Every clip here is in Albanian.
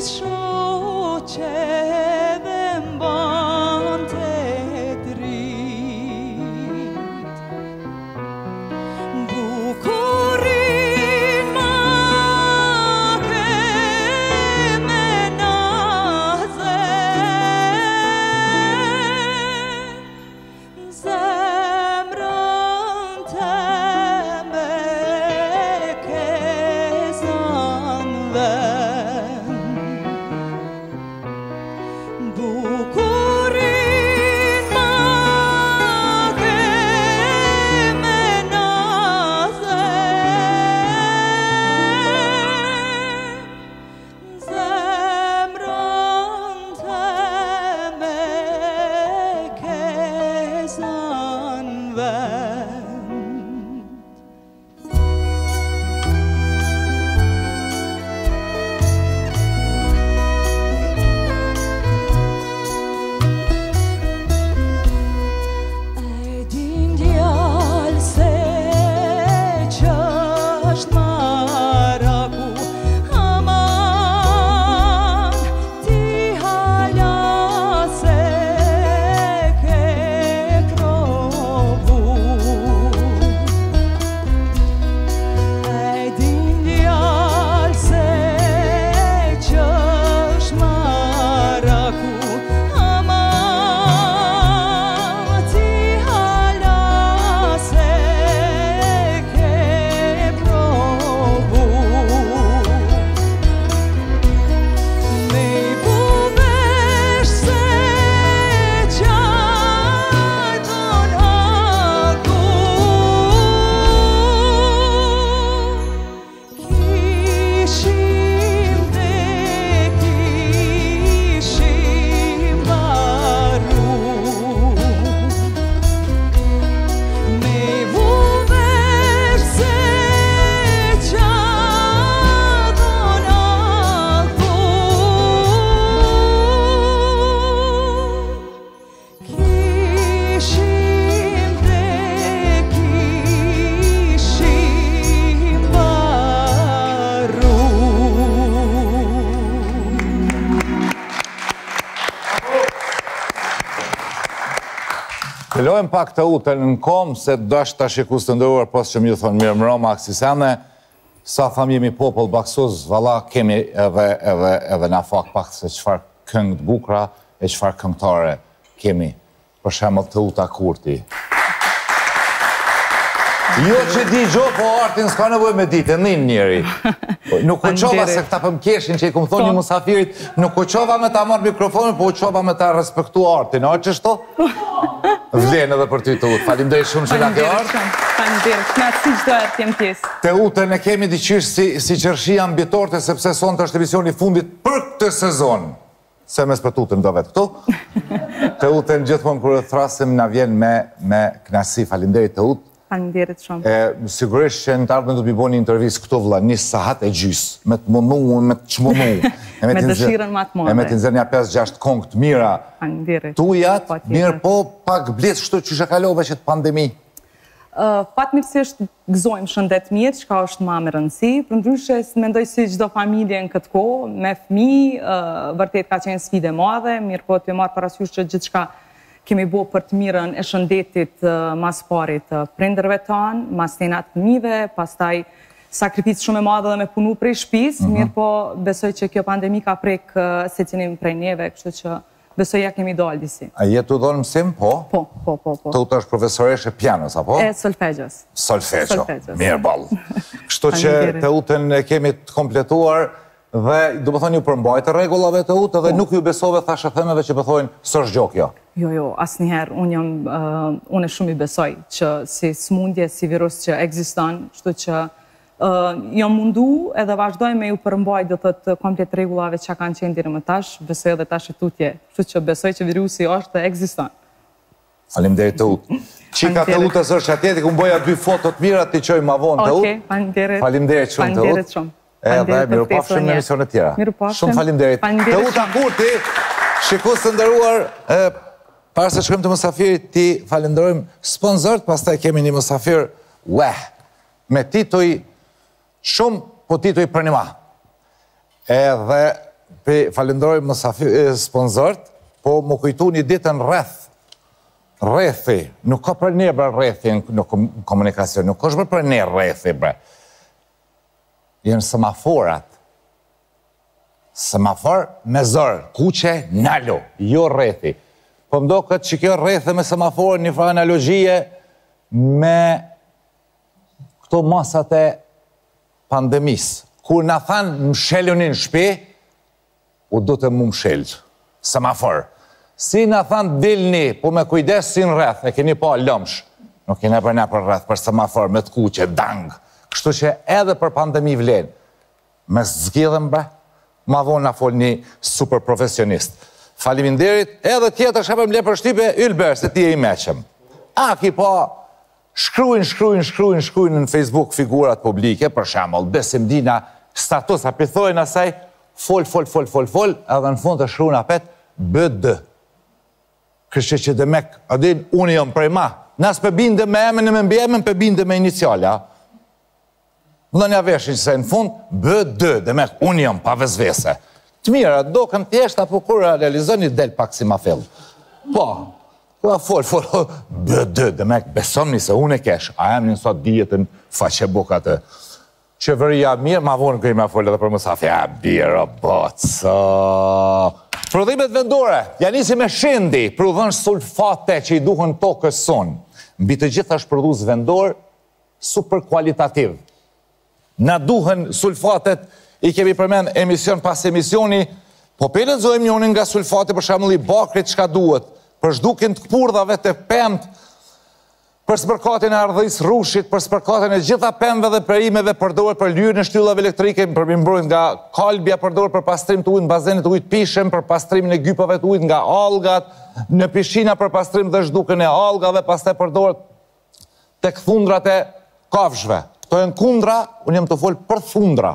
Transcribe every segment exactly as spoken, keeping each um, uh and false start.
Lojmë pak të utën në kom, se dash të shikus të ndëruar, pas që mi thonë mirë mëroma aksisane, sa tham jemi popull baksuz, valla kemi edhe, edhe, edhe na fak pak se qëfar këngë të bukra e qëfar këngëtare kemi, për shemëll të uta Kurti. Jo që di gjo, po artin s'ka nevoj me ditë, njën njeri. Nuk u qova se këta pëm keshin që i këmë thonë një musafirit, nuk u qova me ta marrë mikrofonin, po u qova me ta respektu artin. A që shto? Vlenë edhe për ty të utë. Falimdej shumë që nga ke artë. Falimdej, knatësi që do e t'jem tjesë. Të utën e kemi diqysh si qërshi ambitorte, sepse sonë të është emisioni fundit për këtë sezon. Se mes për të utën do vetë këtu. Të utën gjithmonë kërë thrasim na vjen me knatësi. Falimdej të utë. Falimderit shumë. Sigurisht që në të ardhme do t'i bo një intervjis këto vla, një sahat e gjysë, me të mënu, me të qmënu. Me dëshiren ma të mëne. E me t'inzër një pesë gjashtë kongë të mira. Falimderit. Tujat, mirë po, pak blitë shtu që shë kalove që të pandemi. Fatmirësisht gëzojmë shëndet mirë, që ka është ma më rëndësi, për ndryshe së mendoj si gjdo familje në këtë ko, me fmi, vërtet ka qenë sfide madhe, mirë po të marë parasysh që gjithë shka kemi bo për të mirën e shëndetit mas parit të prinderve tanë, mas tenat fëmive, pas taj sakrificë shumë e madhe dhe me punu prej shpis, mirë po besoj që kjo pandemi ka prek se cinim prej neve, kështu që besoj ja kemi dalë disi. A jetë të donë mësim, po? Po, po, po. Të të është profesoreshe pianos, apo? E solfegjës. Solfegjë, mirë balë. Kështu që të utën e kemi të kompletuar, dhe do më thonë ju përmbajtë regullave të utë, dhe nuk ju besove thashe themeve që pëthojnë sërsh gjokjo. Jo, jo, asë njëherë, unë e shumë i besoj që si smundje, si virus që egziston, shtu që jam mundu edhe vazhdoj me ju përmbajt dhe të komplet regullave që kanë qenë dirë më tash, besoj edhe tash e tutje, shtu që besoj që virusi është dhe egziston. Falimderit të utë. Qika të utë të sërsh atjeti, ku më boja dy fotot mira të i qoj ma vonë të utë. Falimderit shumë të utë. Edhe, miru pafshim në emisionet tjera. Shumë falimderit. Të uta Kurti, shikus të ndëruar, parë se shkëm të mësafirit, ti falimderojmë sponsorit, pas taj kemi një mësafir, weh, me tituj shumë, po tituj për një ma. Edhe falenderoj sponsorët, po më kujtu një ditën rreth. Rrethi. Nuk ka për ne bre rrethi në komunikacion. Nuk është për ne rrethi bre. Jenë semaforat. Semafor me zërë. Kuqe, nalo. Jo rrethi. Po mdo këtë që kjo rrethi me semafor një fra analogjie me këto masat e pandemis. Kur në thanë më sheljonin shpi, u do të mu më shelj. Semafor. Si në thanë dilni, po me kujdes si në rreth, e keni pa lëmsh. Nuk kene për ne për rreth, për semafor, me të kuqe, dang. Kështu që edhe për pandemi vlen, me zgjidhem bre, ma vonë na fol një super profesionist. Faleminderit, edhe tjetër shepem le për shtype, Ylber, se ti e i meqem. A, ki pa, shkruin, shkruin, shkruin, shkruin në Facebook figurat publike, për shembull, Besimdina, status, a pithojnë asaj, fol, fol, fol, fol, fol, edhe në fund të shkruin apet, B D. Kështë që dhe mek, adin, unë jam prej ma. Nas për binde me emën e me mbi emën, për binde me iniciale, a? Në një veshin që se në fund, B D, dhe mek, unë jam pa vezvese. Të mira, do këm tjeshta, po kur realizoni del pak si ma fill. Po, po, fol, fol, B D, dhe mek, besomni se unë e kesh, a jam një sot dijetën faqe bukat e qeveria mirë, ma vonë këj me fol edhe për mësafi, a, bira, boca. Prodhimet vendore, janë nisi me shendi, prodhën sulfate që i duhen tokës sonë. Mbi të gjitha është prodhus vendor super kualitativ. Na duhen sulfatet, i kemi përmen emision pas emisioni, po për lexojmë njonin nga sulfate për shembull i bakrit çka duhet, për zhdukin të këpurdhave të pemt, për spërkatin e ardhis rushit, për spërkatin e gjitha pemve dhe perimeve përdoret për lyrën e shtyllave elektrike, për mimbrojnë nga kalbja, përdoret për pastrim të ujit në bazenit të ujit pishem, për pastrimin e gypave të ujit nga algat, në pishina për pastrim dhe zhdukën e algave, pastaj përdoret tek thundrat e kafshëve. Këto janë kundra, unë jam të fol për thundra.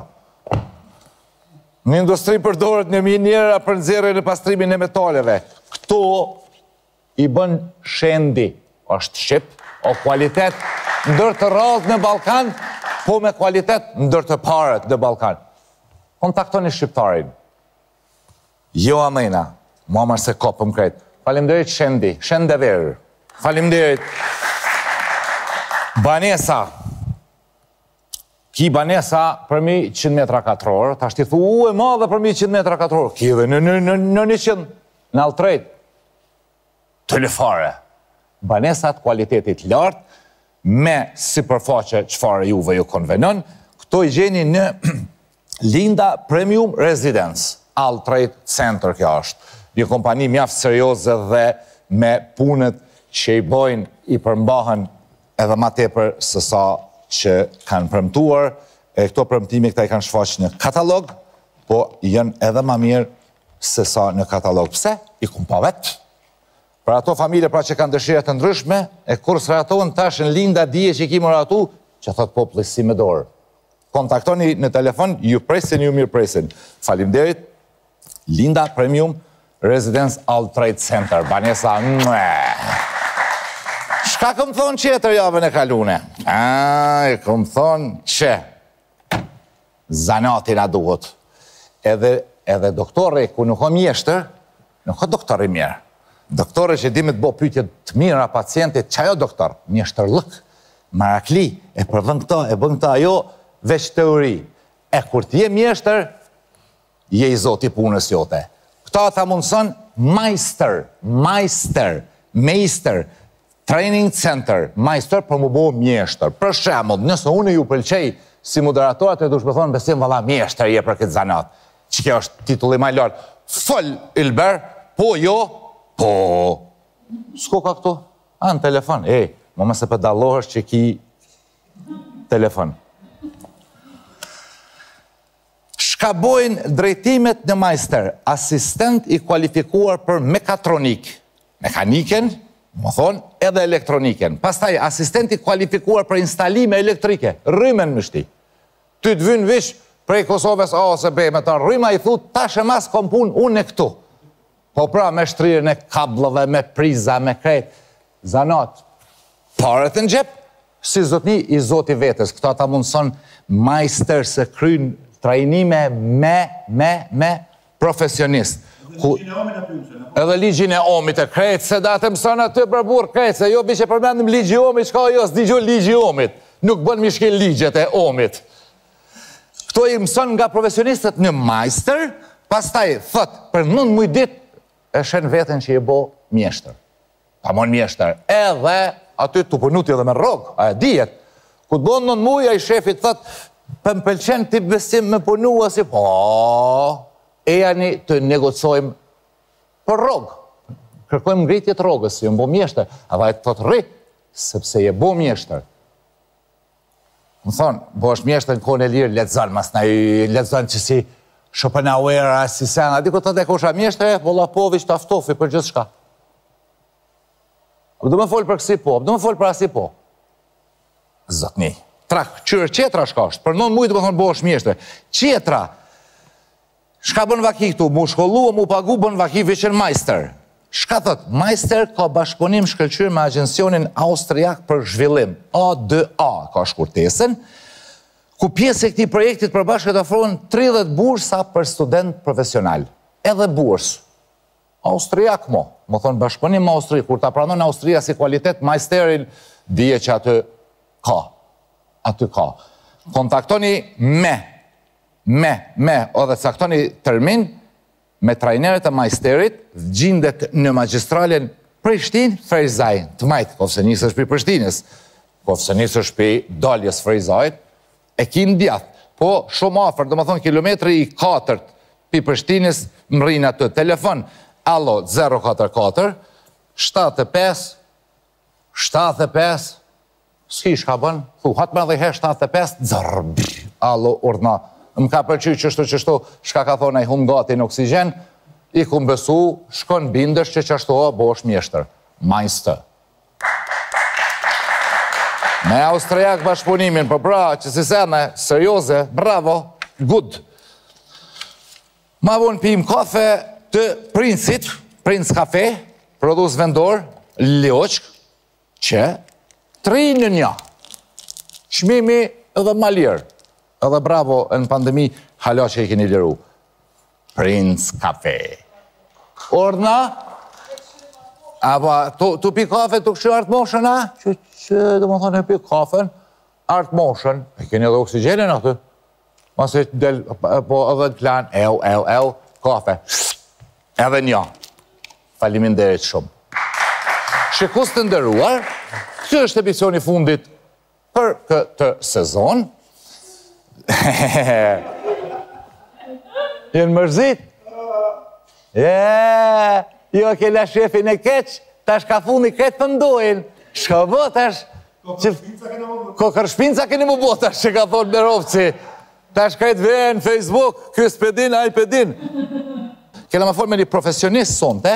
Në industri përdoret në minjera për nxjerrjen e pastrimin e metaleve. Këto i bën shendi, është shqip, o kualitet ndër të rrallë në Balkan, po me kualitet ndër të parët në Balkan. Kontaktoni shqiptarin. Jo amena, mua marë se kopëm kretë. Faleminderit Shendi, Shendever. Faleminderit. Banesa. Ki banesa për mi qind metra katror, ta shti thu u e madhe për mi qind metra katror. Ki dhe në një qind, në altrejt. Telefare. Banesat kualitetit lartë, me si përfaqe qëfare juve ju konvenon, këto i gjeni në Linda Premium Residence, Altrade Center kjo është. Një kompani mjaft serioze dhe me punët që i bojnë i përmbahen edhe ma tepër se sa që kanë premtuar, e këto premtimi këta i kanë shfaq në katalog, po janë edhe ma mirë se sa në katalog. Pse? I kumpa vetë. Për ato familje pra që kanë dëshirat të ndryshme, e kur së ratohen tash në Linda dije që i ki më ratu, që thot populli si me dorë. Kontaktoni në telefon, ju presin, ju mirë presin. Faleminderit, Linda Premium Residence Altrade Center. Banesa, mwë. Shka këm thonë qëtër javën e kalune? A, e këm thonë që zanatin a duhet. Edhe doktore, ku nuk o mjeshtër, nuk o doktori mirë. Doktore që di me të bo pytje të mirë a pacientit, që ajo doktor? Mjeshtër lëk, marakli, e përdhën këta, e bën këta ajo, veç teori. E kur t'je mjeshtër, je i zoti punës jote. Këta ta mundëson majster, majster, meister, training center, majster për mu bo mjeshtër. Për shembull, nëse unë ju pëlqej si moderatorat e dush me thonë, besim valla mjeshtër je për këtë zanat. Që kjo është titulli maj lartë. Fol, Ylber, po jo, po, s'ko ka këto? A, në telefon. E, më mëse për dallohësh që ki telefon. Shka bojnë drejtimet në majster, asistent i kualifikuar për mekatronik, mekaniken, më thonë, edhe elektroniken. Pastaj, asistent i kualifikuar për instalime elektrike, rrymen mështi. Ty të vynë vish prej Kosovës A ose B, me ta rryma i thu, tash e mas kom pun unë e këtu. Po pra, me shtrirën e kablove, me priza, me krejt, zanat, parët në gjep, si zotni i zoti vetës. Këta ta mundëson majster se krynë trajnime me, me, me profesionist. Edhe ligjin e omit e krejtë, se da të mësën aty për burë krejtë, se jo bi që përmendim ligji omit, shka jo s'digju ligji omit. Nuk bën mishkil ligjet e omit. Këto i mësën nga profesionistët një majster, pastaj thët, për nënë muj dit, e shenë vetën që i bo mjeshtër. Pa mon mjeshtër. Edhe aty të përnuti edhe me rogë, a e dijet. Ku të bon nënë muj, a i shefit thët, për më pëlqen të besim me punua si, po, e janë të negocojmë për rogë. Kërkojmë ngritjet rogës, si më bo mjeshtër. A vaj të thotë rri, sepse je bo mjeshtër. Më thonë, bo është mjeshtër në kone lirë, letëzën, mas në i letëzën që si Schopenhauer, si sena, diko të dhe kusha mjeshtër, po Lapović të aftofi për gjithë shka. Do me folë për kësi po, do me folë për asi po. Zotni, trak, qërë qetra shka është, për nënë mujtë më thonë bo është mjeshtër. Qetra, shka bën vaki këtu, mu shkollu, mu pagu, bën vaki veqen majster. Shka thët, majster ka bashkëpunim shkëlqyr me agencionin Austriak për zhvillim, A D A, ka shkurtesën, ku pjesë e këti projektit për bashkët ofrohen tridhjetë bursa për student profesional. Edhe burs. Austriak mo, më thonë bashkëpunim me Austri, kur ta pranon Austria si kualitet, majsterin dije që aty ka. Aty ka. Kontaktoni me, me, me, edhe caktoni termin, me trajnerët e majsterit, gjindet në magistralen Prishtin, Frejzaj, të majtë, kofse njësë është për Prishtinës, kofse njësë është për daljes Frejzajt, e kinë djathë, po shumë afer, dhe më thonë kilometri i katërt për Prishtinës, më rinë atë telefon, allo, zero katër katër, shtatë pesë, shtatë pesë, s'ki shka bënë, thu, hatë me dhe he shtatë pesë, zërë, allo, urdna, më ka përqy qështu qështu, shka ka thonë i hum gati në oksigen, i kum besu, shkon bindësh që qështu o, bo është mjeshtër. Majstë. Me Austriak bashkëpunimin, për bra, që si sene, serioze, bravo, good. Ma vonë pim kafe të Princit, Prince Cafe, produs vendor, Ljoqk, që tri në një. Shmimi edhe malirë. Edhe bravo, në pandemi, hala që i keni liru. Prince Cafe. Orna? Aba, tu pi kafe, tu këshu art motion, a? Që, që, dhe më thonë, e pi kafen, art motion. E keni edhe oksigenin aty. Masë e del, po edhe të plan, ew, ew, ew, kafe. Edhe një. Faleminderit shumë. Shikus të ndëruar, që është emisioni fundit për këtë sezon. Jenë mërzit? Je, jo kella shefin e keq, tash ka fundi ketë pëndojnë. Shka bë, tash... Kokër shpinca keni mu bë, tash që ka thonë në rovëci. Tash ka e të vejnë Facebook, kësë pedin, a i pedin. Kena më folë me një profesionist sonte.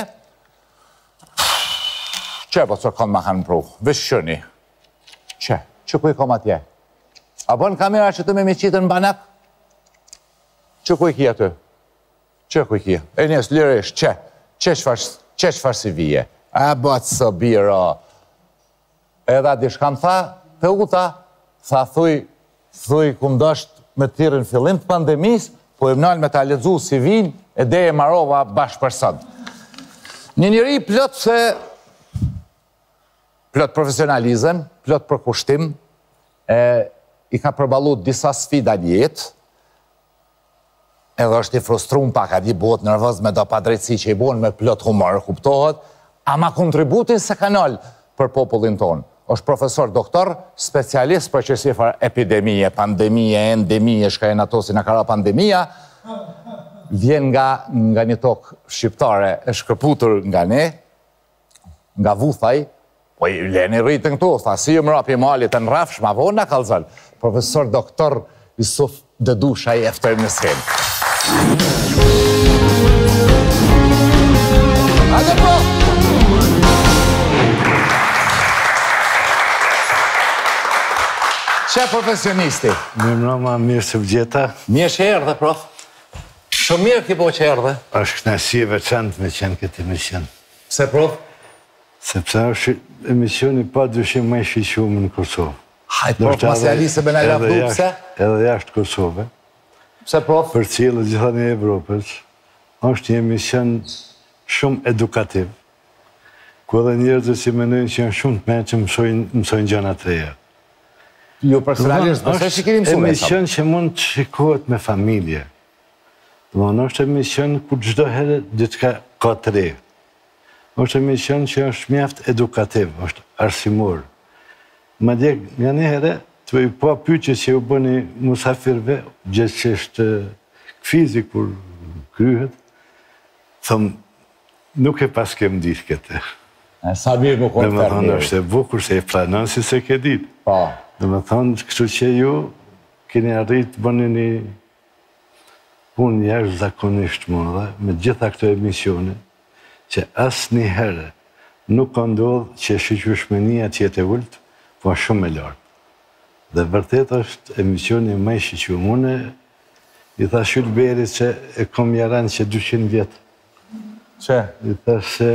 Që, po, që kanë ma kanë pru? Vështë shëni. Që, që ku i kom atje? A bën kamera që të me me qitën në banak? Që ku i kia të? Që ku i kia? E njës, liresh, që? Që qëfar si vije? A bëtë së bira. Edha di shkam tha, të uta, tha thuj, thuj kum dësht me tirën fillim të pandemis, po e vnal me ta ledzu si vin, e deje marova bashkë për sënd. Një njëri plot se, plot profesionalizem, plot për kushtim, e, i ka përbalu disa sfida jetë, edhe është i frustrum pak, a di bot nërvëz me do padrejtësi që i bon me plot humor, kuptohet, ama kontributin se kanal për popullin tonë. është profesor doktor, specialist për që si farë epidemie, pandemie, endemie, shka e në ato si në kara pandemia, vjen nga, nga një tokë shqiptare e shkërputur nga ne, nga Vuthaj, po i leni rritën këtu, tha si ju më rapi malit e në rafsh, ma vonë në kalzal, profesor doktor Yusuf Dedusha i efter në sken. Ade po! Që profesionisti? Mirë mëma, mirë se vgjeta. Mirë që erdhe, prof. Shumë mirë ki po që erdhe. Ashtë knasi e veçantë me qenë këtë emision. Se, prof? Sepse është emisioni pa dyshim më i shiqumë në Kosovë. Hajtë, prof, mas e alisë me në lafdu, pse? Edhe jashtë Kosovë. Pse, prof? Për cilë gjitha një Evropës. është një emision shumë edukativ, ku edhe njerëzit si mendojnë që janë shumë të mërë që mësojnë gjëra të reja. Jo personalisht, përse që keni mësuar? Është emision që mund të shikohet me familje. Domthonë është emision ku çdo herë diçka ka të re. Është emision që është mjaft edukativ, është arsimor. Madje nga një herë të bëj pa pyetje që u bëni musafirve, gjithçështë këfizi kur kryhet, thëm, nuk e pas kem ditë këtë. Sa mirë më konë të rrë. Dhe më është e bukur se e planon si se ke ditë. Dhe më thonë, kështu që ju keni arrit të bëni një punë jashtë zakonisht më dhe me gjitha këto emisione, që asë një herë nuk ka ndodhë që shiqyshmenia tjetë e ullët, po shumë e lartë. Dhe vërtet është emisioni më i shiqymune, i tha Shylë Beri që e kom jaran që dyqind vjetë. Që? I tha se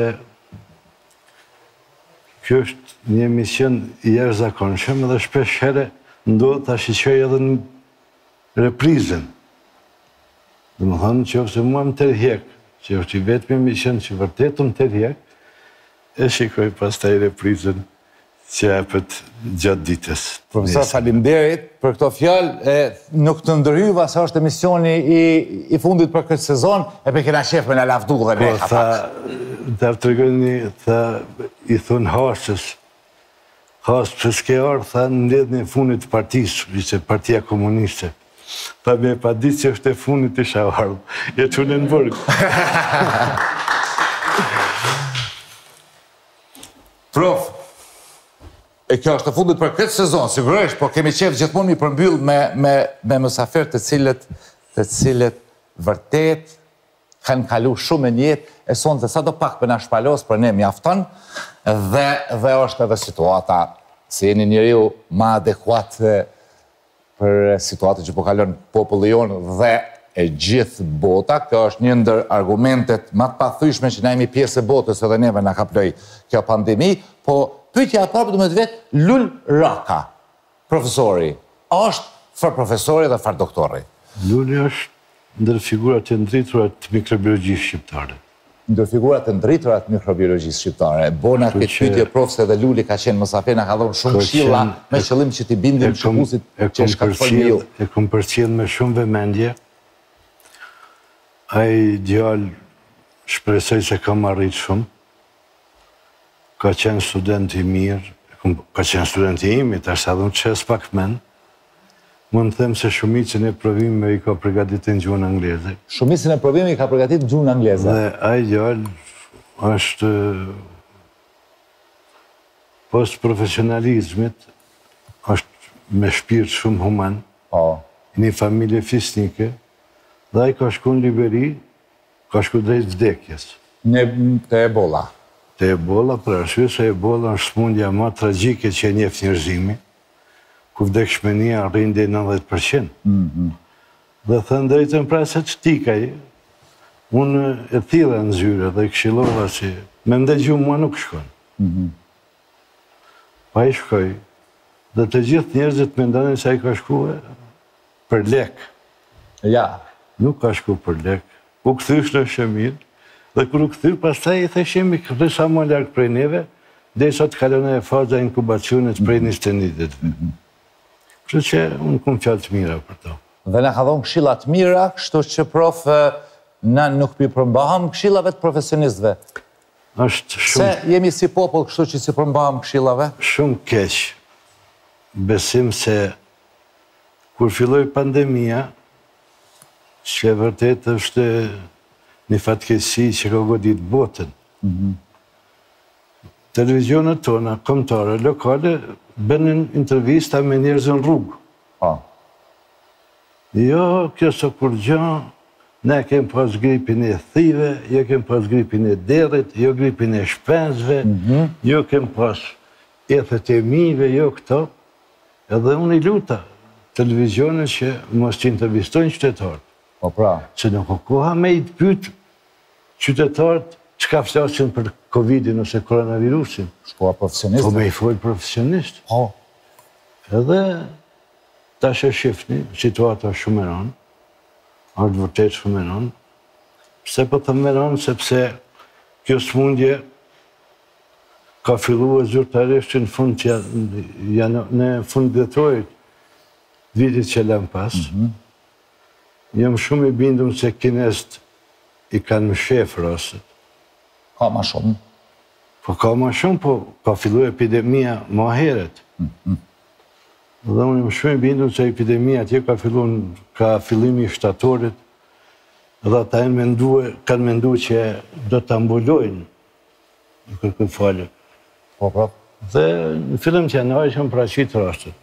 kjo është një emision i jashtëzakonshëm dhe shpesh herë ndodhë ta shiqoj edhe në reprizën. Dhe më thonë që ose mua më tërhjek, që është i vetëm emision që vërtet më tërhjek, e shikoj pas taj reprizën që apët gjatë ditës. Profesor, faleminderit për këto fjalë, nuk të ndërhyva se është emisioni i fundit për këtë sezon, e për kena shef me në lafdu dhe me ka pak. Të të regoni, i thunë hasës, hasë për s'ke arë, tha në ledhë një fundit partisë, ishte partia komuniste. Tha me pa ditë që është e fundit isha arë, e që në në bërgë. Prof, e kjo është e fundit për këtë sezon, sigurisht, po kemi qef gjithmonë mi përmbyll me mësafer të cilët, të cilët vërtet kanë kalu shumë e njetë, e sonë të sa do pak për në shpalos për ne mjafton, dhe është edhe situata, si jeni njeriu ma adekuat për situatën që po kalon populli jonë dhe e gjithë bota. Kjo është një ndër argumentet më të pathyeshme që na jemi pjesë e botës edhe neve na ka ploj kjo pandemi, po pyetja e parë do të vetë Lul Raka, profesori, është far profesori dhe far doktori. Luli është ndër figurat e ndritura të mikrobiologjisë shqiptare. Ndër figurat e ndritura të mikrobiologjisë shqiptare. Bona këtë pyetje profse dhe Luli ka qenë mësafer, na ka dhënë shumë këshilla me qëllim që t'i bindim shikuesit që është ka folmiu. E kom përcjell me shumë vëmendje. Ai djalë shpresoj se kam arrit shumë. Ka qenë student i mirë, ka qenë student i imi, tash sa dhëmë qes pak men. Mund të them se shumicën e provime i ka përgatitur në gjuhën angleze. Shumicën e provime i ka përgatitur në gjuhën angleze. Dhe ai djalë është post profesionalizmit, është me shpirt shumë human, një familje fisnike, dhe ai ka shku në Liberi, ka shku drejt vdekjes. Te Ebola. Te Ebola, për arsye se Ebola është smundja më tragjike që e njeh njerëzimi, ku vdekshmëria arrin deri në nëntëdhjetë përqind. Dhe thënë drejtën pra se ç'tikaj, unë e thilla në zyre dhe këshillova si me ndëgju mua nuk shkon. Pa i shkoj, dhe të gjithë njerëzit mendonin se ai ka shkuar për lek. Ja. Nuk ka shku për lek. U kthysh në Shemil, dhe kur u kthy, pastaj i thashemi këtë sa më larg prej neve, derisa të kalon e faza inkubacionit prej njëzet e një ditëve. Kështu që unë kom fjalë të mira për to. Dhe na ka dhënë këshilla të mira, kështu që prof na nuk pi përmbaham këshillave të profesionistëve. Është shumë. Se jemi si popull, kështu që si përmbaham këshillave? Shumë keq. Besim se kur filloi pandemia, që vërtet është një fatkeqësi që ka godit botën. Televizionet tona, kombëtare, lokale, bënin intervista me njerëz në rrugë. Jo, kjo së kur gjë, ne kem pas gripin e thive, jo kem pas gripin e derit, jo gripin e shpenzve, jo kem pas ethet e mive, jo këto. Edhe unë i luta televizionet që mos që intervistojnë qytetarët. Po pra. Që nuk o koha me i të pytë qytetarët çka flasin për Covidin ose koronavirusin. Shkoa profesionist. Po me i folë profesionist. Po. Edhe tash e shifni, situata shumë e rëndë, është vërtet shumë e rëndë, Pse po të meron, sepse kjo smundje ka fillu e zyrtarisht që në fund që janë në fund dhjetorit vitit që lëm pas. Jam shumë i bindum se kinest i kanë më shef rësët. Ka ma shumë? Po ka ma shumë, po ka fillu epidemia ma heret. Dhe unë jam shumë i bindum se epidemia atje ka fillu ka fillimi i shtatorit dhe ata kanë mendu që do të ambulojnë në kërkën falë. Po, po. Dhe në fillim që janë që më praqit rastët.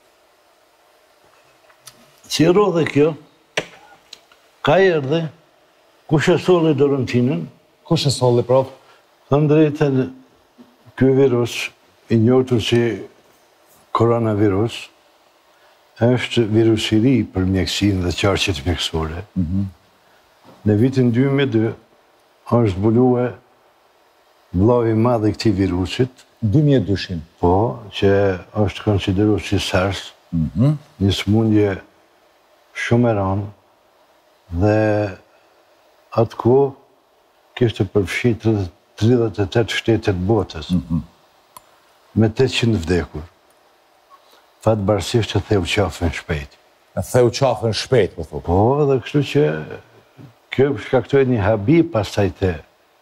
Si rodhe kjo, ka erdhe, kush e solli Dorontinën? Kush e solli, prof? Thënë drejtën, kjo virus, i njohur si koronavirus, është virus i ri për mjekësinë dhe qarqet mjekësore. Në vitin dy mijë e dy, është zbulue vllavi i madh i këtij virusit. dy mijë e dy? Po, që është konsideruar si SARS, një smundje shumë e rëndë, dhe atë kohë kishte përfshi tridhjetë e tetë shtetet botës, me tetëqind vdekur. Fatbarësisht e theu qafën shpejt. E theu qafën shpejt, po thua? Po, dhe kështu që kjo shkaktoi një habi pastaj të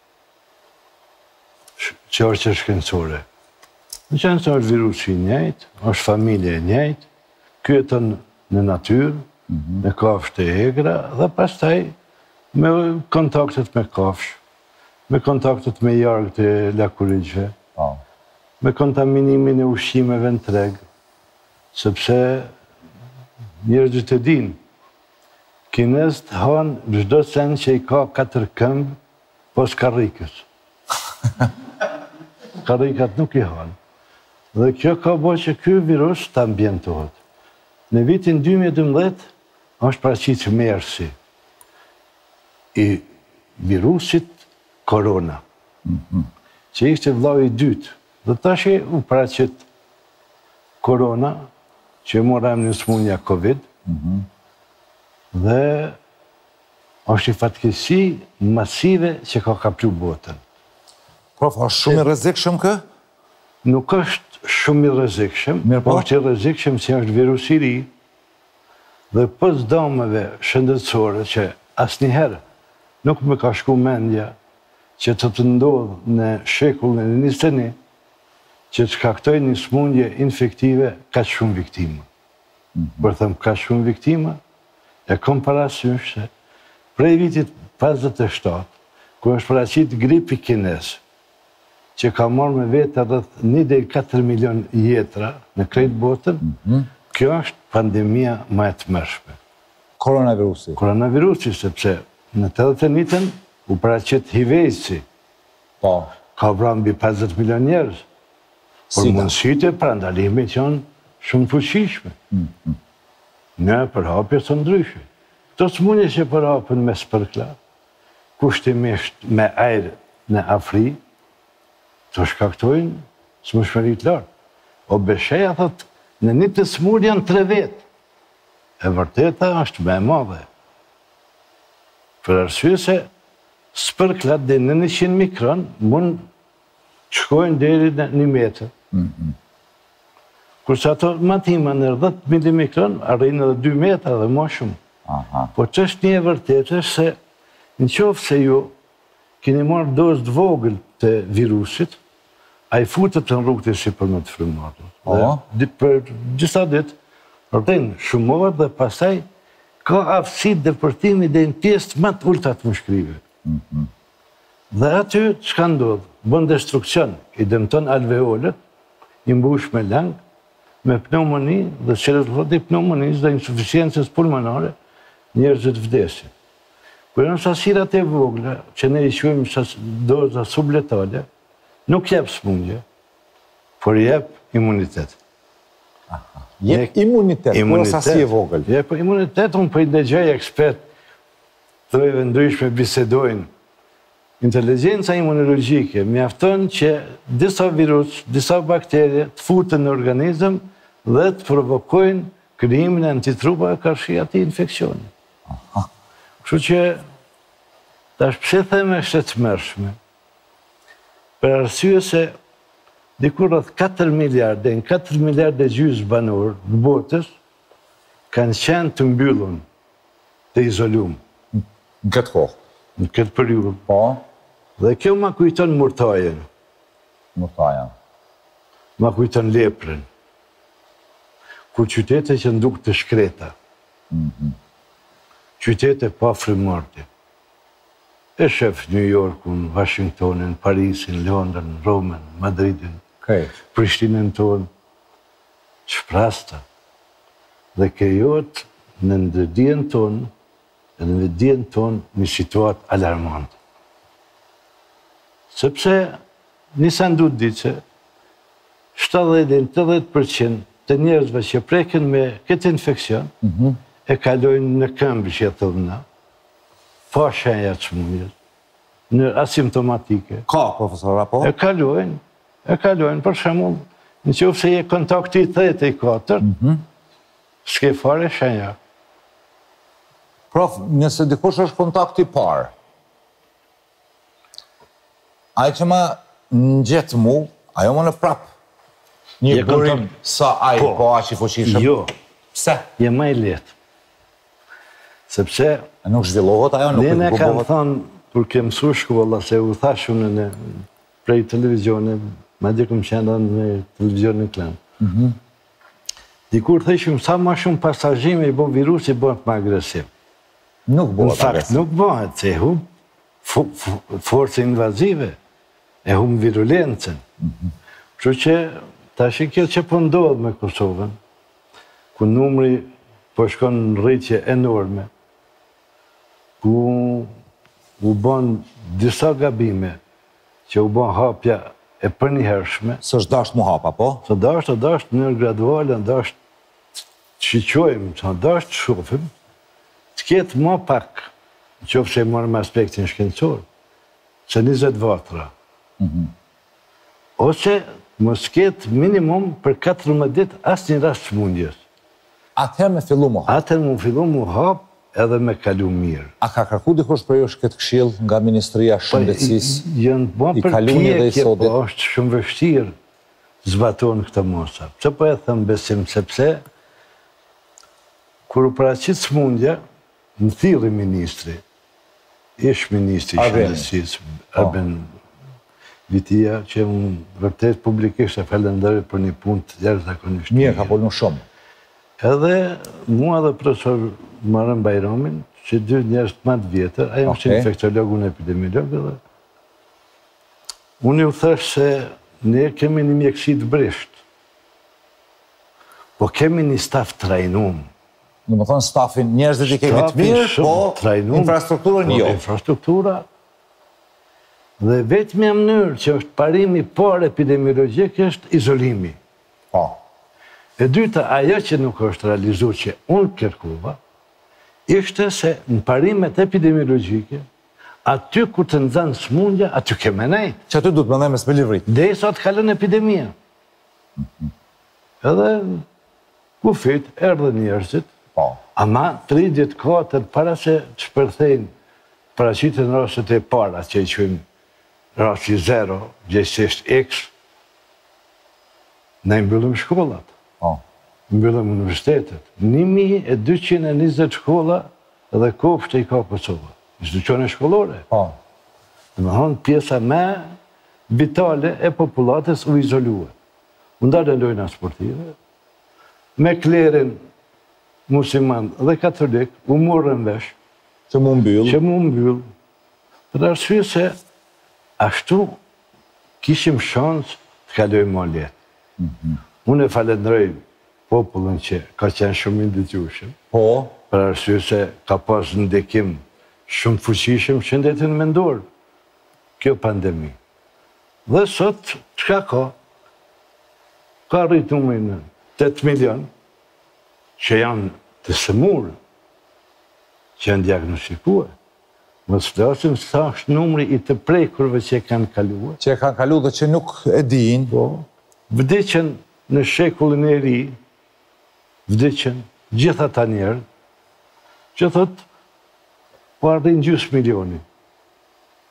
qarqe shkencore. Në qenë se është virusi i njëjtë, është familje e njëjtë, ky jeton në natyrë, me kafshë të egra, dhe pastaj me kontaktet me kafshë, me kontaktet me jarg të lakurigjve, me kontaminimin e ushqimeve në treg, sepse njerëzit e dinë, kinest hanë çdo sen që i ka katër këmbë, pos karrikës. Karrikat nuk i hanë. Dhe kjo ka bërë që ky virus të ambientohet. Në vitin dy mijë e dymbëdhjetë është paraqit mersi i virusit korona, që ishte vllau i dytë. Dhe tash u paraqit korona, që mora emrin smundja Covid, dhe është i fatkeqësi masive që ka kaplu botën. Prof, është shumë i rrezikshëm kë? Nuk është shumë i rrezikshëm, po është i rrezikshëm se është virus i ri, dhe pas dëmeve shëndetësore që asnjëherë nuk më ka shku mendja që të të ndodhë në shekullin e njëzet e një, që të shkaktoj një smundje infektive ka shumë viktima. Për thëmë ka shumë viktima, e kom parasysh se prej vitit pesëdhjetë e shtatë, ku është paraqit gripi kines, që ka marrë me vete rreth një deri katër milion jetra në krejt botën, kjo është pandemia më e tmerrshme. Koronavirusi. Koronavirusi, sepse në tetëdhjetë e njëjtën u paraqit H I V-si. Po. Ka vrarë mbi pesëdhjetë milion njerëz. Por mundësitë e parandalimit janë shumë fuqishme. Në përhapje të ndryshme. Këto smundje që përhapen me spërkla, kushtimisht me ajër në Afri, të shkaktojnë smundshmëri të lartë. O Besheja thot, në një të smundje janë tre vetë. E vërteta është më e madhe. Për arsye se spërklat deri në njëqind mikron mund të shkojnë deri në një metër. Kurse ato matima në dhjetë milimikron arrijnë edhe dy metra dhe më shumë. Po çështja e vërtetë është se në qoftë se ju keni marrë dozë të vogël të virusit, ai futet në rrugët e sipërme të frymarrjes. Dhe për disa ditë rrin shumohet dhe pastaj ka aftësi depërtimi deri në pjesë më të ulta të mushkërive. Dhe aty çka ndodh? Bën destruksion, i dëmton alveolët, i mbush me lang, me pneumoni dhe që rezultati i pneumonisë dhe insuficiencës pulmonare, njerëzit vdesin. Kur janë sasirat e vogla, që ne i quajmë doza subletale, nuk jep smundje, por jep imunitet. Jep imunitet, por sasi e vogël. Jep imunitet, unë për i ndëgjoj ekspert, thojve ndryshme bisedojnë. Inteligjenca imunologjike mjafton që disa virus, disa bakterje të futen në organizëm dhe të provokojnë krijimin e antitrupa karshi atij infeksioni. Kështu që Tash pse theme është e tmerrshme? Për arsye se dikur rreth katër miliardë, në katër miliardë gjysmë banor në botës kanë qenë të mbyllur, të izoluar. Në këtë kohë? Në këtë periudhë. Po. Dhe kjo ma kujton Murtajen. Murtaja. Ma kujton Leprën. Kur qytete që nduk të shkreta. Qytete pa frymërti. E shef New Yorkun, Washingtonin, Parisin, Londrën, Romën, Madridin, Prishtinën tonë, shprasta. Dhe kejot në ndërdijen tonë, dhe në ndërdijen tonë një situatë alarmante. Sepse nisa ndu të ditë që shtatëdhjetë deri në tetëdhjetë përqind të njerëzve që preken me këtë infekcion e kalojnë në këmbë që e thëmë na, pa shenja të smundjes, në asimptomatike. Ka, profesor, apo? E kalojnë, e kalojnë, për shembull, në qoftë se je kontakti i tretë i katërt, s'ke fare shenja. Prof, nëse dikush është kontakti i parë, ai që ma në gjithë mu, ajo më në prapë. Një burim sa ai, po aq i fuqishëm. Jo. Pse? Je më i lehtë. Sepse... Nuk zhvillohet ajo, nuk përbohet. Ne kanë thonë, kur ke mësuar shkolla, se u thash unë në prej televizionit, madje kam qenë në televizionin Klan. Dikur thëshim sa më shumë pasazhime i bën virusi bëhet më agresiv. Nuk bëhet agresiv. Nuk bëhet, se hum forcë invazive, e hum virulencën. Kështu që tash kjo që po ndodh me Kosovën, ku numri po shkon në rritje enorme, ku u bën disa gabime, që u bën hapja e përnjëhershme. Së është dasht mu hapa, po? Së dasht, së dasht në graduale, në dasht të shiqojmë, së dasht të shofim, të ketë më pak, në qofë që e marrë me aspektin shkencor, se njëzet vatra. Ose mos ketë minimum për katërmbëdhjetë ditë asë një rast smundjes. Atëherë me fillu mu hap? Atëherë mu fillu mu hap edhe me kalu mirë. A ka kërku dikush për josh këtë këshill nga Ministria Shëndetësisë? Jënë bo përpjekje, po është shumë vështirë zbaton këtë mosa. Që po e thëmë besim, sepse kur u paraqit smundja, më thirri ministri, ish ministri Shëndetësisë, Arben Vitia, që unë vërtet publikisht e falenderoj për një punë të jashtëzakonisht. Mirë, ka punu shumë. Edhe mua dhe profesor Muharrem Bajramin, që dy njerëz më të vjetër, ai është infektolog, unë epidemiolog, edhe unë ju thash se ne kemi një mjekësi të brisht, po kemi një staf trajnum. Në më thonë stafin njerëzit i kemi të mirë, po infrastrukturën jo. Infrastruktura. Dhe vetëm e mënyrë që është parimi parë epidemiologjik është izolimi. Po. E dyta, ajo që nuk është realizuar që unë kërkova, ishte se në parimet epidemiologjike, aty ku të nxanë smundja, aty ke menajt. Që aty du të mëndaj me s'pëllivrit? Dhe i sa të kalën epidemia. Edhe kufit, erdhe njerëzit, ama tridhjetë katër para se të shpërthejnë paraqitën rastet e para, që i qëjmë rasti zero, gjithësisht X, ne mbyllëm shkollat. Mbyllëm universitetet. një mijë e dyqind e njëzet shkolla dhe kopshte i ka Kosova. Institucione shkollore. Dhe me thonë, pjesa me vitale e populatës u izolue. U ndarë lojna sportive, me klerin musliman dhe katolik, u morën vesh. Që mu mbyllë. Që mu mbyllë. Për arsye se ashtu kishim shansë të kalojmë më letë. Unë e falenderoj popullën që ka qenë shumë indëgjushëm. Po? Për arsye se ka pas ndikim shumë fuqishëm shëndetin mendor. Kjo pandemi. Dhe sot, çka ka? Ka rritë numrin në tetë milion, që janë të sëmurë, që janë diagnostikuar. Mos flasim sa është numri i të prekurve që kanë kaluar. Që kanë kaluar dhe që nuk e dinë. Po. Vdiqen në shekullin e ri, vdiqen gjitha ta njerë, që thot, po ardhin gjysmë milioni.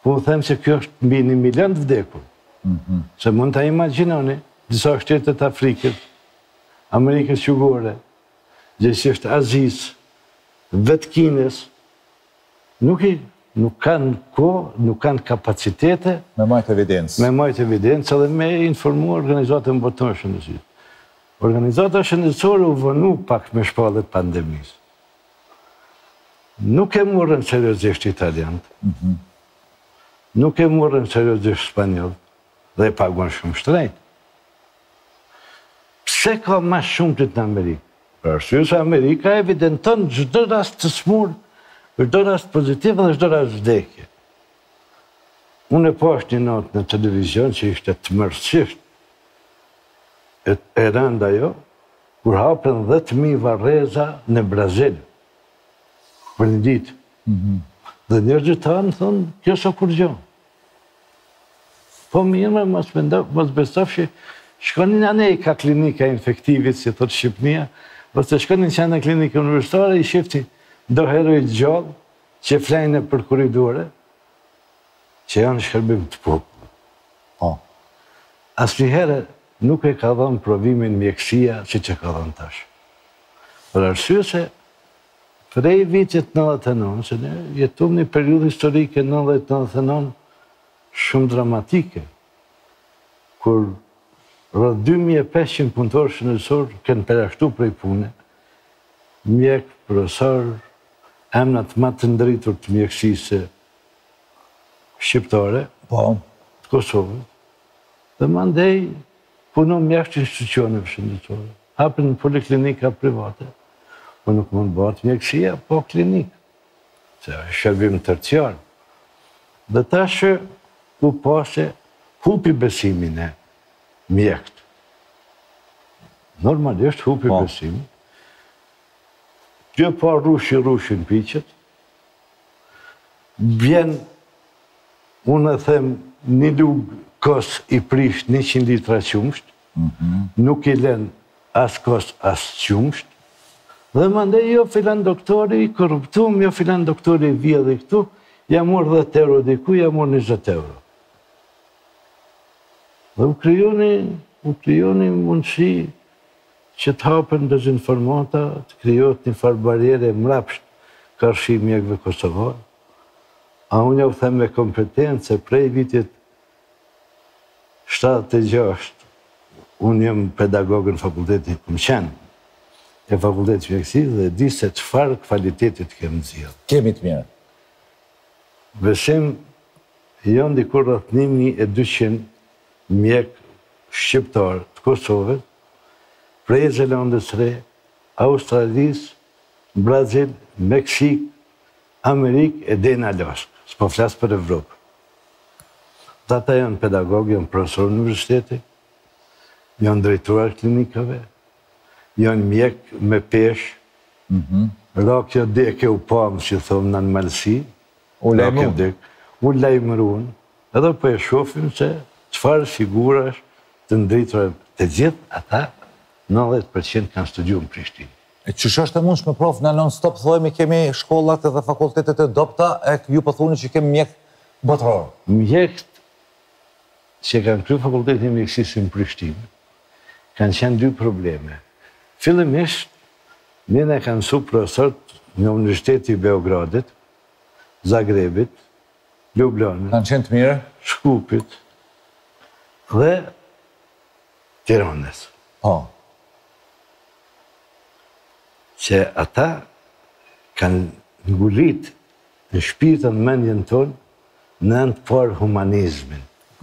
ku them se kjo është mbi një milion të vdekur. Se mund të imagjinoni, disa shtetet Afrikës, Amerikës Jugore, gjithësisht Azisë, vetë Kinës, nuk kanë kohë, nuk kanë kapacitete me majtë evidencë. Me majtë evidencë dhe me informu organizatën botërore shëndetësore. Organizata shëndetësore u vënu pak me shpallet pandemisë. Nuk e morën seriozisht italianët, nuk e morën seriozisht spanjollët dhe e paguan shumë shtrejt. Pse ka ma shumë të në Amerikë? Për arsye se Amerika evidenton çdo rast të smur, çdo rast pozitiv dhe çdo rast vdekje. Unë e pash një natë në televizion që ishte të mërësisht e rënda jo, kur hapën dhjetë mijë varreza në Brazil. Për një ditë. Dhe njerëzit tanë thonë, kjo s'o kur gjo. Po mirë, mos besof që shkonin anë e ka klinika infektivit, si thotë Shqipnia, ose shkonin që anë klinika universitare, i shifti do herojt gjallë, që flejnë për koridore, që janë shkërbim të popull. Asë një herë nuk e ka dhënë provimin mjekësia që që ka dhënë tash. Për arsye se prej vitit nëntëdhjetë e nëntë, se ne jetum një periudhë historike nëntëdhjetë nëntëdhjetë e nëntë shumë dramatike, kur rreth dy mijë e pesëqind punëtorë shëndetësorë kanë përjashtu prej pune, mjek, profesor, emrat më të ndritur të mjekësisë shqiptare, të Kosovës, dhe mandej punon jashtë institucioneve shëndetësore, hapën poliklinika private. Po nuk mund bëhet mjekësia, po klinikë. Se është shërbim terciar. Dhe tash u pase hupi besimin e mjekët. Normalisht hupi besimin. Kjo pa rushi rushin piqet. Vjen, unë e them, një lugë kos i prisht njëqind litra qumsht, nuk i len as kos as qumsht, dhe mande jo filan doktori i korruptum, jo filan doktori i vje dhe këtu, ja mor dhjetë euro diku, ja mor njëzet euro. Dhe u kryoni, u kryoni mundësi që të hapen dezinformata, të kryot një farë barjere mrapsht karshi mjekve kosovar. A unë ja u them me kompetencë, prej vitit shtatëdhjetë e gjashtë, unë jam pedagogë në fakultetit këmë qenë, e fakultetit mjekësisë dhe di se çfarë kvalitetit kemë zgjidhur. Kemi të mirë. Besim, janë dikur rreth një mijë e dyqind mjek shqiptar të Kosovës, prej Zelandës së Re, Australisë, Brazil, Meksik, Amerikë e deri në Alaskë. S'po flas për Evropë. Ata janë pedagogë, janë profesorë në universitete, janë drejtuar klinikave, janë mjek me pesh, rakja deke u pamë, që thomë në malësi, u lajmëruan, edhe po e shofim se çfarë figurash të ndritura të gjithë ata, nëntëdhjetë përqind kanë studiu në Prishtinë. E qësh është e mundshme, prof, në non-stop thojmë kemi shkollat edhe fakultetet e dopta, e ju po thuni që kemi mjek botëror. Mjekët që kanë kryer fakultetin e mjekësisë në Prishtinë, kanë qenë dy probleme. Fillimisht, ne ne kanë mësuar profesorët në Universiteti i Beogradit, Zagrebit, Ljubljanës, kanë qenë të mirë, Shkupit dhe Tiranës. Po. Që ata kanë ngulit në shpirtën mendjen tonë në anë për humanizmin.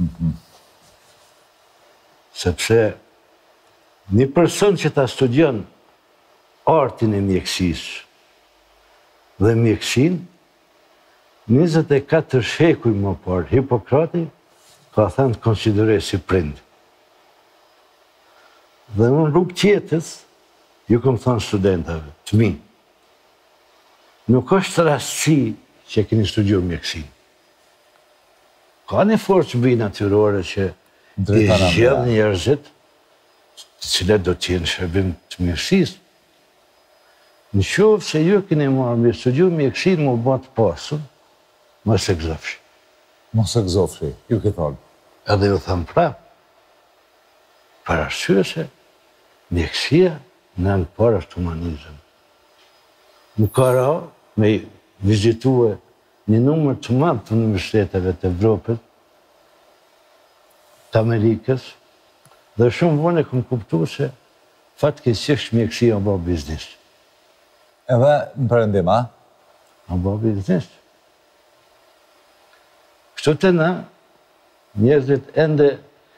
Sepse një person që ta studion artin e mjekësisë dhe mjekësinë, njëzet e katër shekuj më parë, Hipokrati ka thënë konsideroj si prind. Dhe në rrugë tjetës, ju këmë thonë studentave, të mi, nuk është rastësi që keni studiu mjekësinë. Ka një forcë mbi natyrore që i zgjedh njerëzit, të cilet do t'jenë shërbim të mjekësisë. Në qovë se ju keni marrë me studiu mjekësinë më bëtë pasur, më se gëzofshi. Mos e gëzofshi, ju ke thonë. Edhe ju thëmë prapë. Për arsye se mjekësia në në parë është humanizëm. Më ka ra me vizitue një numër të madhë të universiteteve të Evropët, të Amerikës, dhe shumë vone këmë kuptu se fatkeqësisht mjekësia o bë biznis. Edhe në përëndim, a? O bë biznis. Kështu të na, njerëzit ende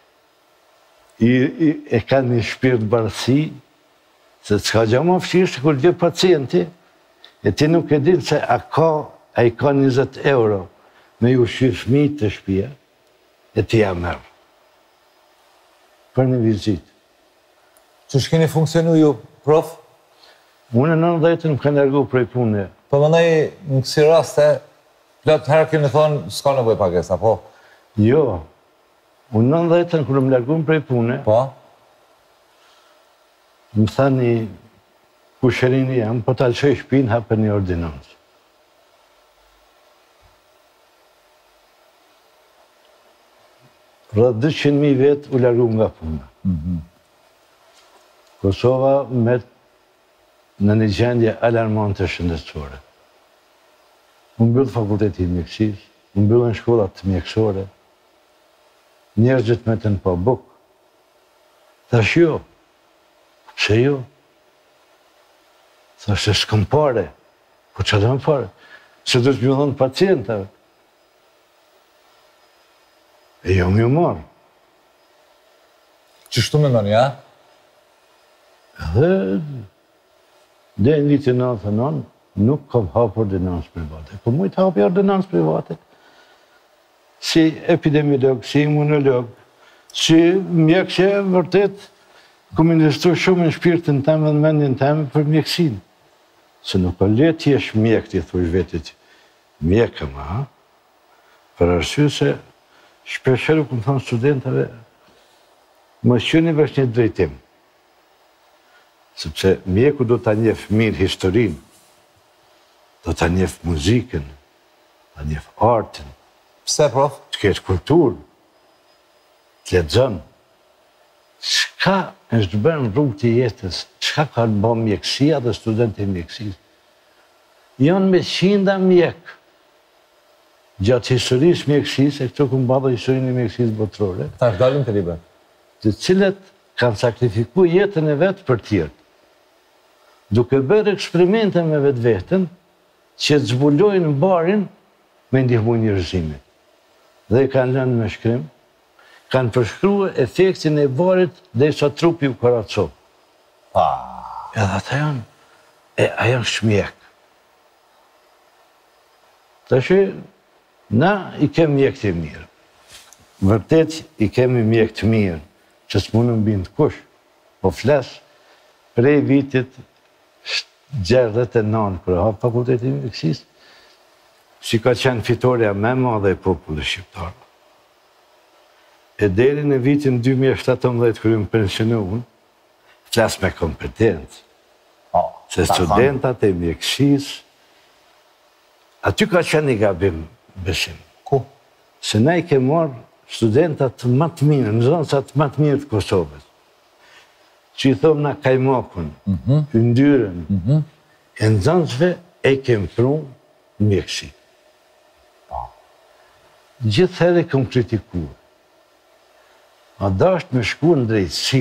e kanë një shpirt bardhësi, se s'ka gjë më vështirë se kur vjen pacienti, e ti nuk e din se a ka, a i ka njëzet euro me ju shqyr fëmijët të shtëpia, e ti ja merr. Për një vizitë. Që shkeni funksionu ju, prof? Unë në nëntëdhjetën më kanë largu prej pune. Po më nëj në kësi raste, plot herë keni thonë, s'ka nevoj pagesa, po? Jo. Unë në nëntëdhjetën kërë më largu prej pune, po? Më thani kusherini jam, po të alëshoj shpinë hapë një ordinancë. Rrët dyqind mijë vetë u largu nga puna. Kosova me në një gjendje alarmante shëndetësore. Unë mbyllë fakultetin mjekësis, unë mbyllën shkollat të mjekësore, njerëzit me të në pa bukë. Thash jo, pse jo? Thash se s'këm pare, po që dhe më pare? Se do të më dhënë pacientave. E jo më ju marë. Qështu me nënë, ja? Edhe, dhe në vitin nëntë nënë, nuk kam hapë ordinansë private. Po mujtë hapë ordinansë private. Si epidemiolog, si imunolog, si mjek që vërtet, kom investu shumë në shpirtin temë dhe në mendin temë për mjekësin. Se nuk o le t'jesh mjek t'i thush vetit, mjekëm, ha? Për arsye se, shpesheru këmë thonë studentave, më qëni vesh një drejtim. Sepse mjeku do t'a njef mirë historinë, do t'a njef muzikën, t'a njef artin. Pse, prof? Të ketë kulturë, të lexon. Çka është bërë në rrugë të jetës, çka ka të bëjë mjekësia dhe studenti i mjekësisë? Janë me qinda mjek. Gjatë historisë mjekësisë, e këto këmë badhe historinë e mjekësisë botërore, ta është dalim të libe, të cilët kanë sakrifiku jetën e vetë për tjertë, duke bërë eksperimente me vetë vetën, që të zbulojnë barin me ndihmu njerëzimit. Dhe i kanë lënë me shkrim, kanë përshkrua efektin e barit dhe i sa trupi u karacov. Pa. Edhe ata janë, e a janë shmjek. Të shi, na i kemi mjek të mirë. Vërtet i kemi mjek të mirë, që s'munën bindë kush, po flasë prej vitit gjashtëdhjetë e nëntë, kërë hapë fakultetin e mjekësisë, si ka qenë fitoria me madhe e popullit shqiptar. E deri në vitin dy mijë e shtatëmbëdhjetë, kërë më pensionu unë, flasë me kompetencë, se studentat e mjekësisë, aty ka qenë i gabim besim. Ku? Se na i ke marrë studentat më të mirë, në zonësat më të mirë të Kosovës, që i thomë na kajmakun, yndyrën, e në zonësve e kemë prunë në mjekësi. Gjithë edhe këmë kritikuar. A dasht me shku në drejtësi,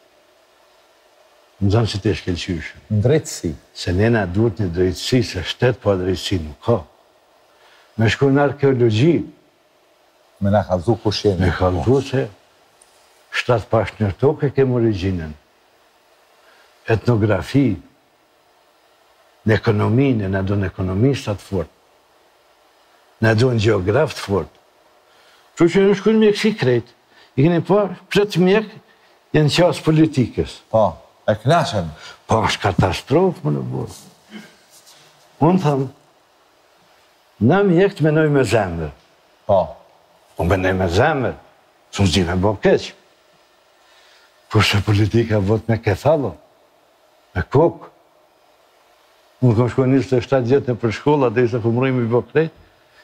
në zonësit e shkelqyshën. Në drejtësi? Se nena duhet një drejtësi, se shtetë pa drejtësi nuk ka. Me shku në arkeologi. Me në kalzu kush jemi. Me kalzu se shtatë pashnër toke kemë originën. Etnografi, në ekonominë, në do në ekonomistat fort, në do në geograf të fort. Që që në shku në mjekësi krejt, i keni parë, plët mjek, jenë qasë politikës. Po, e knashen. Po, është katastrofë, më në burë. Unë thëmë, na mjek të menoj me zemër. Po. Unë menoj me zemër, së në zhime bo keqë. Por se politika vot me kethalo, me kokë. Unë kom shku njëzet e shtatë vjetë për shkolla, dhe i se këmërojmë i bo krejt,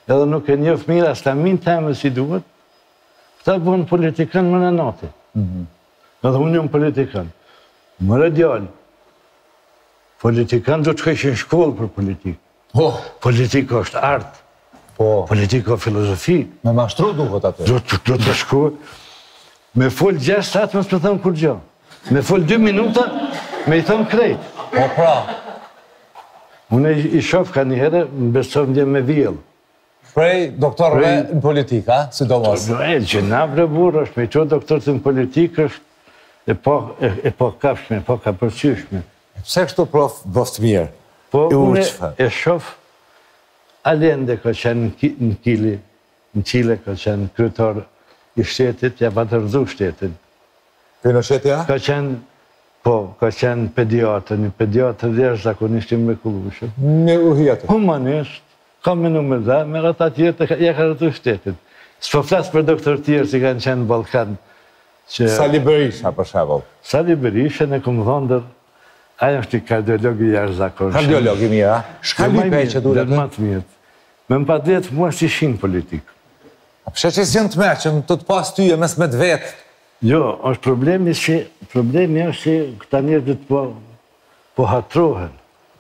edhe nuk e njëf mira stamin teme si duhet, këta bënë politikan më në natë. Edhe unë jëmë politikan. Më radial, politikan do të këshin shkollë për politikë. Politika është artë, politika filozofi. Me mashtru duhet atë. Do të shku, me folë gjashtë satë mësë me thëmë kur gjo. Me folë dy minuta, me i thëmë krejtë. Po pra. Unë i shofë ka njëherë, më besovë ndje me vjellë. Prej doktorëve në politika, si do mos? E, gjenabre burë është, me që doktorët në politikë është e po kapshme, e po ka përqyshme. Pse kështu prof bëftë mirë? Po, unë e shofë, Allende ka qenë në Kili, në Qile ka qenë kryetar i shtetit, ja pa të rëzu shtetin. Pinochetja? Ka qenë, po, ka qenë pediatër, një pediatër dhe është zakonisht i mrekullueshëm. Një uhjetë? Humanisht, ka menu me dhe, me rata tjerë, ja ka rëzu shtetit. S'po flasë për doktor tjerë si kanë qenë në Balkan. Sali Berisha, për shembull. Sali Berisha, ne këmë dhëndër, aja është i kardiologi jashtëzakonshëm. Kardiologi mira. Shkalype që duhet. Dhe më të mirë. Me më pa dhjetë, mua është i shinë politikë. A përshë që si në të meqëm, të të pas ty e mes me të vetë? Jo, është problemi që, problemi është që këta njerëzit po, po hatrohen.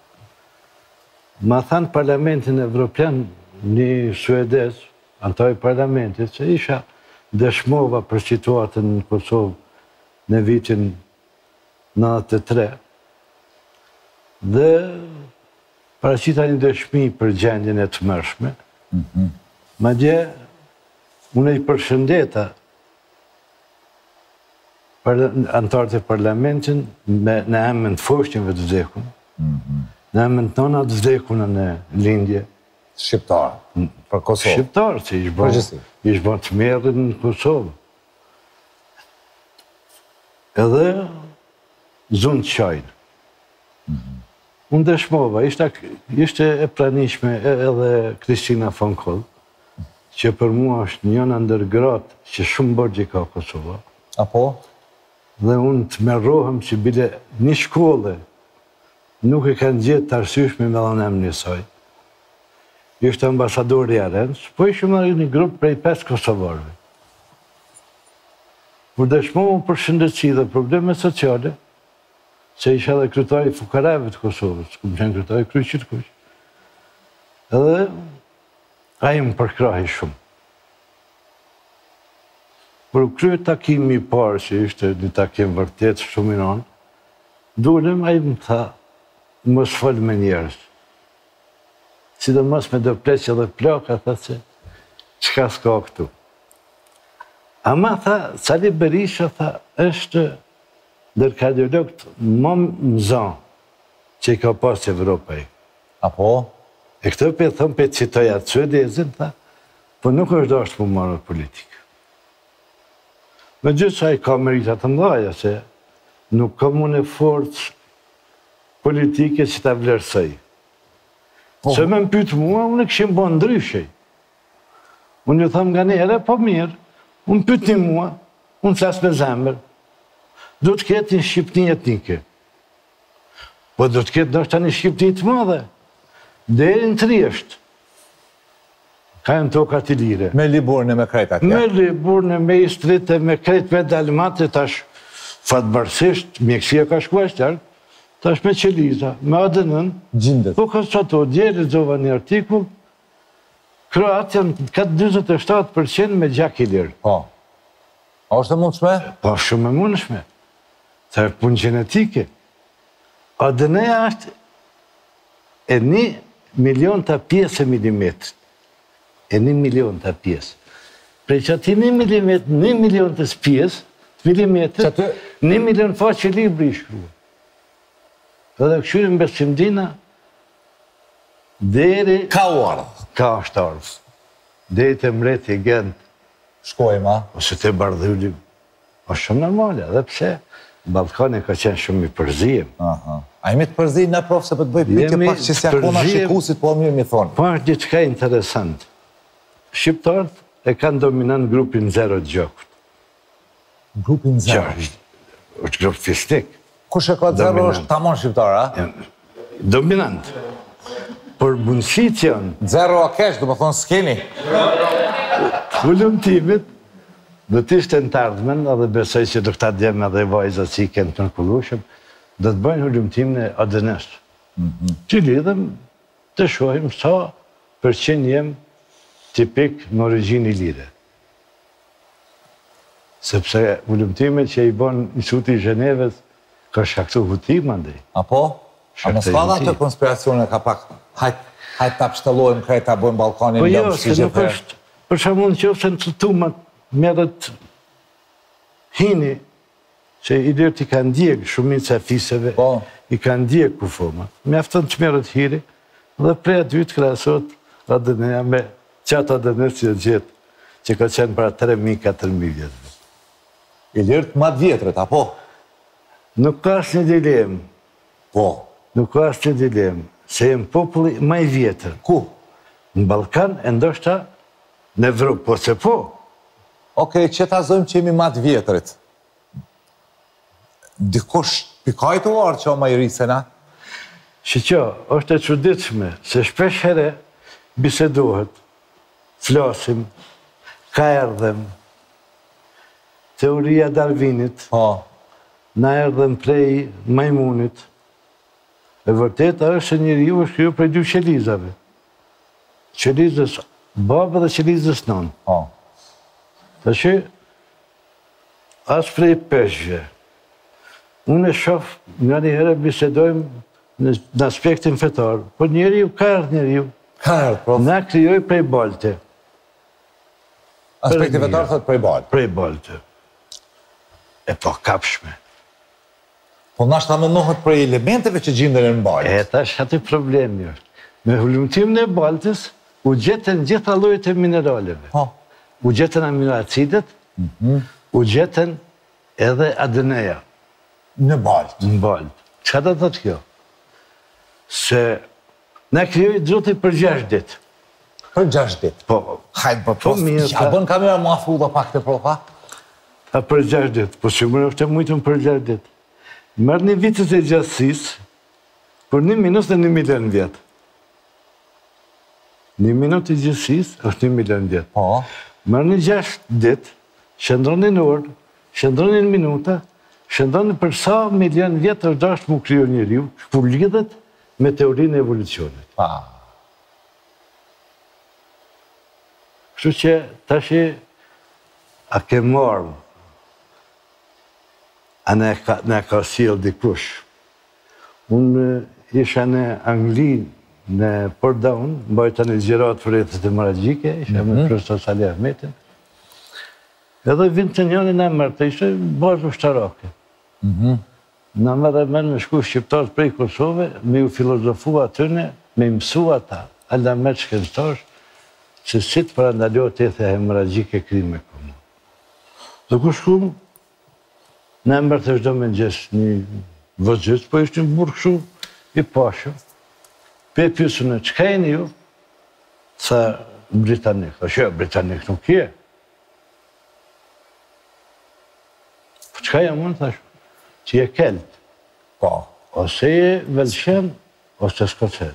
Ma thanë Parlamentin Evropian, një Suedez, antoj Parlamentit, që isha dëshmova për situatën në Kosovë në vitin nëntëdhjetë e tre, dhe paraqita një dëshmi për gjendjen e të mërshme. Ma dje, unë i përshëndeta antarët e parlamentin në emën të foshtinve të vdekun, në emën të nonat të vdekuna në lindje. Shqiptarë, për Kosovë. Shqiptarë, që ishë bërë të merë në Kosovë. Edhe zunë të qajnë. Unë dëshmova, ishte e pranishme edhe Kristina von Koll, që për mua është njëna ndër gratë që shumë bërgji ka Kosova. Apo? Dhe unë të merrohem që bile një shkolle nuk e kanë gjithë të arsyshme me dhe në emë njësoj. Ishte ambasadori i Arenës, po ishte marrë një grupë prej pesë Kosovarëve. Por dëshmohu për shëndetësi dhe probleme sociale, se isha dhe kryetari i fukarave të Kosovës, ku më qenë kryetari i kryqit kuq. Edhe ai më përkrahi shumë. Por kryet takimi i parë, që ishte një takim vërtet shumë i rëndë, dulem, ai më tha, mos fol me njerëz. Sidomos me do pleqe dhe plaka, tha se, qka s'ka këtu. Ama tha, Sali Berisha, tha, është ndër kardiologët më mëzon që i ka pas Evropaj. Apo? E këtë për thëmë për citoja të suedezin, tha, po nuk është do është më marrë politikë. Me gjithë sa i ka meritat të mdhaja, se nuk ka mune forcë politike që ta vlerësaj. Se me më pytë mua, unë e këshim bo ndryshej. Unë ju thëmë nga njëre, po mirë, unë pytë një mua, unë flasë me zemër, do të ketë një Shqipni etnike. Po do të ketë nështë një Shqipni të madhe. Deri në Triesht. Ka e në tokat i lire. Me Liburne, me Krejt atje? Me Liburne, me Istrite, me Krejt, me Dalmate, tash fatëbarsisht, mjekësia ka shkuashtar, tash me Qeliza, me Adenën. Gjindet. Po ka së ato, djeri zova një artikull, Kroatja ka njëzet e shtatë përqind me gjak i lirë. Po. A është e mundshme? Po, shumë e mundshme. Të e punë genetike. Adeneja është e një milion të pjesë e milimetrit. E një milion të pjesë. Prej që ati një milimetr, një milion të pjesë, të milimetrit, një milion faqe libri i shkrua. Edhe këshyrim besimdina, deri... Ka u ardhë? Ka është ardhë. Deri të mreti e gendë. Shkojma? Ose të bardhullim. O shumë normale, edhe pse Balkani ka qenë shumë i përzijim. A imi të përzijim në profë se për të bëjë pytje pak që si akona shikusit, po mirë mi thonë. Po është diçka interesant. Shqiptarët e kanë dominant grupin zero të gjokët. Grupin zero? është grup fistik. Kush e ka zero është tamon shqiptar, a? Dominant. për mundësit janë. Zero a kesh, do më thonë s'keni. Hulumtimit, do t'ishte në të ardhmen, edhe besoj që do këta djemë edhe vajzat si kënë të nëkullushëm, do të bëjnë hulumtim në A D N-s. Që lidhëm të shohim sa përqen jem tipik në origjinë ilire. Sepse hulumtimet që i bon Instituti i Zhenevës ka shkaktu hutim andej. Apo? A mos ka dhe atë konspiracione ka pak hajtë ta pështëllojmë krejt ta bojmë balkonin po jo, se nuk është për shamun që ofse në të tumat merët hini që i dyrë t'i ka ndjek shumit se fiseve i ka ndjek ku foma. Me aftën që merët hiri dhe prej aty të krasot A D N-ja me qatë A D N që gjithë që ka qenë para tre mijë katër mijë vjetëve. I lirët ma të vjetërët, apo? Nuk ka asë një dilemë. Po? Nuk ka asë një dilemë, se jem populli ma i vjetër. Ku? Në Balkan, e ndoshta në Evropë, po se po. Okej, që ta zojmë që jemi ma të vjetërit. Dikush pikajtuar që o ma i risena? Që që, është e çuditshme, se shpesh here bisedohet, flasim, ka erdhem, teoria Darwinit, na erdhem prej majmunit, e vërteta është se njeriu është kriju prej dy qelizave. Qelizës babë dhe qelizës nën. Të që, as prej peshve, unë e shof, nga një herë bisedojmë në aspektin fetar, po njeriu ka erdhë njeriu. Ka erdhë, prof. Na krijoj prej balte. Aspektin fetar thot prej balte. Prej balte. E po kapshme. Po nashta më nohët prej elementeve që gjindën e në baltë. E ta është aty problemi është. Me hulumtimin e baltës, u gjetën gjitha llojet e mineraleve. U gjetën aminoacidet, u gjetën edhe A D N-ja. Në baltë? Në baltë. Qa do të thotë kjo? Se ne krijoi druti për gjashtë ditë. Për gjashtë ditë? Po. Hajtë për prof, a bën kamera mu afu dhe pak të profa? A për gjashtë ditë, po që mërë është e mujtëm për gjashtë ditë. Mërë një vitës e gjastësis, për një minus dhe një milion vjetë. Një minut i gjastësis është një milion vjetë. Po. Mërë një gjashtë ditë, shëndroni në orë, shëndroni në minuta, shëndroni për sa milion vjetë është dashtë mu kryo njeriu, ku lidhet me teorinë e evolucionit. Pa. Kështu që tashi a ke marrë, a ne ka sjell dikush. Unë isha në Angli, në Portdown, mbajta në zgjerat për rrethet e maragjike, isha me profesor Salih Ahmetin. Edhe vind të njëri në mërë, ishte bazë ushtarake. Në mërë e menë me shku shqiptarës prej Kosove, me ju filozofua atyne, me mësua ta, alla me të shkenstash, që si të parandalot e the hemorragjike krime këmë. Dhe ku shkum, në mërë të shdo me gjesë një vëzgjës, po ishtë një burë këshu i pashëm. Pe pjusën e qka e një ju, sa Britanik. A shë, Britanik nuk je. Po qka jam unë, thashë, që je kelt. Po. Ose je Velshen, ose Skocez.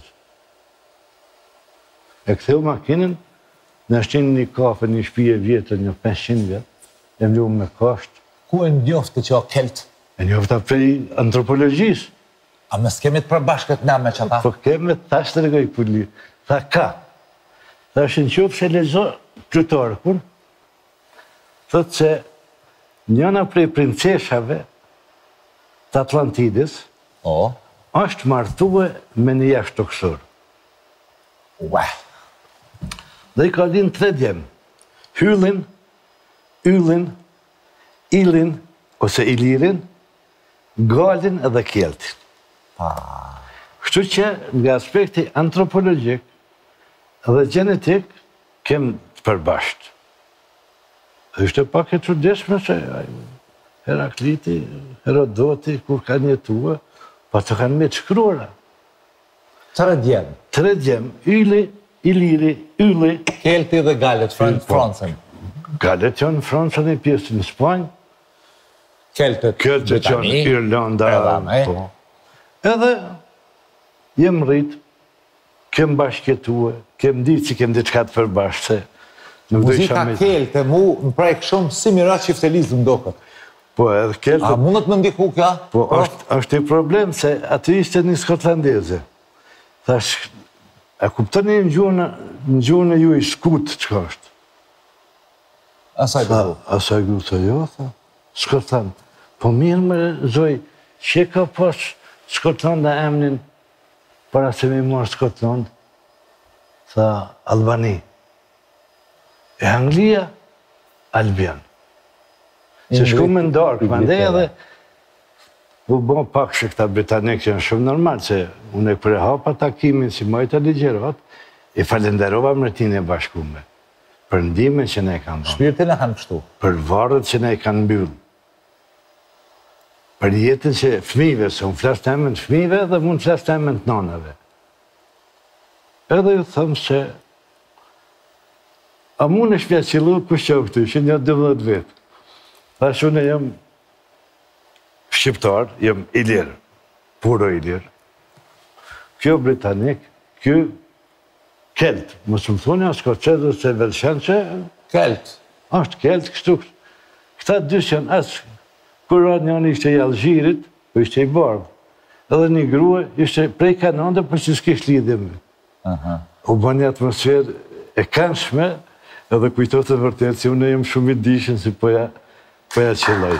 E këtheu makinën, në shtinë një kafe, një shpije vjetër, një pesëqind vjetë, e mlu me kashtë. Ku e njoftë që o kelt? E njoftë prej antropologjisë. A me s'kemi të përbashkët na me që ta? Po kemi të tash të regoj këpulli. Tha ka. Tha është në qofë se lezo Plutarkun, thëtë se njëna prej princeshave të Atlantidis është martue me një jashtë toksor. Ua. Dhe i ka linë tre djemë. Hyllin, yllin, ilin, ose ilirin, galin edhe kjeltin. Kështu që nga aspekti antropologjik dhe genetik kem të përbashkët. Dhe ishte pak e çuditshme se Herakliti, Herodoti, kur kanë jetua, pa të kanë me të shkruara. Tre djemë? Tre djemë, yli, iliri, yli. Kelti dhe galet, Francën. Galet janë në Francën e pjesën në Spanjë. Keltët, Keltët janë Irlanda. Edhe jem rrit kem bashkjetue, kem ditë që kem diçka të përbashkë. Muzika kelte, mu më prejkë shumë si Miraç Çiftelisë më doket. Po, edhe kelte... A mundet më ndiku kja? Po, është i problem se aty ishte një skotlandeze. Thash, a kuptoni në gjuhën e ju i shkut që është? Asaj gru? Asaj gru, të jo, tha. Skotland. Po mirë më zoj, që ka pas Skotland e emnin para se me marë Skotland, tha Albani. E Anglia, Albion. Se shku me ndarë, më ndaj edhe u bo pak që këta Britanikë janë shumë normal, se unë e kërë hapa takimin si majta ligjerat, e falenderova Mbretërinë e Bashkuar, për ndihmën që ne kanë dhënë. Shpirtin e kanë pështu. Për varret që ne kanë mbyllë. Për jetën që fëmijëve, se unë flas të emën të fëmijëve dhe mund të flas të emën të nanave. Edhe ju thëmë se a mund është pja qilu kush që këtu, që një dhjetë vetë. Thash unë jam shqiptar, jam ilir, puro ilir. Kjo Britanik, kjo Kelt. Mos më thoni as Skoçez ose Velshançe. Kelt. Ashtë Kelt, kështu. Këta dy që janë as kur njëri ishte i Algjirit, po ishte i bardhë. Edhe një grua ishte prej Kanadës, por që s'kish lidhje me. U bën një atmosferë e këndshme, edhe kujtohet e vërtet se unë jam shumë i dishën si po ja po ja qelloj.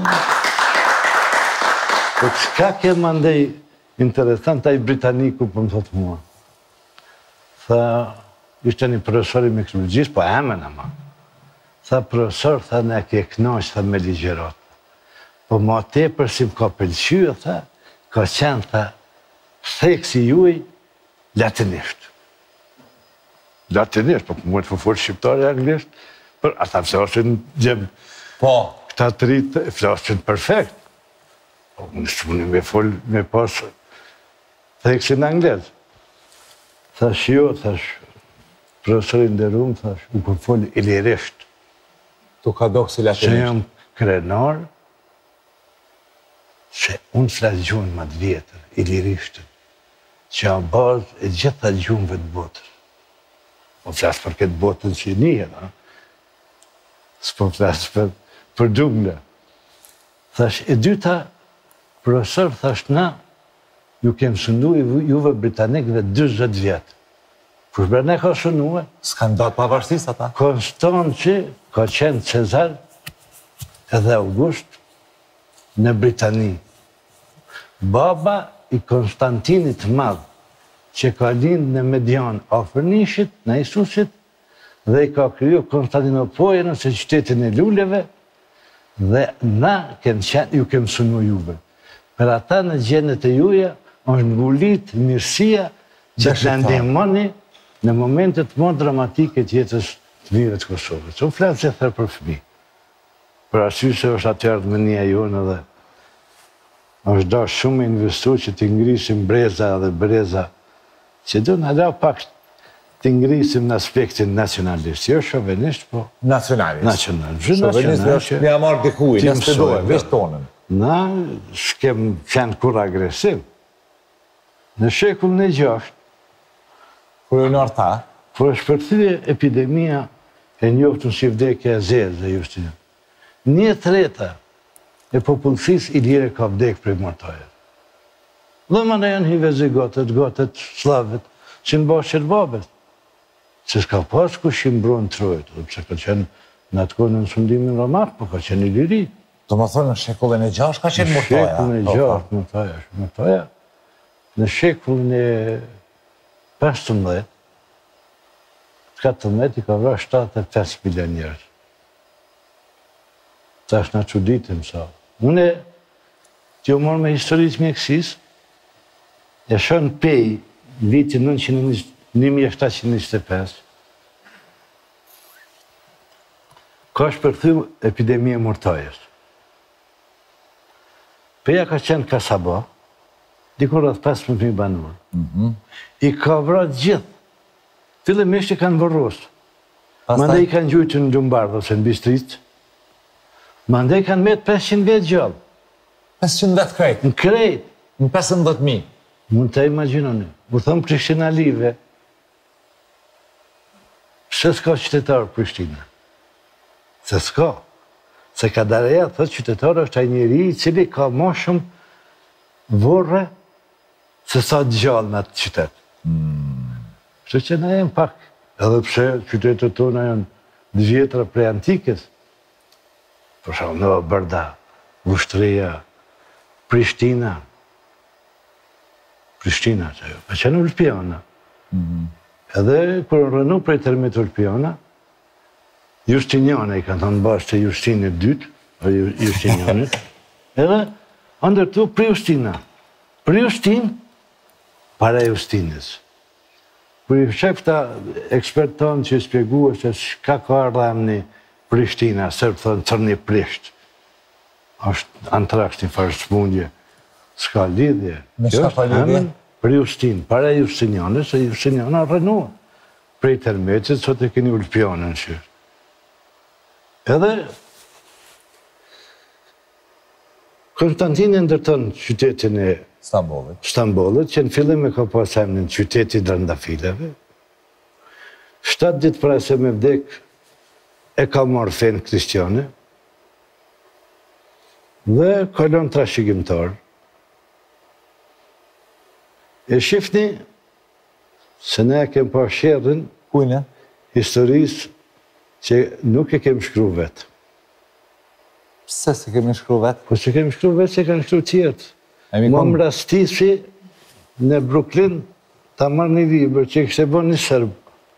Po çka ke mandej interesant ai Britaniku po më thotë mua. Tha, ishte një profesor i miksologjisë, po emën ama. Tha, profesor, tha, ne ke kënaqur, tha, me ligjerat. Po ma tepër si më ka pëlqyer, tha, ka qenë, tha, theksi juaj latinisht. Latinisht, po mund të folë shqiptar e anglisht, për ata flasin gjem. Po. Këta të rritë flasin perfekt. Po në shtunë me folë, me pas theksin anglisht. Thash jo, thash, profesorin dhe rumë, thash, u për folë ilirisht. Tu ka do kësi latinisht. Që jam krenar, që unë flas gjuhën më të vjetër, ilirishtën, që a bazë e gjitha gjuhënve të botër. Po flasë për këtë botën që njëhet, a? S'po flasë për, për gjungla. Thash, e dyta, profesor, thash, na, ju kemë sëndu juve Britanikëve dyzet vjetë. Kur shbre ne ka sënduë? S'kanë datë pavarësisë ata? Konstanci ka qenë Cezar edhe August në Britani. Baba i Konstantinit madhë, që ka lindë në Median afër Nishit, në Isusit, dhe i ka kriju Konstantinopolën ose qytetin e luleve, dhe na ju kemë sunu juve. Për ata në gjendet e juja, është ngulit mirësia që të ndihmoni në momentet më dramatike të jetës të mire të Kosovës. Unë flasë që thërë për fëmi. Për arsye se është atërë të mënia jonë dhe është da shumë investu që të ngrisim breza dhe breza që do në da pak të ngrisim në aspektin nacionalisht. Jo shovenisht, po... Nacionalisht. Nacionalisht. Shovenisht është një amarë dikuj, në së të dojë, vesh tonën. Na, shkem qenë kur agresiv. Në shekullin e gjashtë, kur e në arta, kur është përthyje epidemia e njoftën si vdekja e zezë dhe Justinë. Një treta e popullsisë ilire ka vdekë prej martajës. Dhe më në janë hivezigotët, gotët, slavët, që në bashkë qërbabet. Se s'ka pas ku shimbron trojët, dhe pëse ka qenë në atë kohë në sundimin romak, po ka qenë i liri. Do më thonë në shekullin e gjashtë ka qenë martaja? Në shekullin e gjashtë, martaja, martaja. Në shekullin e pesëmbëdhjetë, katërmbëdhjetë i ka vrarë shtatëdhjetë e pesë milion njerëz. Ta është nga çuditim sa. Unë që u morë me historisë mjekësisë, e shonë pej vitin një mijë e shtatë njëzet e pesë, ka shpërthyer epidemia e martajës. Peja ka qenë Kasaba, dikur rreth pesëmbëdhjetë mijë banor. I ka vrarë gjithë. Fillimisht i kanë vërrosë. Mandej i kanë gjujtë në Lumbardh ose në Bistrit. Mandej kanë metë pesëqind vjetë gjallë. pesëqind vjetë krejt? Në krejt. Në pesëmbëdhjetë mijë? Mund të imagjinoni. U thëmë Krishtin Alive, Pse s'ka qytetarë Prishtina? Se s'ka. Se Kadareja thot qytetarë është ai njeri i cili ka ma shumë vorre se sa gjallë në atë qytet. Kështu që na jem pak, edhe pse qytetet tona janë dë vjetra prej antikës, për shumë Nova Brda, Vushtria, Prishtina, Prishtina që jo, pa qenë Ulpiana. Edhe kërë rënu prej termit Ulpiana, Justiniane i kanë thonë bashkë të Justinit dytë, o Justinianit, edhe ndërtu Priustina. Priustin, para Justinës. Për i shef këta ekspert tonë që i spjegu është shka ka rëmni Prishtina, sërë thonë cërni Prisht. është antraks një farë smundje, s'ka lidhje. Me shka pa lidhje? Priustin, para Justinianës, se Justiniana rënua. Prej termetit, sot e keni Ulpionën që. Edhe Konstantini ndërton qytetin e Stambollit, Stambollit, që në fillim e ka pas emrin qyteti drëndafileve. Shtatë ditë para se me vdek e ka marrë fenë kristiane dhe kalon trashëgimtar. E shifni se ne kem pa sherrin kujne? Historisë që nuk e kem shkru vetë. Pse se kemi shkru vetë? Po se kemi shkru vetë se kanë shkru tjertë. Më më rastisi në Brooklyn ta marrë një libër që kështë e bo një sërbë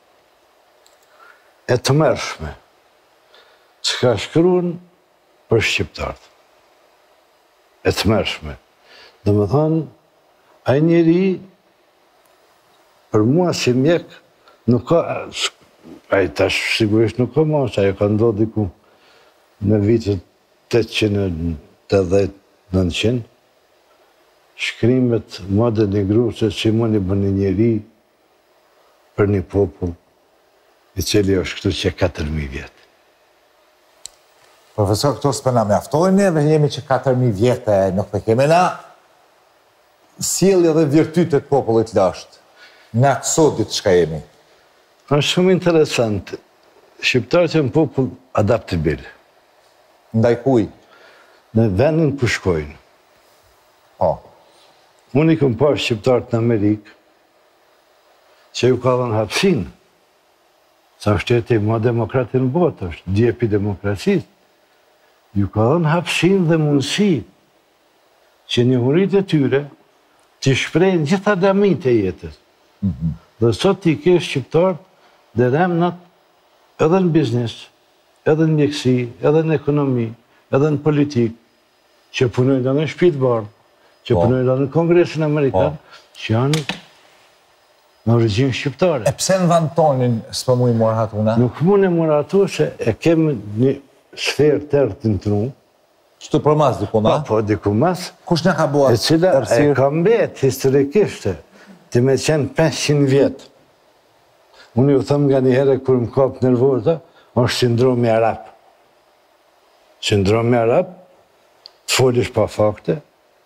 e të mërshme që ka shkruan për shqiptarët. E të mërshme. Dhe më thonë, a njeri për mua si mjek nuk ka, a i tash sigurisht nuk ka mos, a i ka ndodhë diku në vitet tetëqind e tetëdhjetë nëntëqind, shkrimet madhe negru se që mund i bën një njeri për një popull i cili është këtu që katër mijë vjetë. Profesor, këto s'pëna me aftojnë dhe jemi që katër mijë vjetë nuk të keme na sjellje dhe virtytet popullit lashtë. Nga kësodit që ka jemi. është shumë interesant. Shqiptarët janë popull adaptabil. Ndaj kuj? Në vendin ku shkojnë. Po. Unë i këm parë shqiptarët në Amerikë që ju ka dhënë hapësinë. Sa shteti më demokrati në botë, është djepi demokracisë. Ju ka dhënë hapësinë dhe mundësi që njohurit e tyre të shprejnë gjitha damit e jetës. Dhe sot t'i ke shqiptarët dhe remnat edhe në biznes, edhe në mjekësi, edhe në ekonomi, edhe në politikë, që punojnë dhe në shtëpitë bardhë, që punojnë dhe në Kongresin Amerikan, që janë në origjinë shqiptare. E pse në vend tonin s'po mu i morë hatuna? Nuk mu në morë hatu se e kemë një sferë tërë të në tru. Qëtu për mas diku ma? Po, diku mas. Kush në ka bua? E cila e ka mbet historikishte, të me qenë pesëqind vjetë. Unë ju thëmë nga një herë kërë më kapë nervoza, është sindromi arab. Sindromi arab, të folish pa fakte,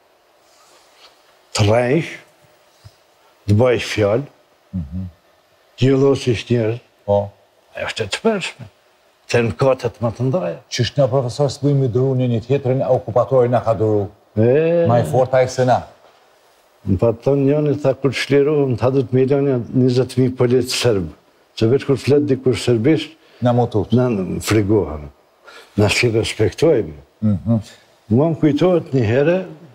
të rejsh, të bajsh fjallë, të jëllosish njerës, e është e të përshme, të në katët më të ndaja. Qështë në profesor së bëjmë i duru një një tjetërin, okupatori në ka duru? Ma i forta e se na? Në pa të thonë njëni, ta kur shlirohëm të hadët milioni njëzet mijë politë sërbë, që veç kur fletë dikur sërbisht, në motut. Në frigohëm, në shi respektojmë. Mua më kujtojët një herë,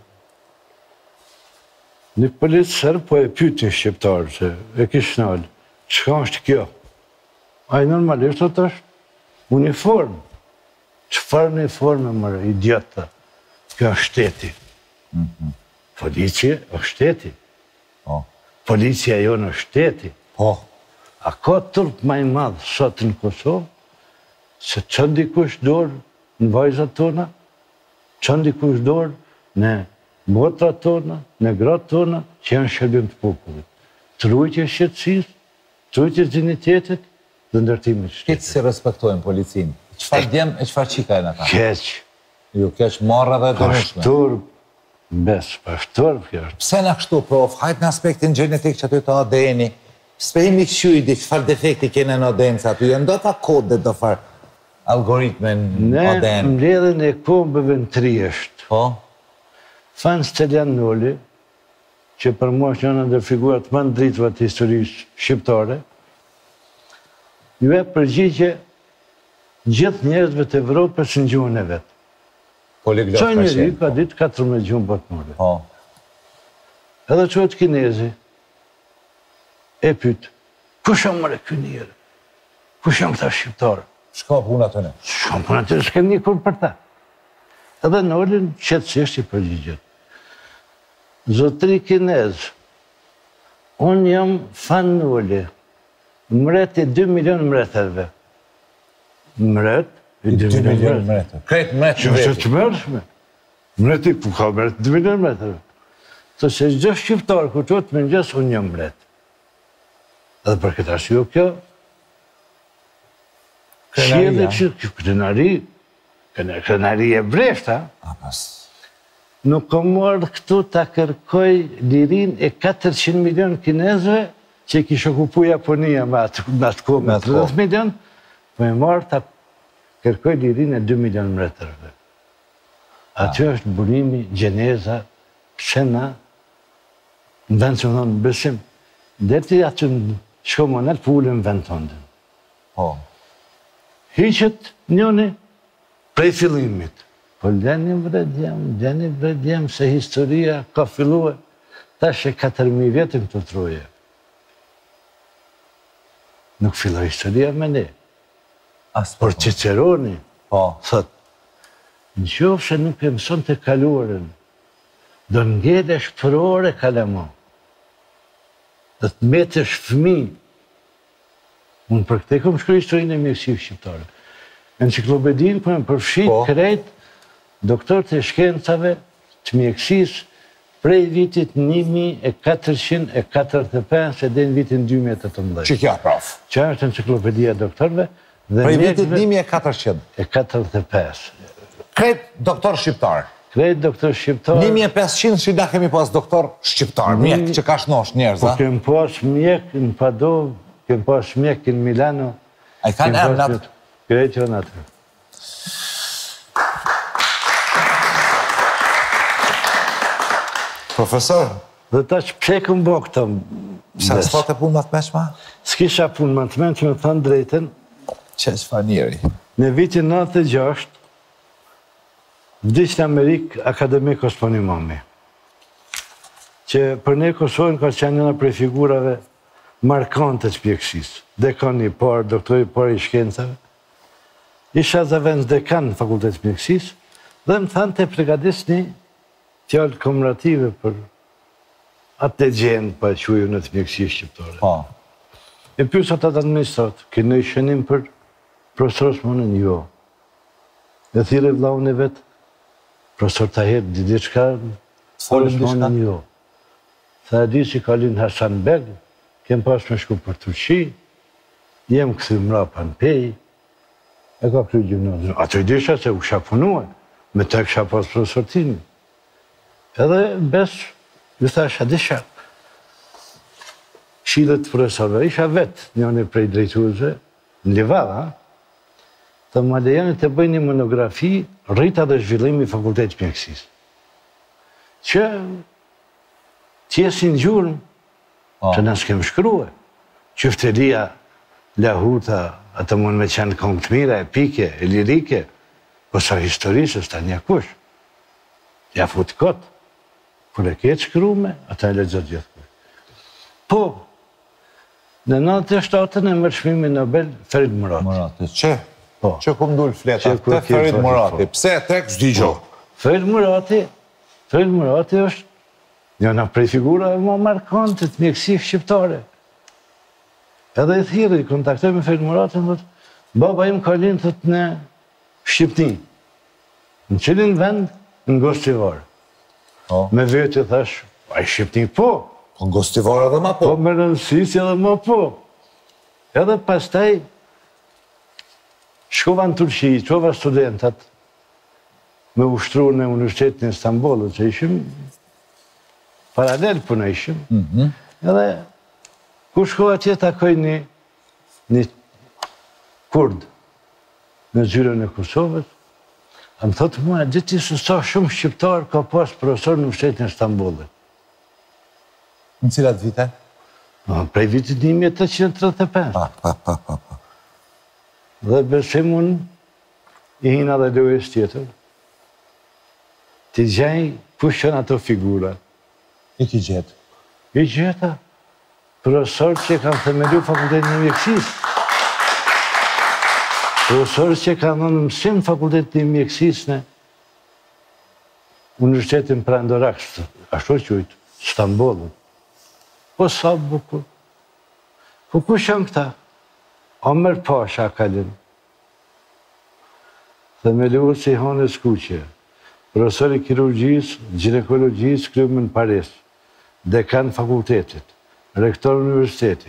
një politë sërbë po e pytë një shqiptarë, që e kishë nalë, qëka është kjo? A i normalisht atë është uniformë. Qëfar uniforme, mërë, idiotë, kjo është shteti. Policia është shteti. Policia jo në shteti. A ka turp ma i madhë sot në Kosovë, se që ndikush dorë në vajzat tona, që ndikush dorë në motrat tona, në gratë tona, që janë shërbim të popullit. Trujtje shqetësisë, trujtje zinitetit dhe ndërtimit shtetit. Këtë si respektojnë policinë? Qëfar djemë e qëfar qika e në ta? Keq. Ju keq marrë dhe të nëshme. Pashtur, besë, pashtur kjo është. Pse në kështu, prof? Hajtë në aspektin genetik që të të A D N-i, Spehimi këshyri, qëfar defekti kene në odencë aty? Jënë do të kode do farë algoritmen odenë? Ne mbledhen e kombëve në tri është. Po? Fan Stelian Noli, që për mua është njëna dhe figurat më ndritëve të historisë shqiptare, ju e përgjigje gjithë njerëzve të Evropës në gjuhën e vetë. Poliglot ka qenë. Qoj njëri qenë. ka ditë katërmbëdhjetë gjuhë botërore. Po. Edhe qojtë kinezi, e pytë, kush jam mëre ky njerë? Kush jam këta shqiptarë? Shka puna të ne? Shka puna të ne, s'kem një kur për ta. Edhe Nolin qëtësisht i përgjigjet. Zotri kinez, unë jam fan Noli, mret i dy milion mretërve. Mret i dy milion mretërve. Kretë mret Që është të mërshme. Mret i ku ka mret dy milion mretërve. Të se gjë shqiptarë ku qëtë më njës, unë jam mret. Edhe për këtë arsye kjo, shjedhe që krenari, krenari e breshta, nuk ka marrë këtu ta kërkoj lirin e katërqind milion kinezve që i kishë okupu Japonia me atë kohë me tridhjetë milion, po e marrë ta kërkoj lirin e dy milion mretërve. Aty është burimi, gjeneza, pse na, në vend që më thonë besim, deti aty në shko monel pullën vend tëndën. Po. Hiqet njëni prej fillimit. Po leni vredjem, leni vredjem se historia ka filluar tash e katër mijë vjetin të troje. Nuk filloi historia me ne. Por Ciceroni, thot, në qoftë se nuk e mëson të kaluarën, do ngelesh përore kalemo. Do të metesh fëmi. Unë për këte kom shkruaj historinë e mjekësisë shqiptare. Enciklopedin për më përfshit krejt doktorët e shkencave të mjekësisë prej vitit një mijë e katërqind e katërdhjetë e pesë dhe në vitin dy mijë e tetëmbëdhjetë. Që kja praf? Që është enciklopedia e doktorëve. Prej vitit një mijë e katërqind? E katërdhjetë e pesë. Krejt doktor shqiptar? Krejt doktor shqiptar. një mijë e pesëqind që da kemi pas doktor shqiptar, mjek që ka shnosh njerëz, a? Po kem pas mjek në Padovë, kem pas mjek në Milano. A i kanë emnat? Krejt jo në atë. Profesor? Dhe ta që pse këm bo këta... Sa s'fate punë më të meshma? S'kisha punë më të menë që me thënë drejten. Që që fa njeri? Në vitin nëntë e gjashtë, vdisht në Amerikë Akademi Kosponimami, që për ne Kosovën ka qenë njëna prej figurave markante të mjekësisë. Dekan i parë, doktor i parë i shkencave. Isha zavendës dekan në fakultet të mjekësisë, dhe më thanë të pregadis një fjallë komemorative për atë legjenë pa quju në të mjekësisë shqiptare. E pysat atë administratë, kënë i shënim për profesor Osmanin, jo. E thire vlaun e vetë, profesor Taher, di di qka, Osmanin, jo. Tha e di që kalin Hasanbeg, kem pas me shku për Turqi, jem këthi mrapa në pej, e ka kry gjimnazin. Ato i disha se u kësha punua, me të kësha pas profesor Tini. Edhe bes, ju thash, a disha, shilet profesorve, isha vetë njëni prej drejtuze, në Livada, të më lejani të bëjnë një monografi rrita dhe zhvillimi i fakultetit mjekësisë. Që tjesin gjurëm, që nësë kemë shkrua. Qyfteria, lahuta, atë mund me qenë kongë të mira, epike, e lirike, po sa historisë, s'ta një kush. Ja futë kotë. Kër e ketë shkrume, ata e lexot gjithë. Po, në nëntë e shtatën e mërë çmimin Nobel Ferit Murati. Murati, që? Që ku mdull fleta, të Ferit Murati, pse e tek s'di gjo? Ferit Murati, Ferit Murati është njëna prej figura e më markante të mjekësisë shqiptare. Edhe i thirrë, i kontaktoj me Ferit Murati, më thotë, baba im ka lind thot në Shqipni. Në cilin vend? Në Gostivar. Me vetë i thash, a i Shqipni po? Po në Gostivar edhe ma po? Po me rëndësisi edhe ma po. Edhe pastaj, shkova në Turqi, qova studentat me ushtru në Universitetin e Istanbulit, që ishim paralel puna ishim, edhe Ku shko atje takoj një kurd në zyrën e Kosovës, a më thotë mua, diti se sa shumë shqiptar ka pas profesor në Universitetin e Stambollit. Në cilat vite? Prej vitit një mijë e tetëqind e tridhjetë e pesë. Pa, pa, pa, pa, pa. Dhe besim unë, i hina dhe lojës tjetër, të gjej kush qënë ato figura. I ki gjetë? I gjeta. Profesor që kanë themelu fakultetin e mjekësisë. Profesor që kanë dhënë mësim fakultetin e mjekësisë në Universitetin Prandorak, ashtu qujtë, Stambollit. Po sa bukur. Po kush janë këta? Omer Pasha Kalin. Themeluesi Hannes Kuqe, profesor i kirurgjisë, ginekologjisë, krymë në Paris, dekan fakultetit, rektor universiteti.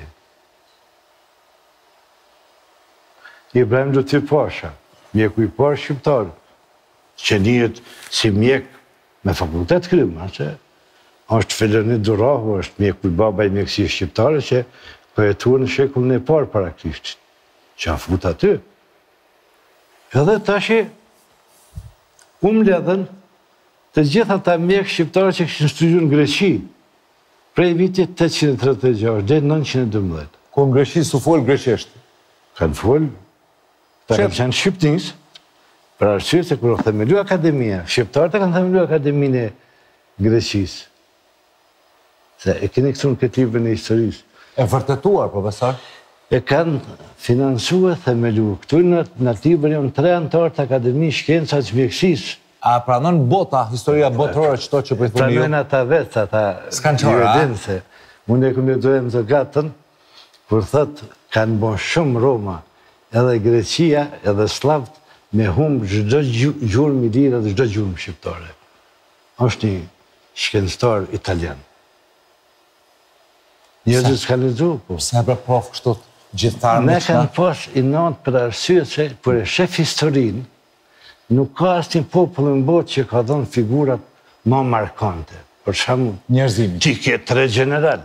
Ibrahim Lutfi Pasha, mjeku i parë shqiptar, që njët si mjek me fakultet krymë, që është Felenit Durahu, është mjeku i baba i mjekësisë shqiptare, që ka jetuar në shekullin e parë para Krishtit, që a fut aty. Edhe tashi, u mbledhen të gjitha ta mjekë shqiptarë që këshin studiu në Greqi, prej vitit tetëqind e tridhjetë e gjashtë dhe nëntëqind e dymbëdhjetë. Ku në Greqi su folë greqisht? Kanë folë, ta kanë qenë shqiptinsë, për arsye se kërë themelu akademia, shqiptarët e kanë themelu akademinë e Greqisë. Se e keni këtu në këtë librin e historisë. E vërtetuar, profesor? E kanë finansua themelu. Këtu në librin janë tre anëtar të Akademisë Shkenca të Mjekësisë. A pranon bota, historia botërore qëto që për i thuni ju? Pranojnë ata vetë, ata evidense. Unë e këmë ledohem të gatën, kur thëtë kanë bon shumë Roma, edhe Greqia, edhe Slavët, me humbë çdo gjurmë i lirë dhe çdo gjurmë shqiptare. Është një shkencëtar italian. Njerëzit s'ka lexu, po. Se për prof kështu gjithtarë me Ne kanë pas i natë për arsye se për e shef historinë, nuk ka asnjë popull në botë që ka dhënë figurat më markante. Për shembull, njerëzimi. Ti ke tre general.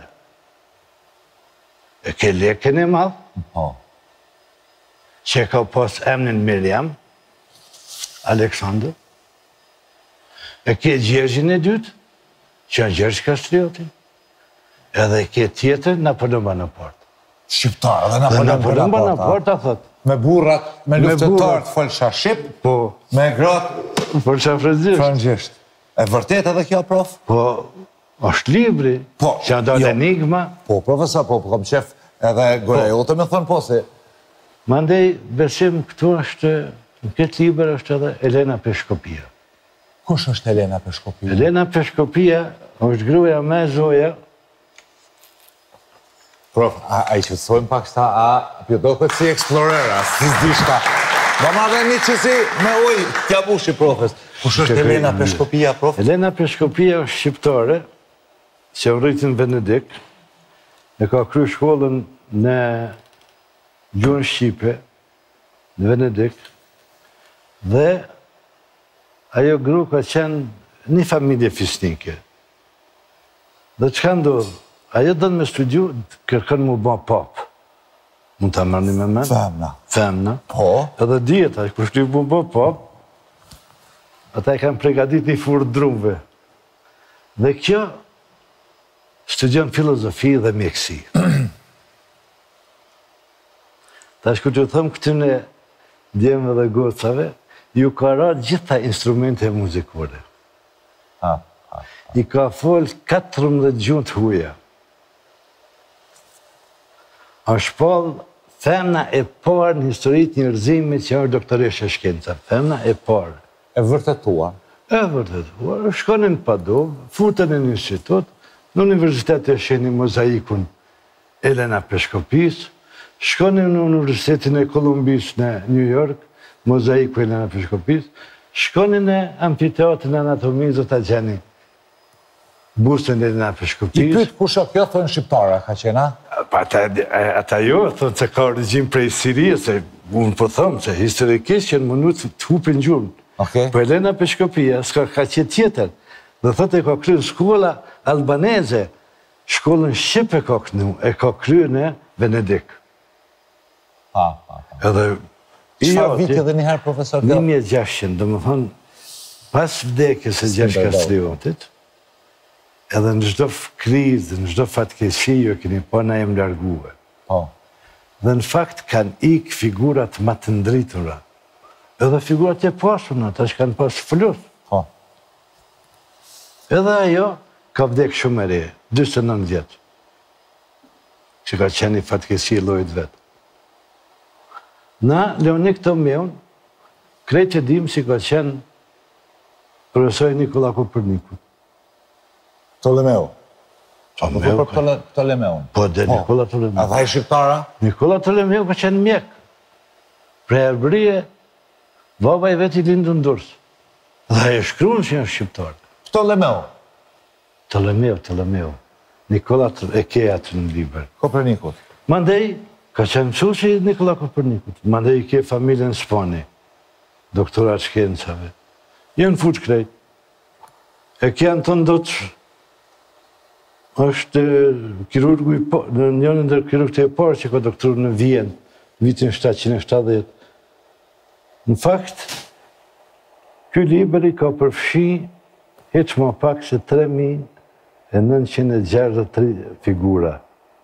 E ke Leken e Madh, po. Që ka pas emrin Miriam, Aleksandr. E ke Gjergjin e dytë, që janë Gjergj Kastrioti. Edhe ke tjetër Napoleon Bonaparte. Shqiptar, edhe Napoleon Bonaparte, a thot. Me burrat, me luftëtarët folsha shqip, me gratë folsha frëngjisht. E vërtet edhe kjo, prof? Po, është libri, që janë dalë enigma. Po, profesor, po, kam qef edhe gore, o të me thënë po se... Mandej, besim këtu është, në këtë liber është edhe Elena Peshkopia. Kush është Elena Peshkopia? Elena Peshkopia është gruaja me Zoja. Prof, a i qëtësojmë pak shta, a pjodo këtë si eksplorera, si zdi shka. Do ma dhe një qësi me oj, tja bushi, profes. Kush është Elena Peshkopia, prof? Elena Peshkopia është shqiptare, që rritin Venedik, e ka kry shkollën në gjuhën Shqipe, në Venedik, dhe ajo gru ka qenë një familje fisnike. Dhe që ka ndodhë? Ajo dënë me studiu, kërkën mu ba pap. Mund të marrni me men? Femna. Femna. Po. Edhe djeta, kër shtu mu ba pap, ata e kanë pregadit një furë drumve. Dhe kjo studion filozofi dhe mjekësi. Ta shku që thëmë këtëne djemëve dhe gocave, ju ka ra gjitha instrumente muzikore. I ka folë katërmbëdhjetë gjuhë të huaja. A shpall femna e parë në historitë njerëzimit që është doktoreshe shkenca. Femna e parë. E vërtetuar? E vërtetuar. Shkonin në Padovë, futën në një institut, në Universitet e sheni mozaikun Elena Peshkopis, shkonin në Universitetin e Kolumbis në New York, mozaiku Elena Peshkopis, shkonin në Amfiteatrin e Anatomisë të gjeni bustën e Elena Peshkopis. I pytë kusha kjo thënë shqiptare, ka qena? Ata jo, thënë se ka origjim prej Sirie, se unë po thëmë, se historikisht që në mundu të hupin gjurën. Po Elena Peshkopia s'ka ka qëtë tjetër, dhe thëtë e ka kryrë shkolla albaneze shkollën Shqip e ka kryer në Venedik. Pa, pa, pa. Edhe... Çfarë viti edhe njëherë, profesor? një mijë e gjashtëqind, dhe më thonë, pas vdekjes e Gjergj Kastriotit, edhe në çdo krizë, në çdo fatkeqësi, ju keni pa na jem largue. Po. Dhe në fakt kanë ikë figurat më të ndritura. Edhe figurat e pasuna, tash kanë pas flus. Po. Edhe ajo ka vdek shumë e re, dyqin e nëntë vjetë, që ka qenë i fatkeqësi i llojit vet. Na, Leonik Tomeun, krejt e dim si ka qenë profesori Nikola Koperniku. Ptolemeu. Ptolemeu. Ptolemeu. Po, dhe Nikola Ptolemeu. A vaj shqiptara? Nikola Ptolemeu ka qenë mjek. Prej Erbrije, baba i veti lindu në Durrës. Dhe e shkruan që janë shqiptar. Ptolemeu. Ptolemeu, Ptolemeu. Nikola e ke atë në libër. Kopernikut. Mandej, ka qenë mësuesi i Nikola Kopernikut. Mandej i ke familjen Spani, doktorat shkencave. Jenë fuq krejt. E ke Anton Doç, është kirurgu i parë, në njërin ndër kirurgët e parë që ka doktoruar në Vjenë, vitin shtatëqind e shtatëdhjetë. Në fakt, ky libër i ka përfshi hiç më pak se tre mijë e nëntëqind e gjashtëdhjetë e tre figura.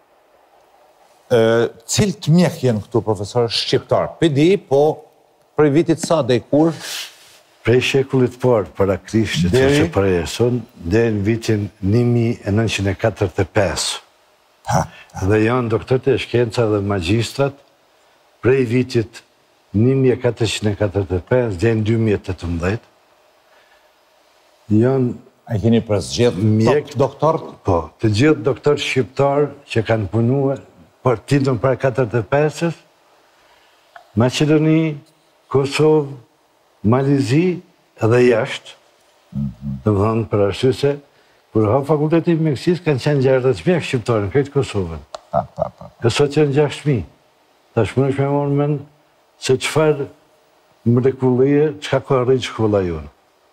Cilët mjek jenë këtu, profesor, shqiptar? Pidi, po prej vitit sa dhe kur? Prej shekullit parë, para Krishtit, ose para Jeson, deri në vitin një mijë e nëntëqind e katërdhjetë e pesë. Dhe janë doktorët e shkenca dhe magjistrat prej vitit një mijë e katërqind e katërdhjetë e pesë deri në dy mijë e tetëmbëdhjetë. Janë... A keni për zgjedh doktor? Po, të gjithë doktorë shqiptar që kanë punuar për titullin para katërdhjetë e pesës, Maqedoni, Kosovë, Malizi edhe jashtë, dhe më thonë për arsye se, kur ha fakulteti i mjekësisë kanë qenë gjashtëdhjetë mjek shqiptarë në krejt Kosovën. E sot janë gjashtë mijë. Tash më është me morë mend se çfarë mrekullie, çka ka arrit shkolla jonë.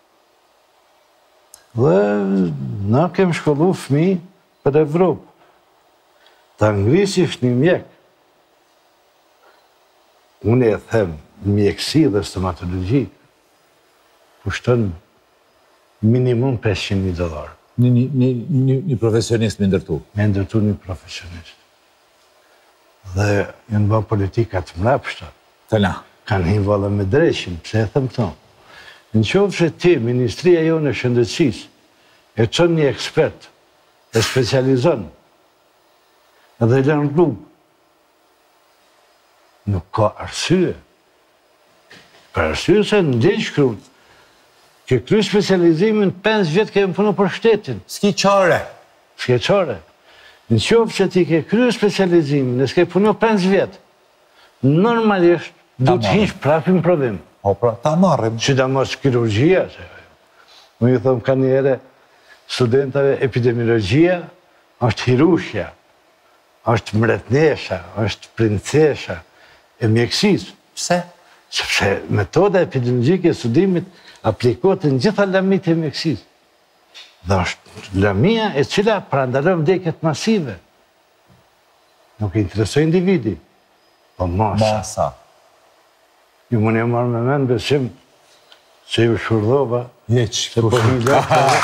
Dhe na kem shkollu fëmijë për Evropë. Ta ngrisish një mjek, unë e them, mjekësi dhe stomatologji, kushton minimum pesëqind mijë dollar. Një profesionist me ndërtu? Me ndërtu një profesionist. Dhe janë bërë politikat mrapshta. Të na. Kanë hinë valla me dreshin, pse e thëmë thonë. Në qofë që ti, Ministria jonë e Shëndetësisë, e qënë një ekspert, e specializon, edhe e lënë rrugë, nuk ka arsye. Për arsye se në ndjenjë shkruan, që kry specializimin pesë vjetë kemi punu për shtetin. S'ki qare. S'ke qare. Në qofë që ti ke kry specializimin, e s'ke punu pesë vjetë, normalisht du të hinsh prapim provim. O, pra, ta marrim. Që da mos kirurgjia. Më ju thëmë ka një ere studentave epidemiologjia, është hirushja, është mretnesha, është princesha e mjekësisë. Pse? Sepse metoda epidemiologjike e studimit aplikohet në gjitha lamit e mjekësisë. Dhe është lamia e cila parandalon vdekjet masive. Nuk e interesoj individi, po masa. Masa. Ju më një marrë me menë besim se ju shurdhova. Jeq, se po një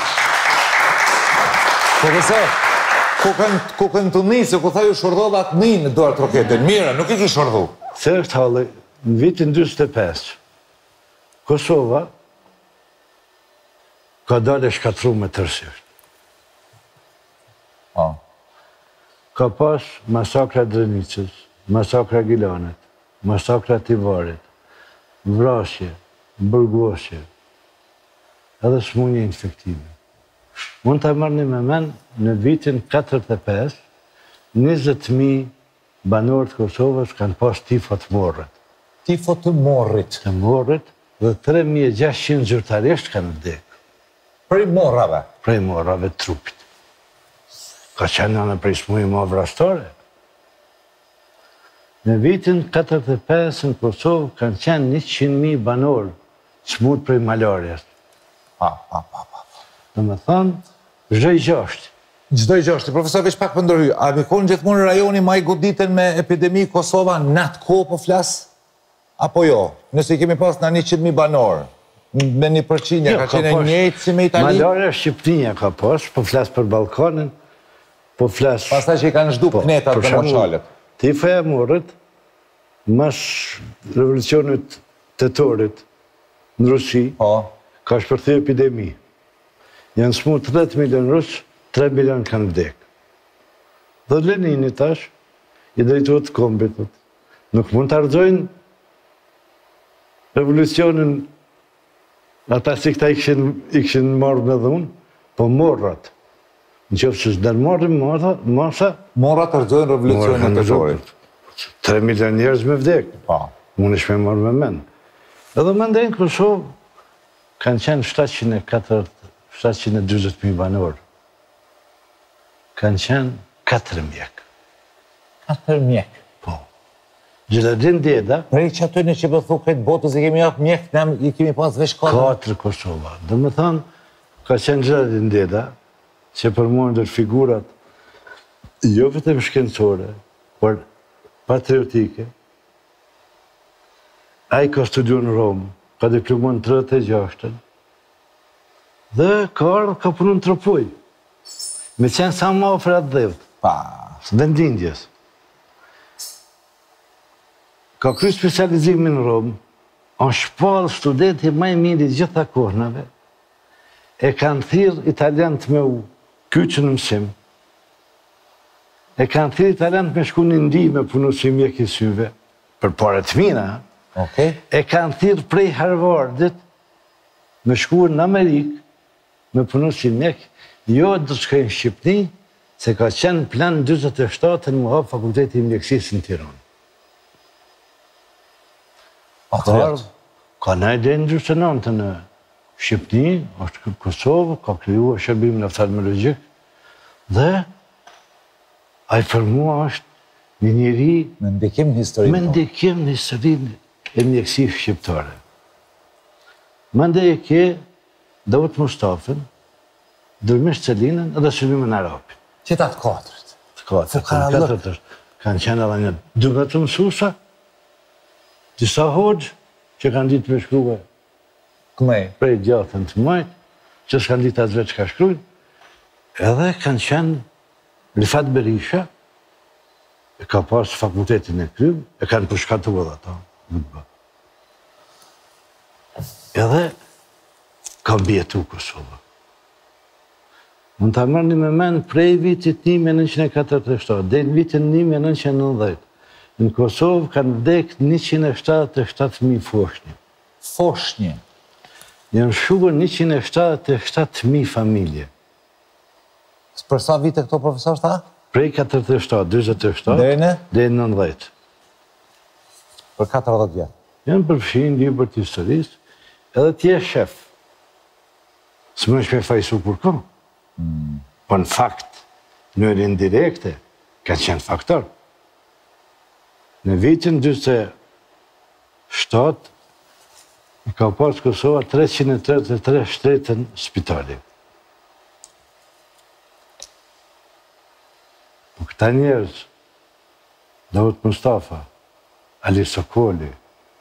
Profesor, ku kënë të njëse, ku tha ju shurdhova atë një në duart roketën, mira, nuk i ki shurdhu. Se është halë, në vitin dyzet e pesë, Kosova ka dalë e shkatru me tërsisht. Ka pas masakra Drenicës, masakra Gilanit, masakra Tivarit, vrasje, burgosje, edhe smunje infektive. Mund të marrni me men, në vitin katërdhjetë e pesë, njëzet mijë banorë të Kosovës kanë pas tifo të morrit. Tifo të morrit? Të morrit, dhe tre mijë e gjashtëqind zyrtarisht kanë vdekë. Prej morrave? Prej morrave të trupit. Ka qenë në prej smujë më vrastore. Në vitin katërdhjetë e pesë në Kosovë kanë qenë njëqind mijë banorë smut prej malarjes. Pa, pa, pa, pa. Dhe me thonë, zhej gjashtë, Gjdoj gjë është, profesor, veç pak për ndërhy, a mi konë gjithmonë rajoni ma i goditën me epidemi Kosova në atë kohë po flasë? Apo jo? Nëse kemi pas në njëqind mijë banorë, me një përqinja, ka qene njëjtë si me Itali? Malore Shqiptinja ka pas, po flasë për Balkanin, po flasë... Pastaj që i kanë zhdu knetat dhe moshalet. Tifa e morët, mas revolucionit tetorit në Rusi, ka shpërthy epidemi. Janë smu tridhjetë milion rusë, tre milion kanë vdek. Dhe Lenini tash, i drejtuat kombit. Nuk mund të ardzojnë revolucionin ata si këta i këshin marrë me dhunë, po morrat. Në qëfë që shden marrë masa... Morrat ardzojnë revolucionin të zorit. tre milion njerëz me vdek. Unë ishme marrë me men. Edhe më ndajnë Kosovë, kanë qenë shtatëqind e dyzet mijë banorë. Kanë qenë katër mjek. Katër mjek? Po. Gjeladin Deda... Prej që aty në që pëthu këtë botës i kemi apë mjek, ne i kemi pas vesh katër? Katër Kosova. Dhe më thanë, ka qenë Gjeladin Deda, që përmojnë dhe figurat, jo vetëm shkencore, por patriotike. A i ka studiu në Romë, ka diplomon në tridhjetë e gjashtën, dhe ka ardhë, ka punu në Tropoj. Me qenë sa ma ofre atë dhevët. Pa. Vendindjes. Ka kry specializimin në Romë, anë shpalë studenti maj miri gjitha kornave, e kanë thirë italianët me u kyqë në mësim, e kanë thirë italianët me shku një ndi me punu si mjek i syve, për pare të mina, e kanë thirë prej Harvardit me shku në Amerikë, me punu si mjek, jo dhe shkajnë Shqipni, se ka qenë plan dyzet e shtatë në muhap fakulteti i mjekësisë në Tiranë. Atërë? Ka na ide ndryshë nëntë në Shqipni, është Kosovë, ka kryu e shërbim në oftalmologjik, dhe a i formua është një njëri... Me ndikim në historinë. Me ndikim në historinë e mjekësisë shqiptare. Mande e ke Davut Mustafën, Dërmish Celinën edhe Shëllimin Arapi. Qëta të katërt? Të katërt. Kanë qenë edhe një dëmë të mësusa, disa hoxhë që kanë ditë me shkruve prej gjatën të majtë, që s'kanë ditë asë veç ka shkrujnë, edhe kanë qenë Rifat Berisha, e ka pasë fakultetin e krymë, e kanë përshkatu edhe ata. Edhe ka mbjetu Kosovë. Mund të mërni me men prej vitit një mijë e nëntëqind e katërdhjetë e shtatë, dhe në vitin një mijë e nëntëqind e nëntëdhjetë. Në Kosovë kanë vdek njëqind e shtatëdhjetë e shtatë mijë foshnjë. Foshnjë? Janë shugër njëqind e shtatëdhjetë e shtatë mijë familje. Për sa vite këto profesor tha? Prej katërdhjetë e shtatë, dyzet e shtatë, dhe në? Dhe në nëntëdhjetë. Për katërdhjetë vjetë? Janë përfshin libër të historisë, edhe tje shef. Së më shpe fajsu kur kom. Po në fakt, në në indirekte, kanë qenë faktor. Në vitin dyzet e shtatë, i ka pas Kosova treqind e tridhjetë e tre shtetën spitali. Po këta njerëz, Davut Mustafa, Ali Sokoli,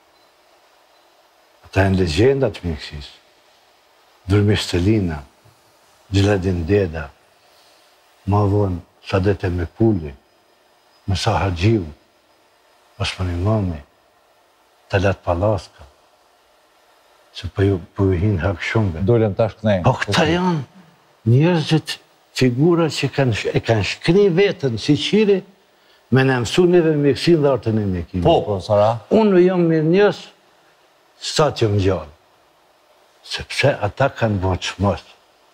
ata e në legendat mjekësisë, Dërmish Celina, Gjeladin Deda, ma vonë Sadet e Mepulli, Mësa Haxhiu, Osman Imami, Talat Palaska, se po ju hinë hak shumëve. Dolem tash kënejnë. Po këta janë njerëzit, figura që e kanë shkri vetën si qiri, me në mësunive mjekësin dhe artën e mjekimi. Po, profesora? Unë jam mirë njës, sa që më gjallë. Sepse ata kanë bërë qëmës.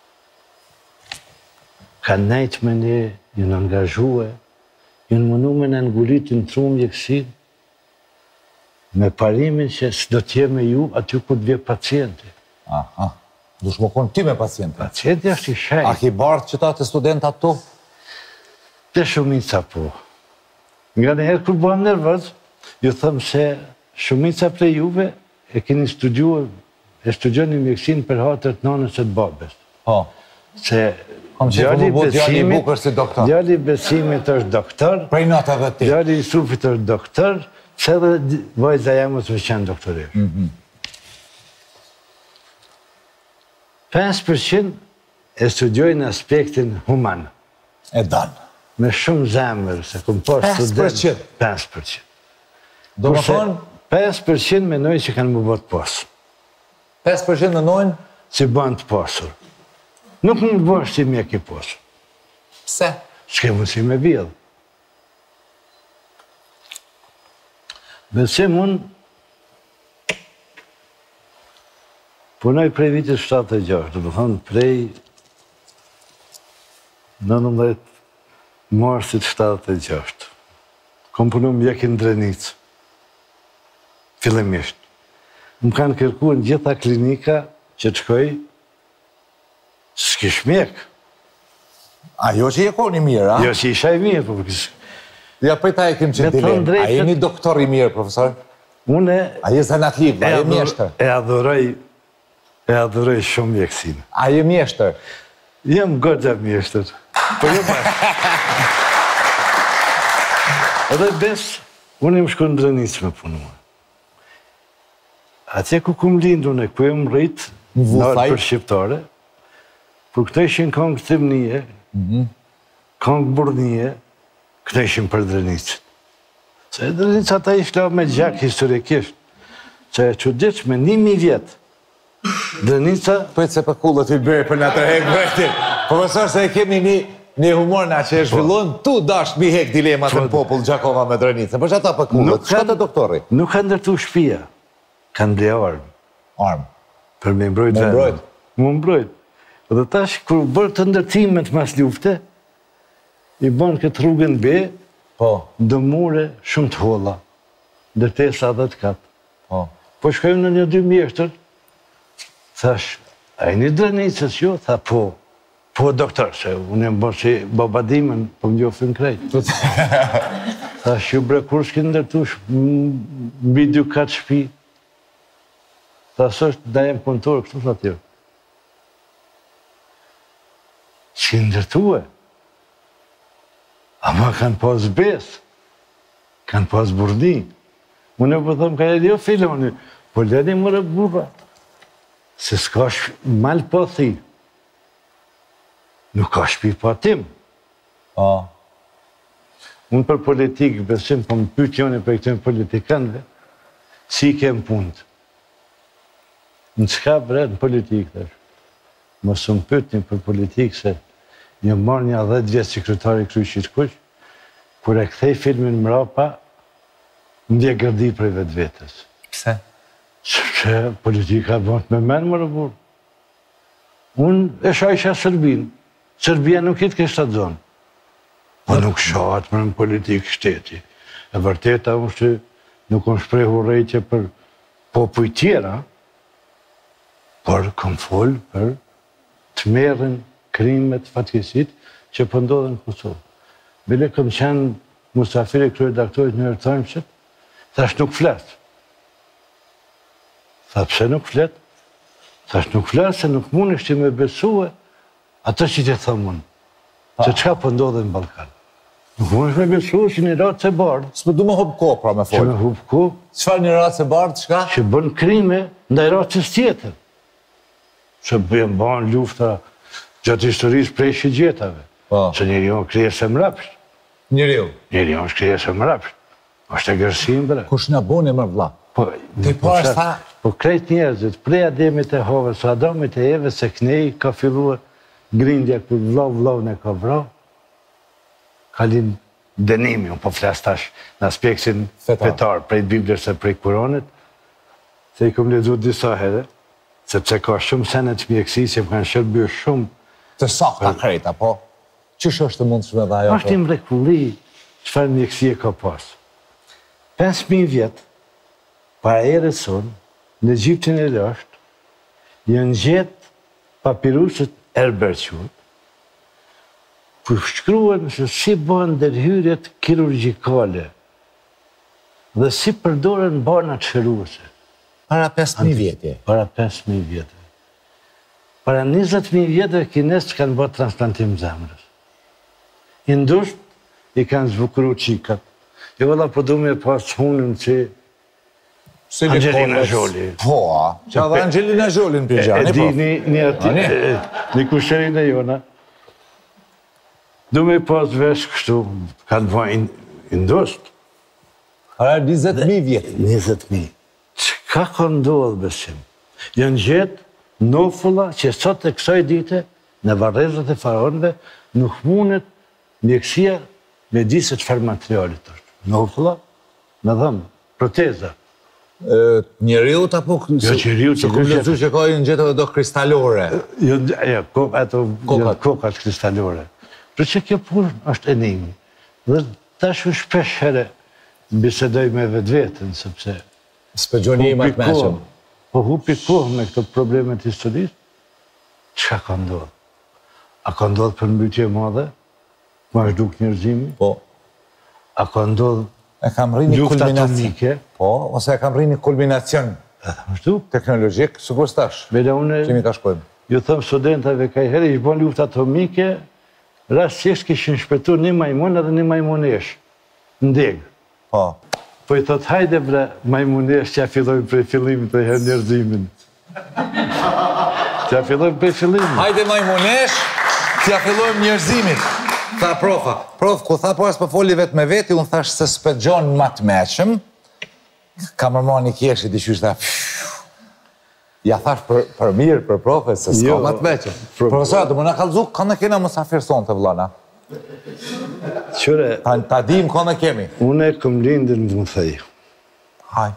Kanë nejtë me një, jënë angazhue, jënë mënu me në ngulitin të trumë mjekësin, me parimin që s'do t'jeme ju aty ku t'vje pacienti. Aha, du shmo konë ty me pacienti? Pacienti është i shajtë. A ki bartë që ta të studentat tu? Të shumica po. Nga në herë kur bëhem nervëz, ju thëmë se shumica prej juve e keni studiuar, e studioni mjekësin për hatër të nanës e të babes. Po. Se Kom që për më bu djali i bukur si doktor. Djali i Besimit është doktor. Prej natave ti. Djali i Yusufit është doktor, se dhe vajza jam të qenë doktoresh. pesë përqind e studiojnë aspektin human. E danë. Me shumë zemër, se këmë po student. pesë përqind. Do më thonë? pesë përqind menojnë që kanë më bëtë posë. pesë përqind menojnë? Që bënë të posur. Nuk më bësh që mjek i posur. Pse? Shke mundësi me bjedhë. Besim unë punoj prej vitit shtatë e gjashtë, do më thonë prej nëntëmbëdhjetë marsit shtatë e gjashtë. Kom punu mjekin Drenicë, fillimisht. Më kanë kërku në gjitha klinika që të shkoj, s'kish mjek. A jo që je koni mirë, a? Jo që isha i mirë, po përkës... Ja, për ta e kem që dilemë. A jeni doktor i mirë, profesor? Une... A je zanatlik, a je mjeshtër? E adhuroj, e adhuroj shumë mjekësinë. A je mjeshtër? Jem goxha mjeshtër. Po jo pas. Edhe bes, unë im shku në Drenicë me punua. Atje ku kum lindu në ku e më rritë, në për shqiptare, për këto ishin kongë timnije, kongë burnije, këto ishin për Drenicë. Se Drenicë ata ishla me gjak historikisht, që e që diqë me nimi vjetë. Drenica... Pëjtë se për kullë të i bërë për në të hekë vërtit. Profesor, se e kemi një humor nga që e zhvillon, tu dasht mi hek dilemat në popull Gjakova me Drenica. Për që ata për kullë, të shka të doktori? Nuk kanë ndërtu shpia, kanë ble armë. Armë? Për me mbrojt vendë. Me mbrojt? Me mbrojt. Dhe tash, kër bërë të ndërtimet mas lufte, i bënë këtë rrugën be, dëmure shumë të holla, ndërtesa dhe të katë. Po shkojmë në një dy mjeshtër, thash, a e një Drenicës jo? Tha, po, po doktor, se unë e më bërë që babadimen, po më gjofën krejtë. Thash, ju bre, kur s'ki ndërtush, mbi dy katë shpi. Thash, është da jem kontorë, kështu të atyre. Që ndërtue. Ama kanë pas besë, kanë pas burdi. Unë e po thëmë, ka e jo filoni, po ledi mërë burra. Se s'ka malë po thi. Nuk ka shpi pa tim. Unë për politikë, besim, po më pytë jone për këtëm politikanëve, si kem punët. Në qka bre në politikë, thash. Mosë më pytë një për politikë, se një marrë një dhjetë vjetë sekretari kryqit kuq, kur e kthej filmin mrapa, më dje gërdi prej vetë vetës. Pse? Që politika bënd me menë më rëbur. Unë e shajsha Sërbinë. Sërbia nuk i të kështë atë zonë. Po nuk shahat më në politikë shteti. E vërteta unë që nuk unë shprehu rejtje për popuj tjera, por këm folë për të merën krimet, fatkesit, që pëndodhen në Kosovë. Bile këm qenë musafiri kërë redaktorit në rëtojmë qëtë, thash nuk fletë. Tha pëse nuk fletë? Thash nuk fletë se nuk mund ishte me besue atë që të thëmë unë, që qka pëndodhen në Balkan. Nuk mund ishte me besue që një ratë se bardë. Së më du me hupë ko, pra me folë. Që me hupë ko. Qëfar një ratë se bardë, qka? Që bën krime ndaj ratës tjetër. Që bëjmë banë lufta gjatë historisë prej shigjetave. Se njëri o krije se mrapsht. Njëri o? Njëri o shkrije se mrapsht. Ashtë e gërësim, bre. Kush në boni më vla? Ti po është tha? Po krejt njerëzit, prej Ademit e Hove, së Adamit e Eve, se kënej ka filluar grindja kër vlau vlau në ka vrau, kalin dënimi, unë po flas tash në aspektin fetar, prej Biblës e prej Kuranit, se i kom lezu disa herë, sepse ka shumë senet mjekësi, që më kanë shërbyrë shumë. Të sakta krejta, po? Qësh është të mundshme dhe ajo? Ashtë i mrekulli, qëfar mjekësi e ka pas. pesë mijë vjetë, para ere sonë, në Egjiptin e lashtë, janë gjetë papirusët Erberqut, për shkruan se si bëhen ndërhyrjet kirurgjikale dhe si përdoren banat shëruese. Para pesë mijë vjetë? Para pesë mijë vjetë. Para njëzet mijë vjetëve kinesë që kanë bërë transplantim zemrës. Indusht i kanë zbukuru qikat. Jo vëlla po du me pas hunën që Angelina Jolie. Po, që edhe Angelina Jolie në pijani, po. E di një ati, një kusherin e jona. Du me pas vesh kështu, kanë bërë indusht. Ara njëzet mijë vjetë. njëzet mijë. Qka ka ndodhë besim? Janë gjetë nofulla që sot e kësaj dite në varrezat e faraonëve nuk mundet mjekësia me di se çfarë materialit është. Nofulla, me dhëmë, proteza. Njeriut apo Jo, njeriut që kumë lëzu që ka i në gjetëve do kristalore? Jo, ato kokat kristalore. Për që kjo punë është enigmi. Dhe tash u shpesh here bisedoj me vetë vetën, sepse Spëgjoni i matë meqëm. Po hupi kohë me këto problemet historisë, çka ka ndodhë? A ka ndodhë për mbytje madhe? Ma është duk njërzimi? Po. A ka ndodhë E kam rrini kulminacion? Po, ose e kam rrini kulminacion teknologjik, sigur stash. Bele une, Qemi ka shkojmë. ju thëmë studentave ka i herë, i bon luft atomike, rastisht kishin shpëtu një majmun edhe një majmunesh. Ndegë. Po. Po i thot, hajde bre, majmunesh që ja fillojmë prej fillimit të herë njerëzimin. Që ja fillojmë prej fillimit. Hajde majmunesh, që ja fillojmë njerëzimit. Tha profa. Prof, ku tha po as për foli vetë me veti, unë thash se s'pëgjon matë meqëm, ka mërma një kjeshi, di qysh tha, ja thash për mirë, për profe, se s'ka matë meqëm. Profesora, du më në kalzu, ka në kena mësafir son të vlana. Qëre, ta dim ka në kemi. Une këm lindin më thej. Haj.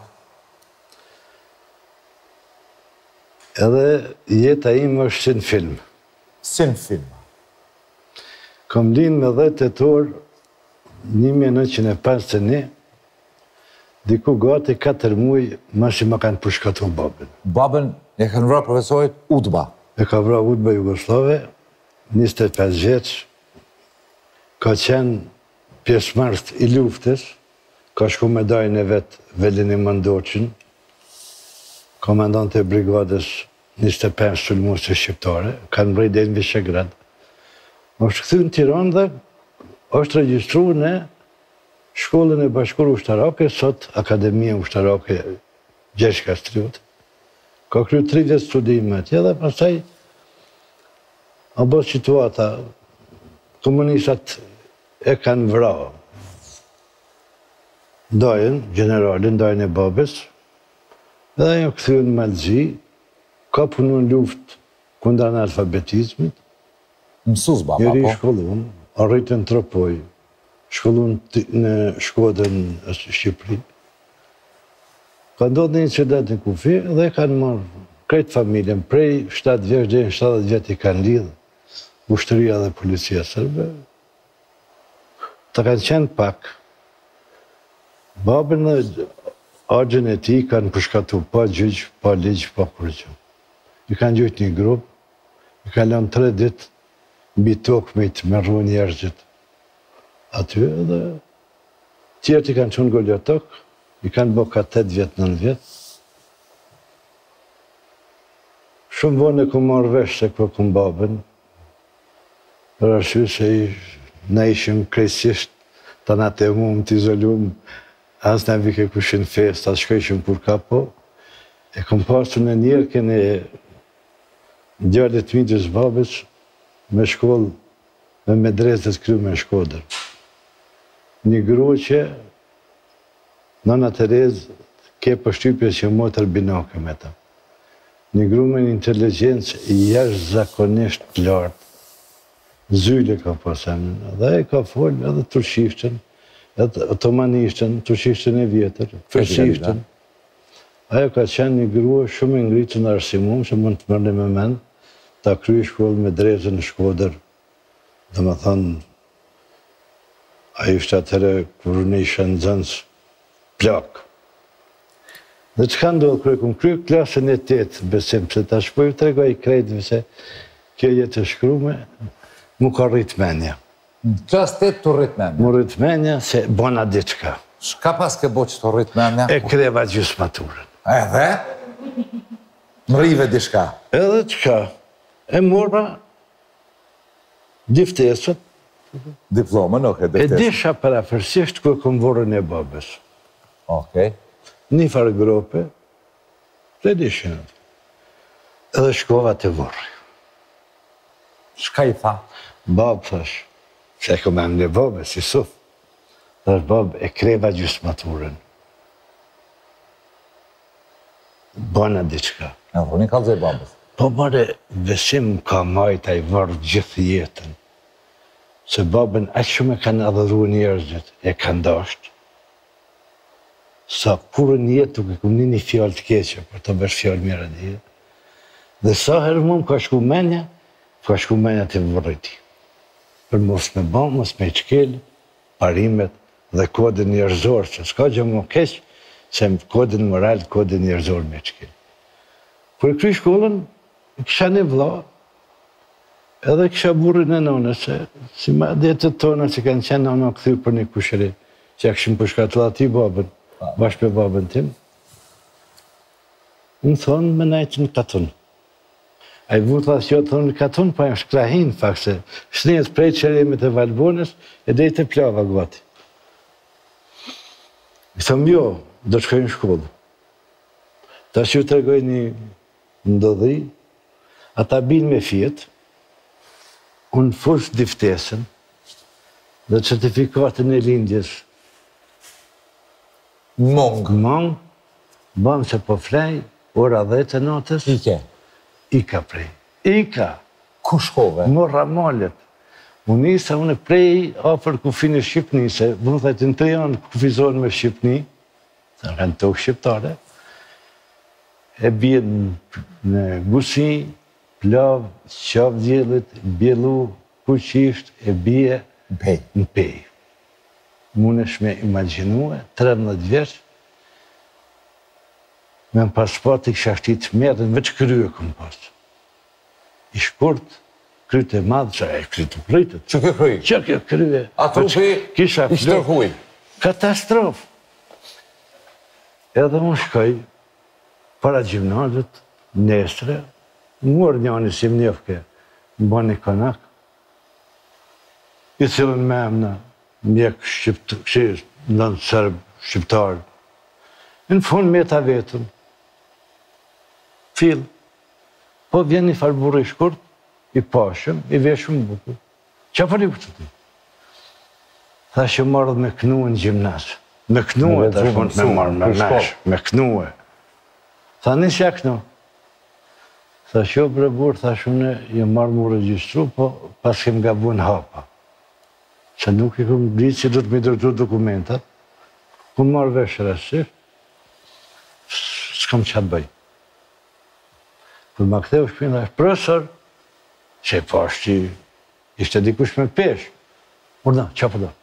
Edhe jeta im është si në film. Si në film. Këm lind me dhjetë tetor një mijë e nëntëqind e pesëdhjetë e një, diku gati katër muaj ma që ma kanë përshkatu babën. Babën e kanë vra profesorit Udba. E ka vra Udba Jugoslave, njëzet e pesë vjeç, ka qenë pjesëmarrës i luftës, ka shku me dajnë e vetë Velini Mandoqin, komandant e brigadës njëzet e pesë sulmuese shqiptare, kanë mrej dhe në Vishegrad. është këthy në Tiranë dhe është regjistru në Shkollën e Bashkur Ushtarake, sot Akademia Ushtarake Gjergj Kastriot. Ka kryu tridhjetë studime atje dhe pastaj a bërë situata, komunistat e kanë vra dajën, generalin, dajën e babës, dhe jo këthy në Malzi, ka punu në luft kundra në alfabetizmit. Mësus baba, po? Njëri shkollun, arritën Tropoj, shkollun në Shkodrën në Shqipëri. Ka ndodhë një incident në Kufi dhe kanë marrë krejtë familjen, prej shtatë vjeç dhe në shtatëdhjetë vjet i kanë lidhë, ushtëria dhe policia sërbe. Të kanë qenë pak. Babën dhe agjën e ti kanë përshkatu pa gjyq, pa ligj, pa kurgjë. I kanë gjyq një grupë, i kanë lënë tre ditë mbi tokë me të merru njerëzit aty dhe tjerët i kanë qënë gollë tokë, i kanë bo ka tetë vjetë, nëntë vjetë. Shumë vonë e ku marrë vesh se ku ku babën, për arsye se ne ishim krejtësisht të na të emumë, të izolumë, as ne vike kushin fest, as shkojshim kur ka po, e kom pasur në njerë kene djallit mitës babës, me shkollë, me medreset kryu me Shkodër. Një grua që Nana Terez ke përshtypje që motër binake me ta. Një grua me një inteligencë jashtë zakonisht lartë. Zyle ka pasemen, dhe e ka folë edhe Turqishtën, edhe Otomanishtën, Turqishtën e vjetër, Fërsishtën. Ajo ka qenë një grua shumë ngritë në arsimum, që mund të mërni me mendë, ta kryi shkollë me drezën në Shkodër, dhe më thonë, a ishte atëre kërë në ishe në zënës plak. Dhe që ka ndodhë kërë, këmë kryu klasën e tetë, besim, se ta shpojë të regoj i krejtëve se kjo jetë e shkrume, mu ka rritmenja. Qas tetë të rritmenja? Mu rritmenja se bona diçka. Shka pas ke bo që të rritmenja? E kreva gjysë maturën. Edhe? Më rive diçka? Edhe qka? E mora diftesët. Diplomën, oke, diftesët. E disha parafërsisht ku e kom vorën e babës. Oke. Një farë grope, dhe dishin atë. Edhe shkova të vorë. Shka i tha? Babë, thash, se e kom e në babë, si suf. Thash, babë, e kreva gjysë maturën. Bëna diqka. Në thoni kalëzë e babës? Po bare, besim ka majta i varë gjithë jetën. Se babën aqë shumë e kanë adhëru njerëzit, e kanë dashtë. Sa kurë një jetë tuk e këmë një një fjallë të keqe, për të bësh fjallë mire dhe. Dhe sa herë më më ka shku menja, ka shku menja të vërriti. Për mos me ba, mos me qkelë, parimet dhe kodin njerëzor, që s'ka gjë më keqë, se kodin moral, kodin njerëzor me qkelë. Kër kry shkollën, kisha një vla, edhe kisha burrin e nonës, si ma detët tona që kanë qenë nona këthyr për një kushëri, që ja këshim përshkatëla ti babën, bashkë për babën tim, unë thonë me najtë në katun. A i vutla që jo thonë në katun, pa e shkrahin, fakse, shnjës prej qëremit e Valbonës, e dhe i të plava gati. I thëmë jo, do të shkojnë shkollë. Ta që ju të regoj një ndodhi, ata binë me fjetë, unë fush diftesën, dhe certifikatën e lindjes, Mong. Mong, bëmë që po flej, ora dhjetë e natës. Ike? Ika prej. Ika. Ku shkove? Morra malet. Unë nisa, unë prej afer kufin e Shqipni, se vëmë thajtë në tre janë kufizohen me Shqipni, të në tokë shqiptare, e bje në gusi, plav, qaf djelit, bjelu, kuqisht, e bje në pej. Mune shme imaginue, tretëmbëdhjetë vjeç, me në pasport i kësha shtit merën, veç krye këmë pasë. I shkurt, kryt e madhë, që e kryt të krytët. Që kjo kryt? Që kjo krye. A trupi i shtërhuj? Katastrofë. Edhe unë shkoj, para gjimnazët, nestre, mërë njani si më njëfke, më bani konak, i cilën me emna, mjek shqiptarë, nënë sërbë, shqiptarë. Në fund me ta vetën, fillë, po vjen një farburë i shkurt, i pashëm, i veshëm bukur. Qa për i këtë ti? Tha që marrë me knuë në gjimnasë. Me knuë, të shkund me marrë me mesh, me knuë. Tha një që knu. Tha që bre burë, tha shune, jë marrë mu registru, po pas kem gabu në hapa. Që nuk i këmë ditë që du të mi dërtu dokumentat, këmë marrë veshë rësir, s'kam qatë bëj. Kër ma këtheu shpinë, dhe është profesor, që e pashtë që ishte dikush me pesh. Urna, qa përdo?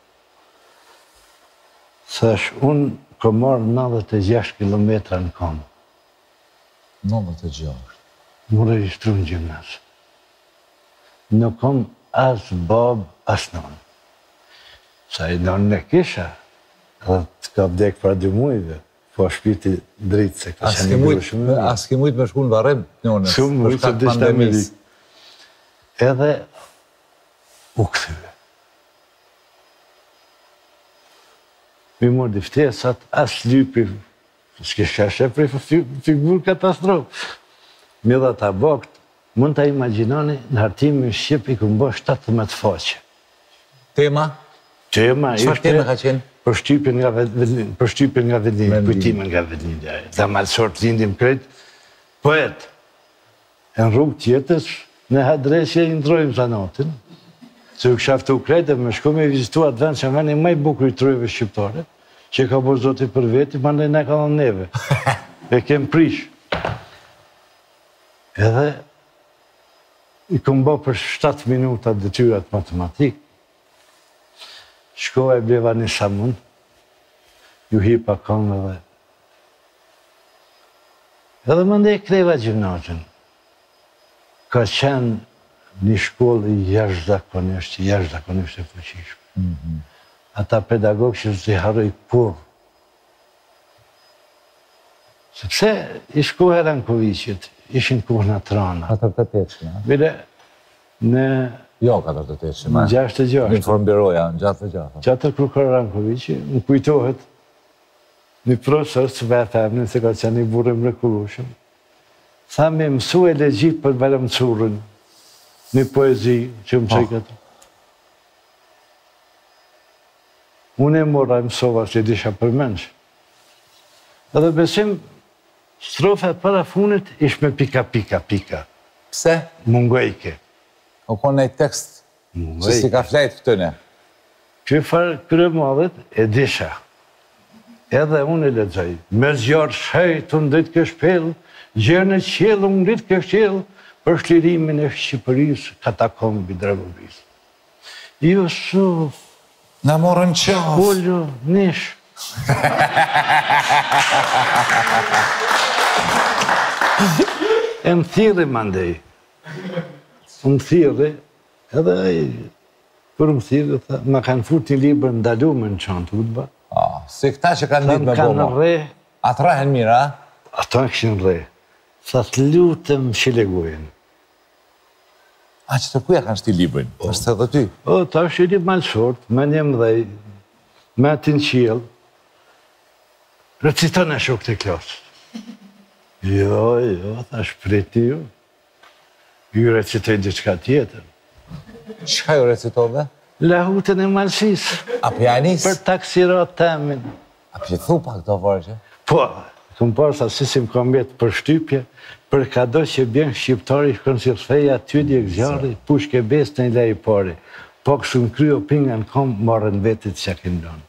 Thash, unë këmë marrë nëntëdhjetë e gjashtë kilometra në kamë. nëntëdhjetë e gjashtë? Më registru në gjimnasë. Nuk kam as babë, as nënë. Sa i nënë në kisha, edhe të ka vdek pra dy mujve, po shpiti dritë se ka që një bërë shumë. As ke mujtë me shku në varem nënës? Shumë, më shku dishtë Amerikë. Edhe u këthyve. Mi mërë diftesat, as lypi, s'ke shashe prej figurë katastrofë. Mi dhe ta bakt, mund të imaginoni në hartimi në Shqip i këmë bërë shtatëmbëdhjetë faqe. Tema? Tema ishte... Qëfar tema ka qenë? Përshtypjen nga vedlin, përshtypjen nga vedlin, kujtimin nga vedlin. Dhe malësort lindim krejt, poet. E në rrugë tjetës, në hadresje i ndrojmë zanatin, se u këshaftu krejt e me shku me vizitu atë vend që në veni maj bukur i trojve shqiptare, që ka bo zoti për veti, ma ndaj ne ka në neve. E kem prish. Edhe i këmë bo për shtatë minuta detyrat matematikë, shkova e bleva një samun, ju hipa kongë dhe... Edhe më ndaj kreva gjimnazën. Ka qenë një shkollë jashtëzakonisht, jashtëzakonisht e fuqishme. Ata pedagogë që s'u harroj kur. Sepse i shkohera në Kovicit, ishin kohën atrana. katërdhjetë e tetëshme. Bile, në... Jo, katërdhjetë e tetëshme. Në gjashtë e gjashtë. Në informbiroja, në gjatë e gjatë. Qatë Krukar Rankovici, më kujtohet një profesor së vetemnin, se ka qenë një burë mrekullueshëm. Tha me mësu e legji për Balamcurën, një poezi që më qëj këtë. Unë e mora e mësova që i disha për mensh. Edhe besim, strofa para funit ish me pika, pika, pika. Pse? Mungojke. O konë e tekst që si ka flejt këtëne? Që farë kërë madhet e disha. Edhe unë e lexoj. Me zjarë shajt, unë dritë kë shpel, gjerë në qelë, unë dritë kë qelë, për shlirimin e Shqipërisë, katakombi Dragovisë. Jo shuf. Në morën qaf. Pollo, nish. E më thiri mandej. Më thiri, edhe për më thiri, më kanë fut një libër ndalume në qantë, utba. Si këta që kanë ditë me Kanë boma. re, Atë rahen mira, a? ata këshin re. Tha të lutëm shilegojnë. A që të kuja kanë shti librin? është edhe ty? O, ta është i libë malë short, me një mdhej, me atin qilë, reciton e shok të klasë. Jo, jo, tha shpriti ju. Ju recitoj diçka tjetër. Qëka ju recitove? Lahutën e malësisë. A pianis? Për taksirat temin. A pjethu pak të vorqe? Po, këm parë sa si si më kam jetë për shtypje, për kado që bjen shqiptari, shkon si rëfeja, tydje gëzjarri, pushke bes në i lej pari. Po kështu në kryo pinga në kom, marrën vetit që kënë donë.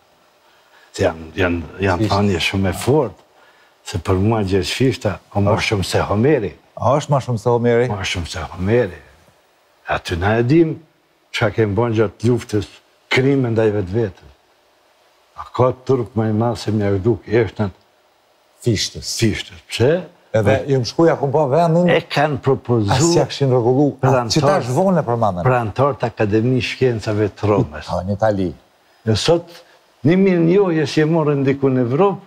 Janë thanje shumë e fort, se për mua Gjergj Fishta, o ma shumë se Homeri. A është ma shumë se Homeri? Ma shumë se Homeri. Aty na e dim, që kemë bon gjatë luftës, krime ndaj vetë vetës. A ka turp ma i madhë se mja vduk eshtën Fishtës. Fishtës. Pse? Edhe ju më shkuja ku po vendin, e kanë propozu... asja këshin rregullu, që ta është vone për mamen. Për antar të Akademi Shkencave të Romës. Ha, në Itali. E sot, një mirë njohje si e morë ndiku në Evropë.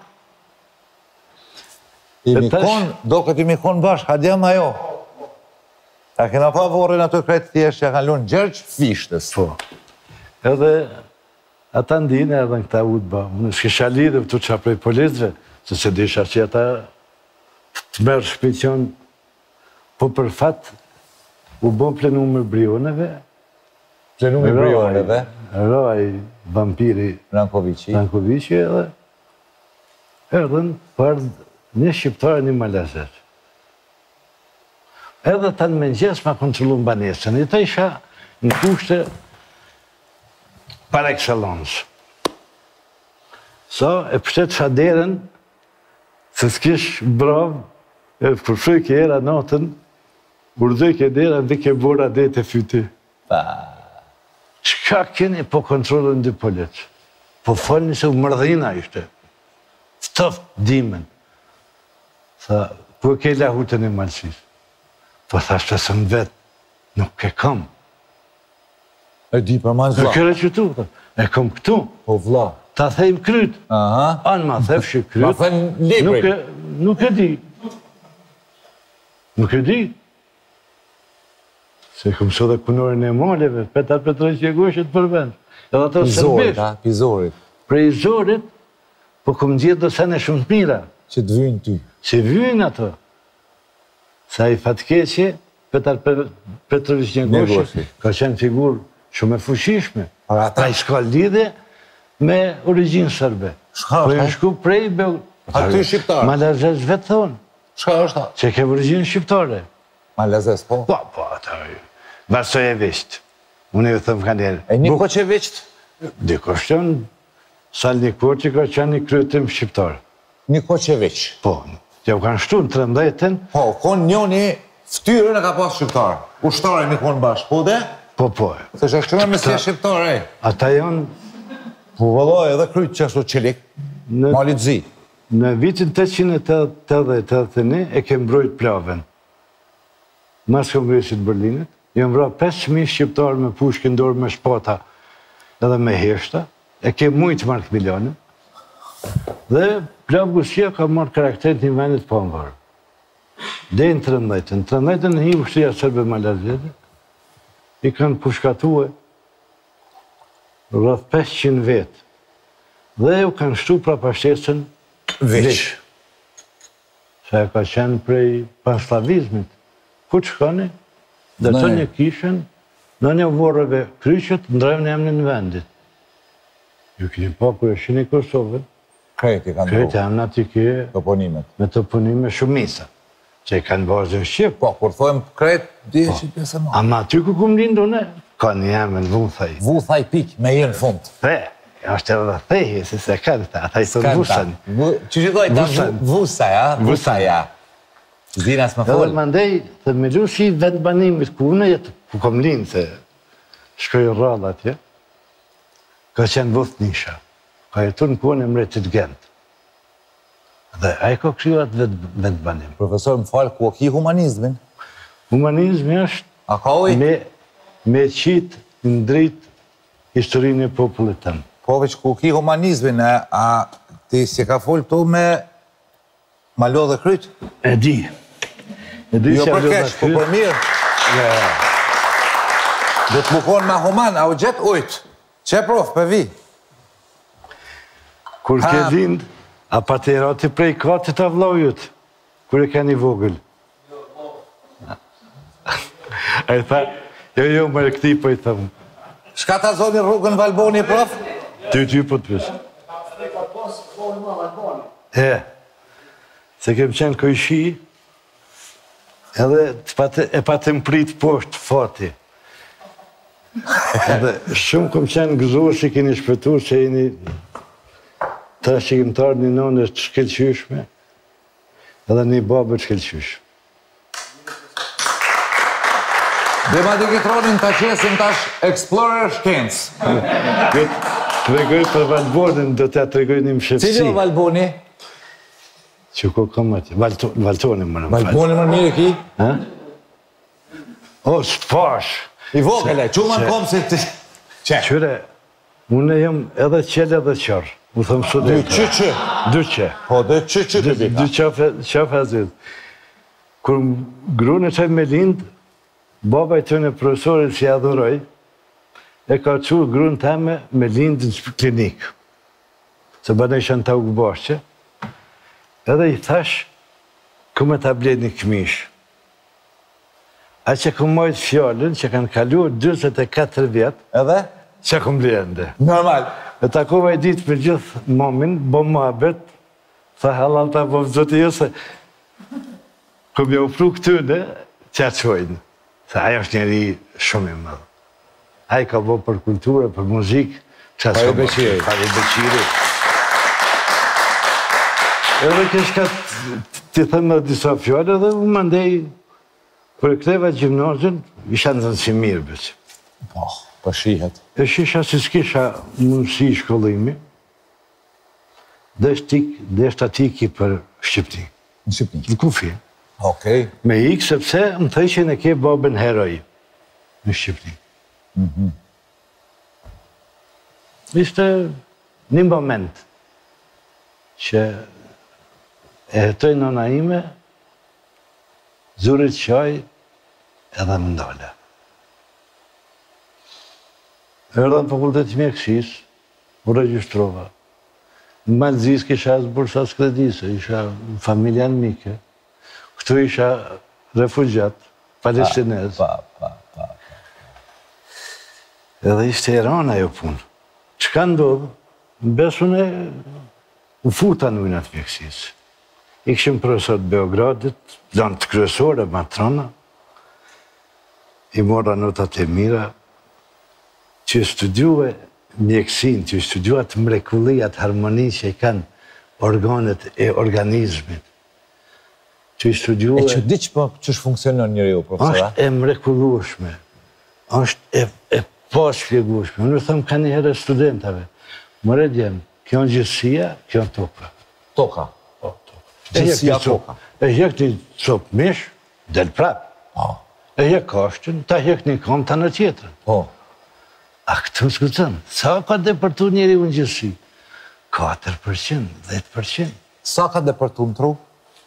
I mikon, do këtë i mikon bashkë, hadjem ajo. A kena pa vorin ato kretë tjeshtë që kanë lunë Gjergj Fishtës. Po. Edhe, ata ndinë edhe në këta udba. Në shkisha lidhë të qa prej policëve, se se disha që ata të merë shpicion, po për fatë, u bo plenumër brioneve. Plenumër brioneve? Roj, vampiri Rankovici. Rankovici edhe, erdhen për një shqiptare një malazet. Edhe ta në mëngjes ma kontrolu në banesën. I të isha në kushte par excellence. So, e pështet shaderen, se s'kish brav, e përfrëj ke era natën, urdhëj ke dera, dhe ke bora dhe të fyti. Qka keni po kontrolën dy poletë? Po falni se u mërdhina ishte. Ftoft dimen. Tha, po ke lahutën e malësis. Po thashtë se në vetë, nuk e kam. E di për ma E kërë qëtu, e kam këtu. Po vla. Ta thejmë kryt. Anë ma thefshë kryt. Ma thënë librin. Nuk e di. Nuk e di. Se këmë sot dhe kunorin e maleve, petar petroj që e goshet për vend. Edhe ato Pizorit, a? Pizorit. Prej zorit, po këmë gjithë do sene shumë të mira. Që të vyjnë ty. Që vyjnë ato. Sa i fatkeqe, petar Petrović Njegoshi, ka qenë figur shumë e fuqishme. Ta i shka lidhe me origjinë sërbe. Shka Po është? i shku prej Beograd. A ty shqiptar? Malazes vetë thonë, Shka është ta? që ke origjinë shqiptare. Malazes, po? Po, po, ata, Vasojević. Unë e thëmë ka njerë. E Nikoqević? Diko shtonë, Sal Nikoqi ka qenë një kryetim shqiptar. Nikoqević. Po, që u kanë shtu në trembëdhjetën. Po, konë njoni ftyrën e ka pas shqiptar. Ushtare mi konë bashkë, po dhe? Po, po. Se që është me si e shqiptar, e? Ata janë Po vëlloj edhe kryt që ashtu qelik, malit zi. në vitin tetëqind e tetëdhjetë e tetëdhjetë e një e ke mbrojt plaven. Mas Kongresit Berlinit, janë vra pesë mijë shqiptarë me pushkë ndorë me shpata edhe me heshta, e ke mujtë Mark Milanin, dhe Plav Gusia ka marrë karakterin një vendit pa mbarë. dhe në trembëdhjetën. Në trembëdhjetën hi ushtria serbe malazeze, i kanë pushkatue rreth pesëqind vetë. Dhe ju kanë shtu pra pashtesën veç. Se ka qenë prej panslavizmit. Ku që shkoni? Dhe të një kishën, në një vorëve kryqët, ndrejmë në emnin vendit. Ju kini pa kërë shini Kosovën. Kreti kanë Kreti amna t'i kje me toponime shumisa. Që i kanë bazën Shqip. Po, kur thojmë kret, di e që pjesë e ma. Ama ty ku kumë lindu ne, ka një emën Vuthaj. Vuthaj pik, me jenë fund. Dhe, është edhe thehi, si se kanë ta, ata i thonë Vusan. Që që dojtë, Vusaj, a? Vusaj, a? Zdina s'ma folë. Edhe më ndej, të me lu si vendbanimit, ku une jetë, ku kom linë, se shkojë rralla atje, ka qenë Vuth Nisha. Ka jetu në kone mretit Gent. Dhe a i ka kryu atë vendbanim. Profesor, më falë, ku o ki humanizmin? Humanizmi është me qitë në dritë historinë e popullit tëmë. Po veç ku o ki humanizmin, a ti si ka folë tu me malo dhe kryt? E di. Jo për kesh, po për mirë. Dhe të mukon ma human, a u gjetë ujtë. Që prof, për vi? Kur ke lindë, a pa të erati prej katit a vlojut, kur e ka një vogël. A i tha, jo, jo, mërë këti po i thëmë. Shka ta zoni rrugën Valboni, prof? Ty, ty, po të pysë. E, se kem qenë kojshi, edhe e pa të mprit poshtë fati. Edhe shumë kem qenë gëzuar që keni shpëtur që jeni ta shikimtar një nënë është shkelqyshme, edhe një babë është shkelqyshme. Dhe ma dikitronin të qesin tash Explorer shkencë. Të regoj për Valbonin, do të të regoj një mshefësi. Cili o Valboni? Që ko kam ati? Valtoni më në më falë. Valboni më mirë ki? O, së fash. I vogele, që më në kom si të... Qyre, unë jam edhe qele edhe qërë. U thëmë së dhe... Dy që që? Dy që. Po, dy që që të bita. Dy qafë e zidë. Kër grunë e qaj me lindë, baba i të në profesorit si adhuroj, e ka qurë grunë teme me lindë në klinikë. Se bëne ishë në ta u gëbashqe. Edhe i thash, këmë të ablet një këmish. A që këmë mojtë fjallën, që kanë kaluar njëzet e katër vjetë, edhe? Që këmë blende. Normal. E takova i ditë për gjithë momin, bo më abet, tha halal ta po vëzotë jo se këmë ja ufru këtyne, që qojnë. Se ajo është njeri shumë i mëdhë. Ajo ka bo për kulturë, për muzikë, që Pa i beqiri. Pa i beqiri. Edhe këshka të thëmë dhe disa fjallë, edhe u më ndej, për e këteva gjimnazën, isha në dhënë si mirë, bësë. Po, për shihet. E shisha si s'kisha mundësi shkollimi, dhe është atiki për Shqipni. Në Shqipni? Në Kufi. Okej. Me ikë, sepse më thëj që në ke babën heroj në Shqipni. Ishte një moment që e hetoj nëna ime, zurit qaj edhe më ndolla. Erdha në fakultet i mjekësis, u regjistrova. Në Malëzis kisha asë bursa së kredisë, isha familjan mike. Këtu isha refugjat, palestinez. Pa, pa, pa. Edhe ishte e rana jo punë. Qëka ndodhë? Në besun e u futa në ujnat mjekësis. I këshim profesor të Beogradit, zanë të kryesore, matrona. I mora notat e mira, që studiue mjekësin, që studiua të mrekullijat harmoni që i kanë organet e organizmit. Që studiua... E që di që që funksionon njëri ju, profesora? Ashtë e mrekullueshme, ashtë e pashpjegueshme. Unë thëmë ka një herë studentave, mëre djemë, kjo në gjithësia, kjo në toka. Toka? Po, toka. Gjithësia toka. E hjek një copë mish, del prap. E hjek kashtën, ta hjek një kam të në tjetërën. Po. A këtë më s'këtën, sa ka depërtu njeri unë gjithësi? katër përqind, dhjetë përqind. Sa ka depërtu në tru?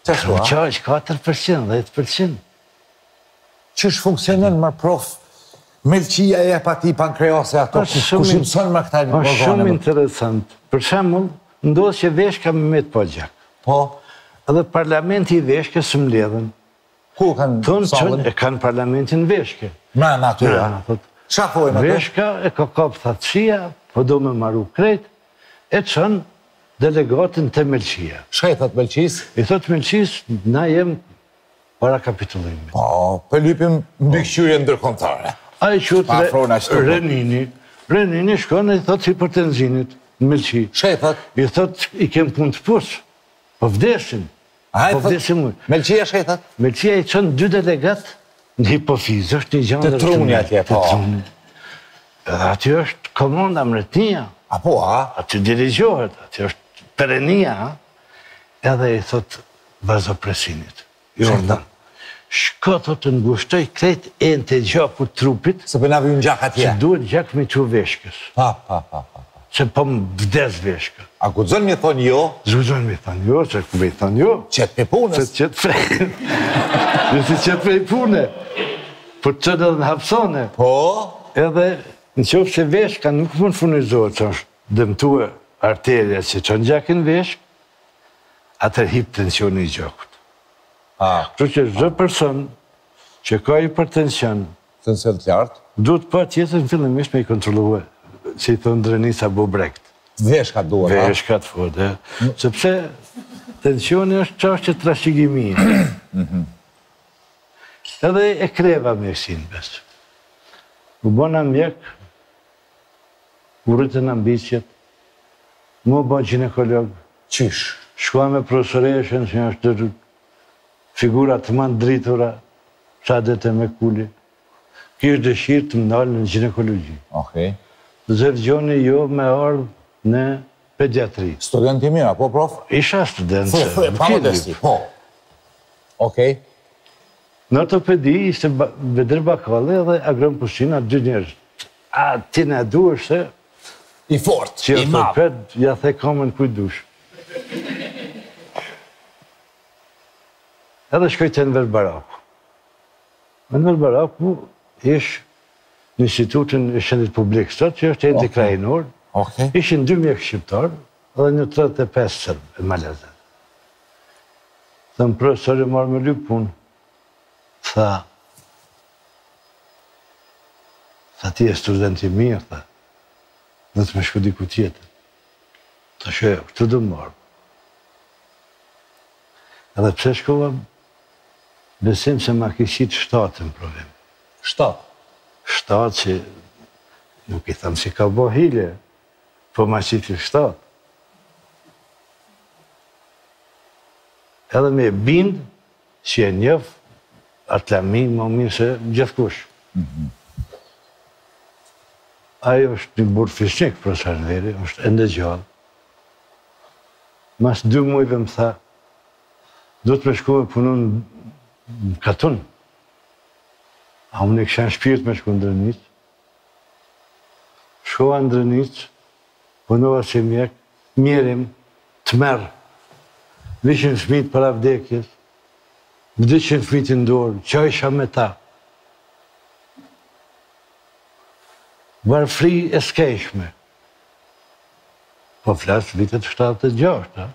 Qa është katër përqind, dhjetë përqind. Qësh funksionon më prof? Melqia e pati pankrease ato, kush i mëson më këta organe? Është shumë interesant. Për shembull, ndodh që veshka me met po gjak. Po. Edhe parlamenti i veshkës së mbledhen. Ku kanë sallën? E kanë parlamentin veshke. Me natyra. Qa thojnë atë? Veshka e ka kap thatësia, po do me maru krejt, e qënë delegatin të Melqia. Shka i thot Melqis? I thot Melqis, na jem para kapitullimit. Po, për lypim mbikëqyrje ndërkombëtare. A i qëtë Renini, Renini shkon e i thot hipertenzinit në Melqi. Shka i thot? I thot, i kem pun të pusë, po vdesin. Po vdesin mujë. Melqia shka i thot? Melqia i qënë dy delegat në hipofizë, është një gjandër të trunja atje, po. Edhe aty është komanda mretnia. A po, a? Aty dirigjohet, aty është perenia, edhe i thot vazopresinit. Jordan, shko thot të ngushtoj krejt e në të gjaku trupit, se për na vijun gjak atje. Se duhet gjak me që veshkës. Pa, pa, pa, pa. Se po më vdes veshka. A ku zënë mi thonë jo? Zënë mi thonë jo, që ku me thonë jo. Qetë me punës. Se qetë frej. Nëse qetë frej pune. Por qetë edhe në hapsone. Po? Edhe në qofë se veshka nuk mund funizohet që është dëmtue arterja që që në gjakin veshk, atër hip tensioni i gjakut. Kështu që zë person që ka hipertension, tension të lartë, duhet pa tjetër në fillimisht me i kontrolue, si i thonë Drenisa Bobrekt. Veshka duhet, a? Veshka të fote. Sepse tensioni është qashtë trashigimi. Edhe e kreva mjekësin, besë. U bona mjek, u rritën ambicjet, mu bo ginekolog. Qysh? Shkua me profesoreshën, që është figurat të manë dritura, shadet e me kulli. Kishë dëshirë të më nalë në ginekologji. Okej. Zërgjoni jo me ardhë në pediatri. Student i mira, po prof? Isha student. Pa modesti, po. Okej. Në ortopedi ishte Vedër Bakalli dhe Agron Pushina, dy njerëz. A, ti në duesh se... I fort, i map. Që ortoped, ja the kamën kuj dush. Edhe shkoj të Enver Baraku. Enver Baraku ish në institutin e shëndit publik sot, që është enti krajinor. Ishin dy mjek shqiptar dhe një tridhjetë e pesë sërbë e Malazan. Dhe më profesori marrë me lyp punë. Tha, tha ti e student i mirë, tha, dhe të me shku diku tjetër. Tha shë, këtë du marrë. Edhe pse shkova, besim se ma kishit shtatën provim. Shtatë? Shtatë që nuk i thamë si ka bo hile, po ma qiti shtatë. Edhe me bindë që e njëfë, atë lamin më mirë se gjithkush. Ajo është një burë fishnik, profesor Veri, është ende gjallë. Mas dy mujve më tha, do të me shku me punun në Katun. A unë e kësha në shpirt me shku në Drënic. Shkova në Drënic, punova si mjek, mjerim, të merë. Vishin fmit para vdekjes, vdishin fmit i ndorë, që isha me ta. Varfri e skejshme. Po flasë vitet shtatë e gjashtë,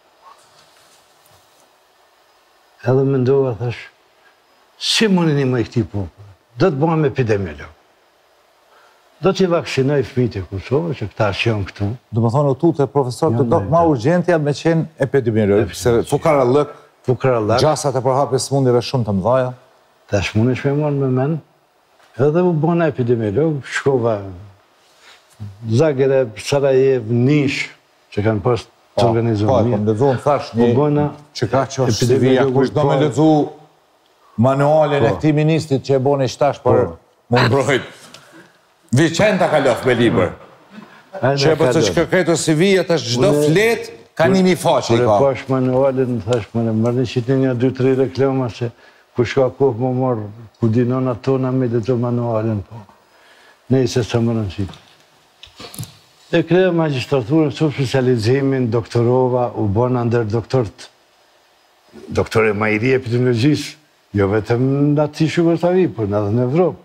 edhe me ndoha, thash, si mundi një më i këti popër? Do të bëjmë epidemiolog. Do t'i vaksinoj fëmijët e Kosovës, që këta që janë këtu. Do më thonë, tu të profesor të do ma urgjentja me qenë epidemiolog, se fukarallëk, gjasat e përhapjes sëmundjeve shumë të mëdhaja. Tash mund e shme morë me men, edhe u bëna epidemiolog, shkova Zagreb, Sarajev, Nish, që kanë pas të organizohë mirë. Po, më lezohën thash një që ka që është Sevilla, kush do me lezu manualin e këti ministrit që e boni shtash për më mbrojt. Vicenta ka lof me liber. Që e për të që kërkretu Sevilla të është gjdo flet, ka njimi faqe i ka. Kërë pash manualin, thash më në mërë një qitë një dy tre reklama se kush ka kohë më morë, ku dinon atona me dhe të manualin, po. Ne i se së më rëndësit. E kreja magistraturën, së specializimin, doktorova, u bona ndër doktorët doktore Majri epidemiologjisë, jo vetëm në atë Shqipëri, por në edhe në Evropë.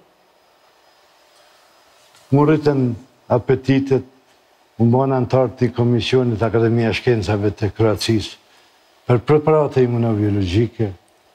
Më rritën apetitet, më bënë antarë të Komisionit Akademia Shkencave të Kroacisë për preparate imunobiologjike,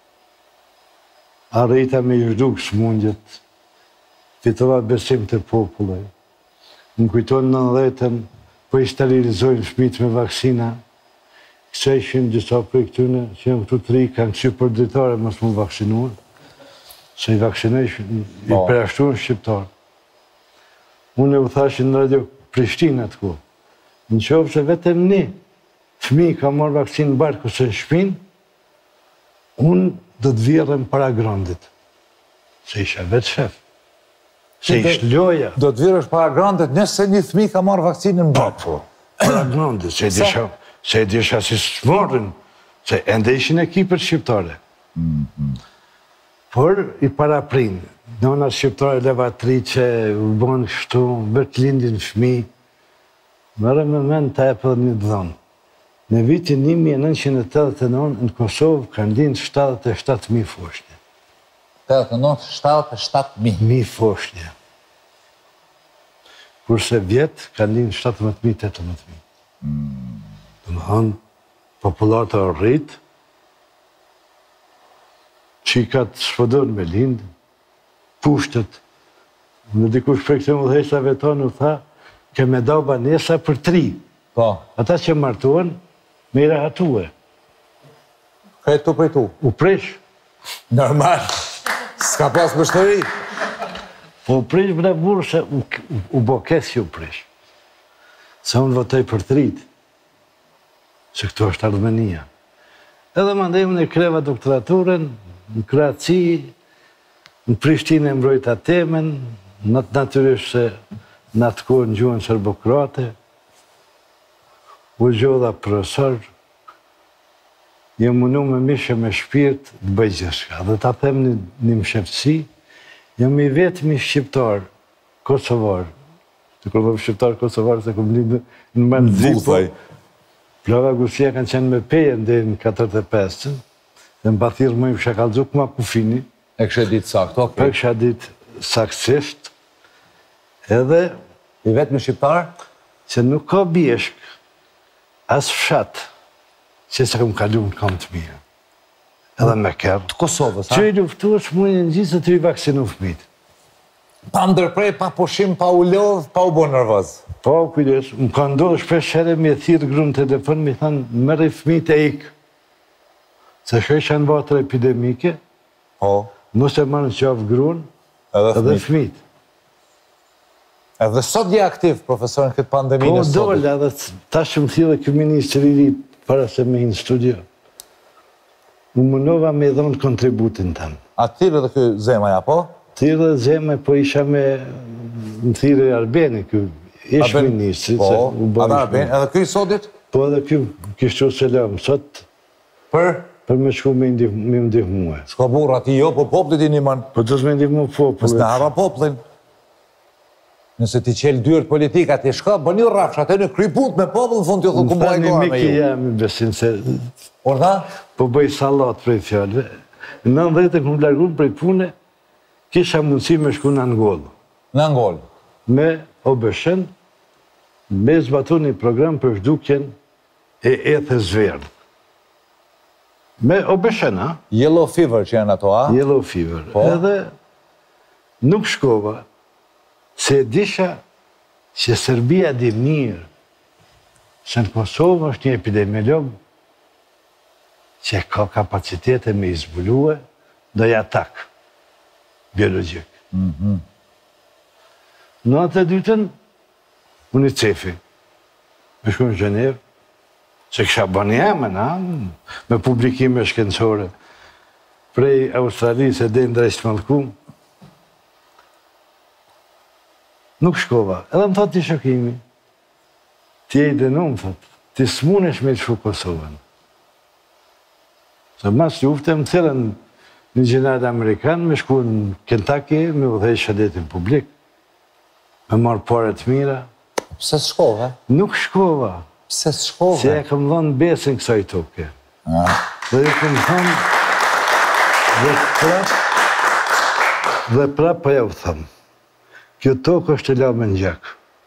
arrita me i zhduk smundjet, fitova besim të populloj. Më kujtonë në nëndhetën, po i sterilizojnë fëmijët me vaksina, këse ishin disa prej këtyne, që janë këtu të ri, kanë kësi për dritare mësë më vaksinuar, se i vaksinojnë, i preashtuar shqiptarë. Unë e u thashin në radio Prishtina të ku. Në qovë se vetëm një fëmi ka marrë vaksinë barë kësë në shpinë, unë do të vjerëm para grandit. Se isha vetë shef. Se ishtë loja. Do të vjerësh para grandit nëse një fëmi ka marrë vaksinë në barë. Para grandit, se e disha si së morën, se ende ishin ekipet shqiptare. Por i para prinë. Nona shqiptare levatri që u bonë kështu, bërt lindin fëmi, mërë me men të e për një dhonë. Në vitin një mijë e nëntëqind e tetëdhjetë e nëntë në Kosovë kanë lind shtatëdhjetë e shtatë mijë foshnje. tetëdhjetë e nëntë, shtatëdhjetë e shtatë mijë? Mijë foshnje. Kurse vjetë kanë lind shtatëdhjetë mijë, tetëdhjetë mijë. Dhe më hënë, populata rritë, qikat shpëdojnë me lindë, pushtet. Në dikush për këtë më dhejsave tonë u tha, ke me da banesa për tri. Ata që martuan, me i rahatue. Këtë tu për tu? U presh. Normal. Ska pas mështëri. Po u presh bre burë se u bo kesi u presh. Se unë votoj për trit. Se këto është Armenia. Edhe më ndajmë në kreva doktoraturen, në Kroaci, në Prishtinë e mbrojta temen, në të natyrisht se në atë kohë në gjuhën serbokroate, u gjodha profesor, jem munu me mishe me shpirt të bëj gjithçka. Dhe ta them një mshefësi, jem i vetëmi shqiptar, kosovar, të kërëdhëm shqiptar kosovar, se këm lindë në mënë zipo, Plava Gusia kanë qenë me peje në në katërtë e pesën, dhe në bathirë më i kësha kalëzuk ma kufini. E kësha ditë sakt, ok. E kësha ditë saksisht, edhe... I vetë me shqiptarë? Se nuk ka bjeshk, as fshatë, që se këmë kalu në kam të mija. Edhe me kërë. Të Kosovës, ha? Që i luftu është mujnë në gjithë të i vaksinu fëmijët. Pa ndërprej, pa pushim, pa u lodh, pa u bo nërvaz. Pa u kujdes, më ka ndodhë shpesh here me thirë grunë të telefon, mi thanë, mërë i fëmijët e ikë. Se shkoj që në vatër epidemike, nëse marë në qafë grunë edhe fëmijët. Edhe sot je aktiv, profesor, në këtë pandeminë e sotit? Po, dole, edhe ta që më thirë kjo ministri i ri, para se me hinë studio. Më mënova me dhonë kontributin tëmë. A thirë edhe kjo zemaj, apo? Thirë dhe zemaj, po isha me më thirë e Arbeni, kjo ish ministri. Po, edhe Arbeni, edhe kjo i sotit? Po, edhe kjo kishtu se lëmë sot. Për? Për me shku me ndihmue. Shko burra ti jo, po poplit i një manë? Po, të shme ndihmu poplit. Nësë në hava poplin. Nëse ti qelë dyrët politika, ti shka, bë një rafsh, atë në kry punt me popull, në fund të thë kumbaj gora me ju. Në miki jam i besin se... Orda? Po bëj salat prej fjallëve. Në nëndhjetë e këmë largun prej pune, kisha mundësi me shku në Angolë. Në Angolë? Me obeshen, me zbatu një program për shdukjen e ethes verdh. Me obeshen, ha? Yellow fever që janë ato, ha? Yellow fever. Edhe nuk shkova, se disha që Serbia di mirë, se në Kosovë është një epidemiolog që ka kapacitete me izbulue, do i atak biologik. Në atë e dytën, unë i cefi, me shku në Gjenevë, se kësha bani emen, me publikime shkencore, prej Australisë e dhe në drejtë Mallkum. Nuk shkova, edhe më thot t'i shokimi, t'i e i denu më thot, t'i s'munesh me t'shu Kosovën. Se mas lufte më thirën një gjenarë Amerikanë, me shku në Kentucky, me u dhej shadetin publik, me marë pare të mira. Pse s'shkova? Nuk shkova. Pse s'shkova? Se e kam dhonë besin kësaj toke. Dhe ju këmë thëmë, dhe prap, dhe prap për ja u thëmë, kjo tokë është e la me në gjak.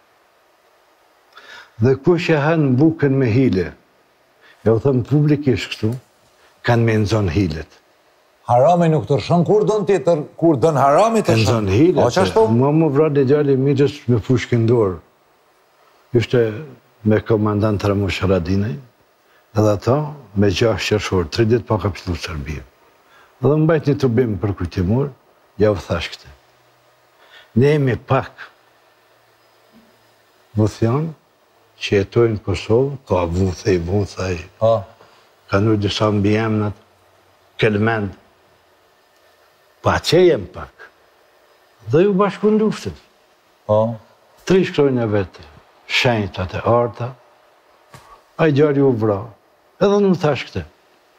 Dhe kush e hanë bukën me hile, ja u thëmë publikisht kështu, kanë me nëzon hilet. Harami nuk të rëshën, kur dënë tjetër, kur dënë harami të rëshën? Nëzon hilet, mua mu vrade gjalli midës me fushkindor. Ishte me komandant Ramush Haradinaj, edhe ato me gjashtë qershor, tri ditë pa ka pëllu Serbia. Edhe mbajt një të bimë për kujtimur, ja u thash këte. Ne jemi pak vëthjanë që jetojnë Kosovë, ka vuthej, vuthej, ka nuk disa mbi emnat, kelmend. Pa që jem pak. Dhe ju bashku në luftit. Tri shkrojnë e vetë, shenjtat e arta, a i gjarë ju vra. Edhe në më thash këte.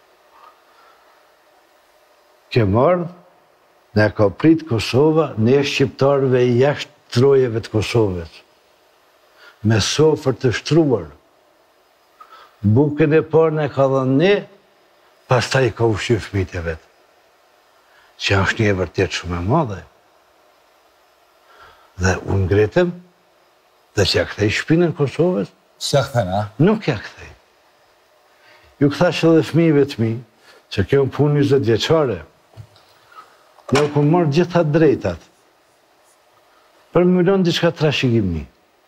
Kemë ardhë, ne ka prit Kosova, ne shqiptarëve i jashtë trojeve të Kosovës. Me sofër të shtruar. Bukën e parë ne ka dhënë ne, pas ta i ka ushqy fëmijët e vetë. Që është një e vërtet shumë e madhe. Dhe unë ngretëm, dhe që ja kthej shpinën Kosovës. Që ja kthej, a? Nuk ja kthej. Ju këthash edhe fëmijëve të mi, që kjo në punë njëzet vjeqare, dhe u këmë marrë gjitha drejtat, për më mëllon diçka trashëgimi.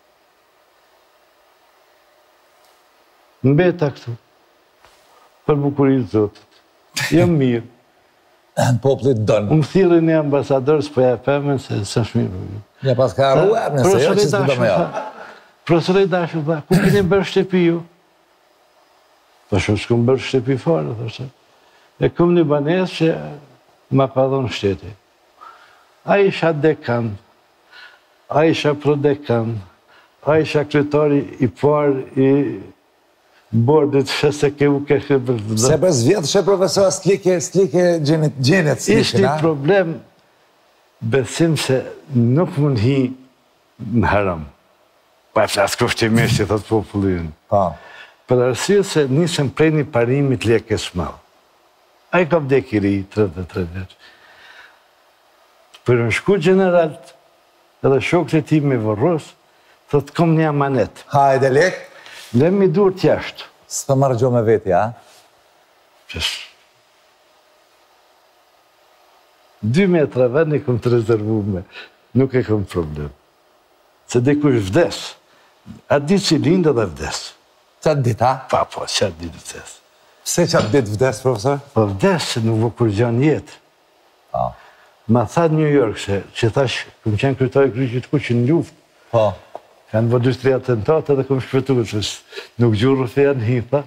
Mbeta këtu, për bukurit Zotit, jam mirë. Në poplit dënë. Unë thirë një ambasador, s'po ja pëmën se së shmirë. Ja pas ka arruar, nëse jo që s'po do me jo. Profesorit Dashu, tha, ku keni bërë shtepi ju? Tha, shumë s'kom bërë shtepi farë, thështë. E këm një banes që ma ka dhonë shteti. A isha dekan, a isha prodekan, a isha kryetari i parë i bordit që se ke u ke shëpër. Se për zvjetë që profesor, s'like gjenet s'like, ishtë një problem, besim se nuk mund hi në haram. Pa e flasë kushtimisht që thëtë popullin. Për arsye se nisëm prej një parimit lekes malë. A i ka vdek i ri, tridhjetë e tre vjeç. Për në shku generalt, edhe shokët e ti me vërros, thëtë kom një amanet. Hajde lek? Lemi dur t'jashtë. Së të marrë gjo me veti, a? Qës. Dy metra vend i kom të rezervu me. Nuk e kom problem. Se dikush vdes. A ditë që lindë dhe vdes. Qatë ditë, a? Pa, po, qatë ditë vdes. Pse qatë ditë vdes, profesor? Po vdes, se nuk vë kur gjanë jetë. Ma thatë New York, se që thash, këm qenë kryetari kryqit ku që në luft. Po. Kanë vë dy tre atentate dhe këm shpëtu, që nuk gjurë rëfe janë hitha.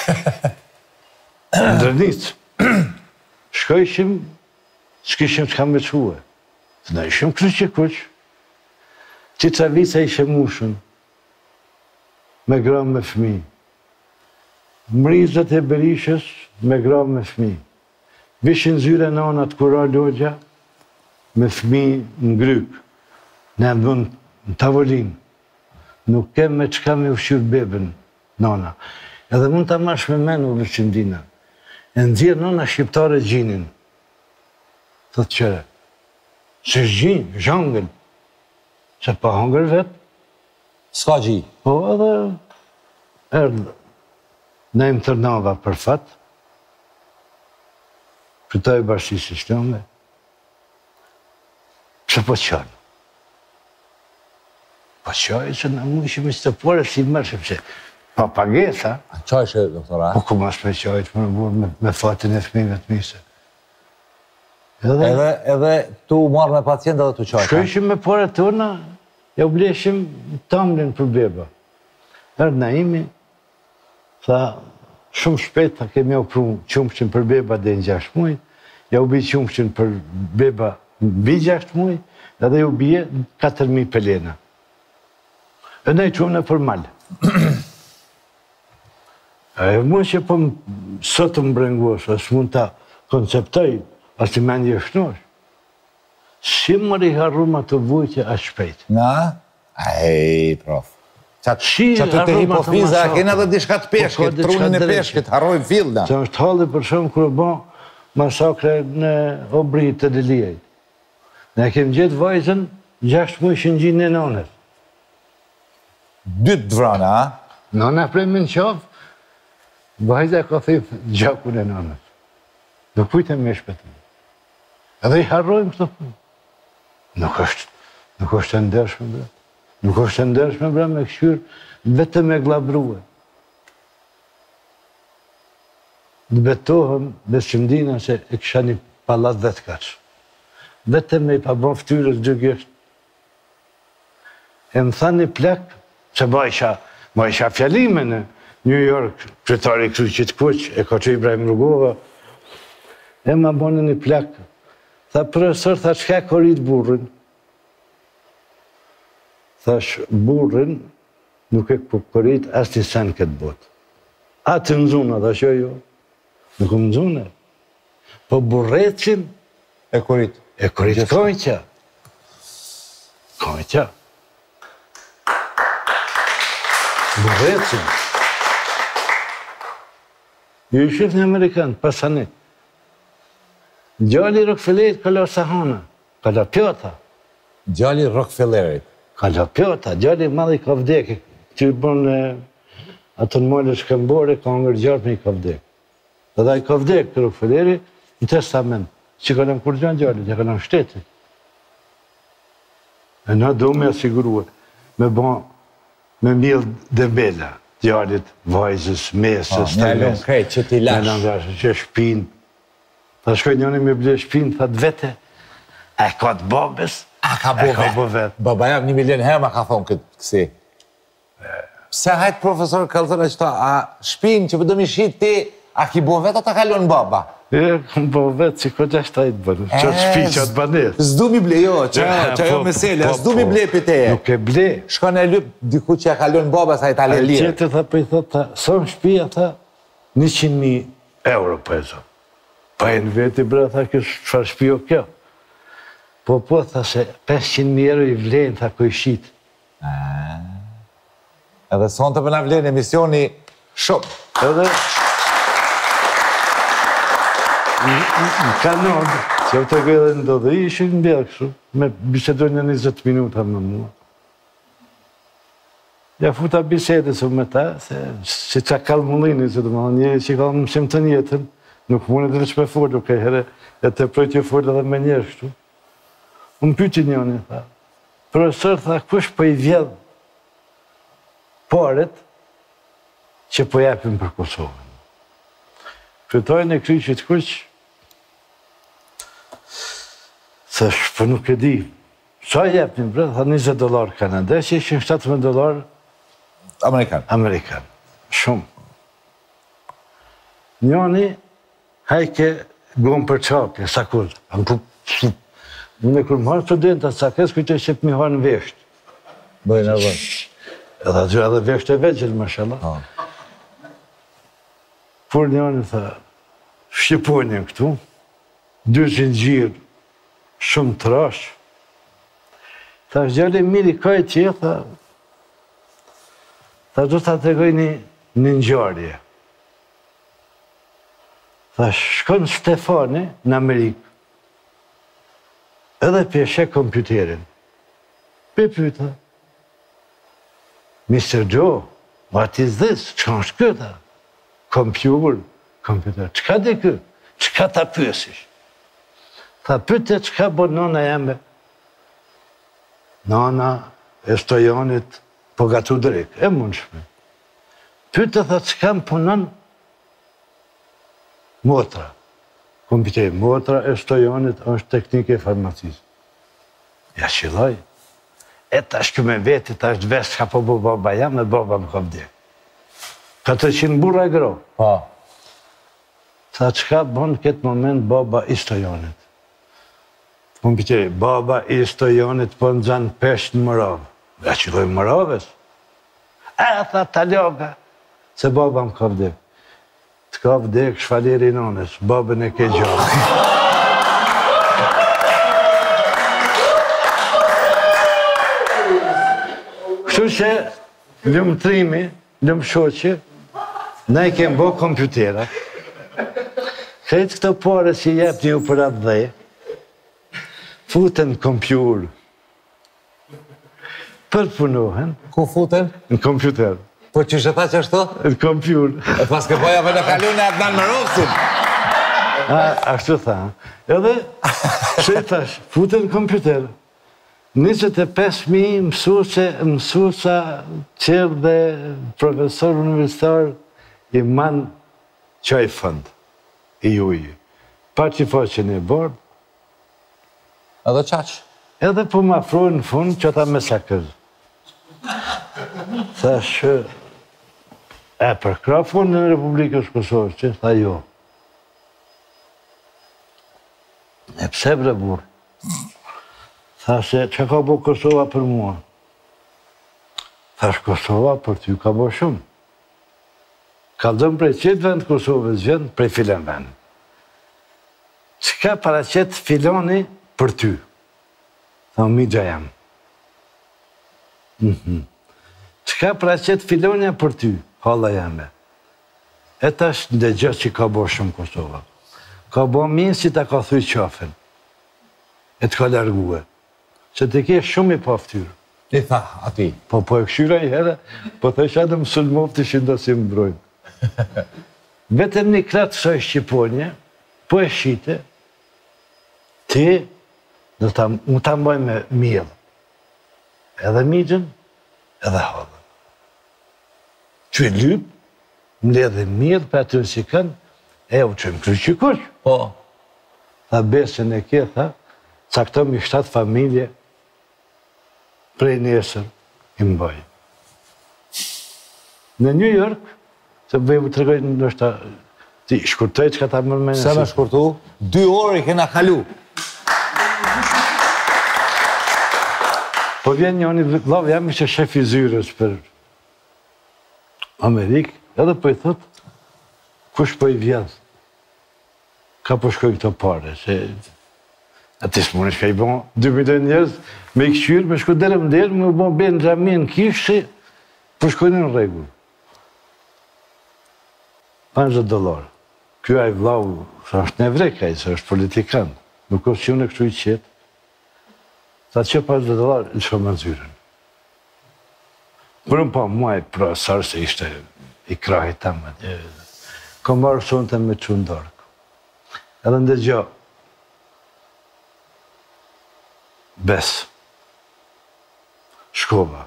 Ndërnicë. Shkojshim, s'kishim që kam veçue. Në ishim kryqit kuq, që Cavica ishe mushën, me gram me fmi. Mrizët e Berishës, me gram me fmi. Vishin zyre nanat kura logja, me fmi në gryk. Ne më dhënë në tavolinë. Nuk kem me qka me ushqyrë bebën, nana. Edhe mund të amash me menë u vërqindina. E nëzirë nana shqiptare gjinin. Thëtë qëre. Se gjin, zhangën. Se pa hangër vetë. Ska gji? Po edhe erdhë. Ne im tërnava për fatë. Kryetari i Bashkisë Islame. Pse po qanë? Pa qaj që në mu ishim i stëpore si mërshim që pa pagesa. Qaj që, doktora? Po ku mas me qaj që më burë me fatin e fëmive të mise. Edhe tu marrë me pacienta dhe tu qaj? Shkojshim me pare tona, ja u bleshim tamlin për beba. Erdë na imi, tha shumë shpet, ta kemi ja u pru qumështin për beba dhe në gjasht muj, ja u bi qumështin për beba bi gjasht muj, edhe ju bje katër mijë pelena. E ne i qumë në për malë. E mund që po sot të më brengosh, asë mund të konceptoj, asë të mendje shnosh. Si mërë i harruma të vujtje a shpejt? Na? Ej, prof. Që aty të hipofiza, kena dhe dishka të peshkit, trunin e peshkit, harrojnë fillna. Që është halli për shumë kërë bo masakre në obrit të Diliej. Ne kemë gjithë vajzën, gjashtë mujë shënë gjinë në nonët. Dytë vrana, a? Nona prej më në qafë, vajzë e ka thipë gjaku në nonët. Nuk pujtë e me shpetën. Edhe i harrojmë këtë punë. Nuk është, nuk është e ndershme, bre. Nuk është e ndershme, bre, me këshyrë vetëm e glabruhe. Në betohëm dhe shëmdina se e kësha një palat vetë kaqë. Vetëm me i pabon ftyrës gjëgjështë. E më tha një plak, që ma isha, ma isha fjallime në New York, kryetari Kryqit Kuq, e ka që Ibrahim Rugova, e ma bonë një plak. Tha, profesor, tha, qka korit burrin? Thash, burrin nuk e korit as një sen këtë botë. A të nëzuna, tha që jo, nuk më nëzune. Po burrecin e korit. E korit kojqa. Kojqa. Burrecin. Ju i shif një Amerikan, pasanit. Gjalli Rockefellerit ka la sahana, ka la pjota. Gjalli Rockefellerit? Ka la pjota, gjalli madhi ka vdekë. Që i bon atë në mojnë shkëmbore, ka ngër gjartë me i ka vdekë. Dhe da i ka vdekë të Rockefelleri në testament, që ka në kur gjanë gjalli, që ka në shtetit. E na do me asiguruat, me bon, me mjëllë debela, gjallit, vajzës, mesës, të mes. Në krejt që ti lash. Në nga që shpinë. Tha shkoj njëni me ble shpinë, tha të vete, e ka të babes, a ka bo vetë. Baba jam një milion herë ka thonë këtë kësi. Pse hajtë profesor Kaltër e qëta, a shpinë që përdojmë i shqitë ti, a ki bo vetë, a ta kalon baba? E, kom bo vetë, që ko gjashtë ta i të bënë, që shpinë që atë banesë. Zdu mi ble, jo, që jo mesele, zdu mi ble për teje. Nuk e ble. Shko në lypë, diku që ja kalon baba, sa i ta le lirë. E qëtë, tha, për i thot, ta, son shpia, tha, njëqind mijë euro, për e zonë. Pa e në veti, bre, tha, kështë qëfar shpio kjo. Po, po, tha, se pesëqind mijë euro i vlenë, tha, ko i shqitë. Edhe sonë të përna vlenë emisioni shumë. Edhe... Në kanodë, që të gëllë në do dhe ishin në bjerë kështu, me bisedojnë në njëzet minuta me mua. Ja futa bisedës me ta, se që kalë mullini, që të më dhe njëri që kalë më shimë të njetën, nuk mune dhe në që me folë, ka herë, e të projtje folë edhe me njerë kështu. Unë pyti njëni, tha, profesor, tha, kush po i vjedhë paret që po japim për Kosovën. Kryetarën e Kryqit Kuq, thash, për nuk e di, sa japim, bre, tha njëzet dolar kanades, që ishin shtatëmbëdhjetë dolar Amerikan. Amerikan. Shumë. Njoni, hajke gomë për qake, sakull. Unë e kërë marë studenta, sakes, kujtë e shqip mi harë në veshtë. Bëjnë e vërë. Edhe gjë edhe veshtë e veqëllë, mashallah. Por njoni, tha, shqiponjën këtu, dyzin gjirë, shumë të rash. Tha, shgjali miri kaj tje, tha, tha, do të ategoj një një njarje. Tha, shkon Stefani në Amerikë, edhe pjeshe kompjuterin. Pe pyta, mister Joe, what is this? Qa është këta? Kompjuter, kompjuter. Qka dhe kë? Qka ta pyesish? Tha, pyte qka bo nona jeme? Nona e Stojanit po gatu drejk, e mund shme. Pyte, tha, qka më punon? Motra. Kompjuter, motra e Stojanit është teknike e farmacisë. Ja qilaj. E ta shku me veti, ta është vesh ka po bo baba jam, e baba më ka vdek. katërqind burra e gro. Pa. Tha, qka bon këtë moment baba i Stojanit? Kompjuter, baba i Stojanit po në zanë peshë në Mëravë. Ja qiloj Mëravës. E, tha, taljoga. Se baba më ka vdek. Të ka vdek shfaleri nonës, babën e ke gjallë. Kështu që lëmëtrimi, lëmëshoqe, na i kemë bo kompjutera. Kretë këto pare që jep një për atë dhe, futen në kompjur. Përpunohen. Ku futen? Në kompjuter. Po që shëta që ashtu? Në kompjur. E pas ke poja për në kalun e atë në Marovësin. Ashtu tha. Edhe, që i thash, futen në kompjuter. njëzet e pesë mijë mësuese, mësuesa, qërë dhe profesor universitar i manë qaj fënd, i ujë. Pa që i faqen e bordë. Edhe qaqë? Edhe po më afrojnë në fund që ta mesakër. Thash, e përkra fundin e Republikës Kosovës, që tha jo. E pse bre burë? Thash, që ka bo Kosova për mua? Thash, Kosova për ty ka bo shumë. Ka dëmë prej qëtë vend Kosovës vend, prej filen vend. Qëka para qëtë filoni për ty? Tha, mi gja jam. Qëka para qëtë filonja për ty? Hala jame. E tash në gjë që ka bo shumë Kosova. Ka bo minë si ta ka thuj qafën. E të ka largue. Që të ke shumë i paftyrë. I tha, ati? Po, po e këshyra i herë, po të isha dhe mësullmov të shindo si më brojnë. Vetëm një kratë sa i Shqiponje, po e shite, ti, më ta mboj me mjëllë. Edhe mjëgjën, edhe halën. Që i lypë, më ledhe mjëllë për aty në si kënë, e u që më kryqë kush. Po. Tha besën e kje, tha, caktëm i shtatë familje, prej nesër, i mboj. Në New York, se bëjmë të regojnë në është ta, ti shkurtoj që ka ta mërmenë. Se me shkurtu? Dy orë i kena kalu. Po vjen një një vlavë, jam ishe shef i zyrës për Amerikë, edhe po i thot, kush po i vjedh? Ka po shkoj këto pare, se ati së mund shka i bon dy milion njerëz me i këshyrë, me shko dere më derë, me bon ben gjami në kishë, po shkojnë në regull. panzet dolar. Ky ai vllau, sa është në evrek ai, sa është politikan, nuk është që unë e kështu i qetë. Sa që panzet dolar, në shumë në zyrën. Për më pa muaj profesor se ishte i krahit të më. Kom marrë sonë të me qunë dorkë. Edhe ndë gjo, besë, shkova.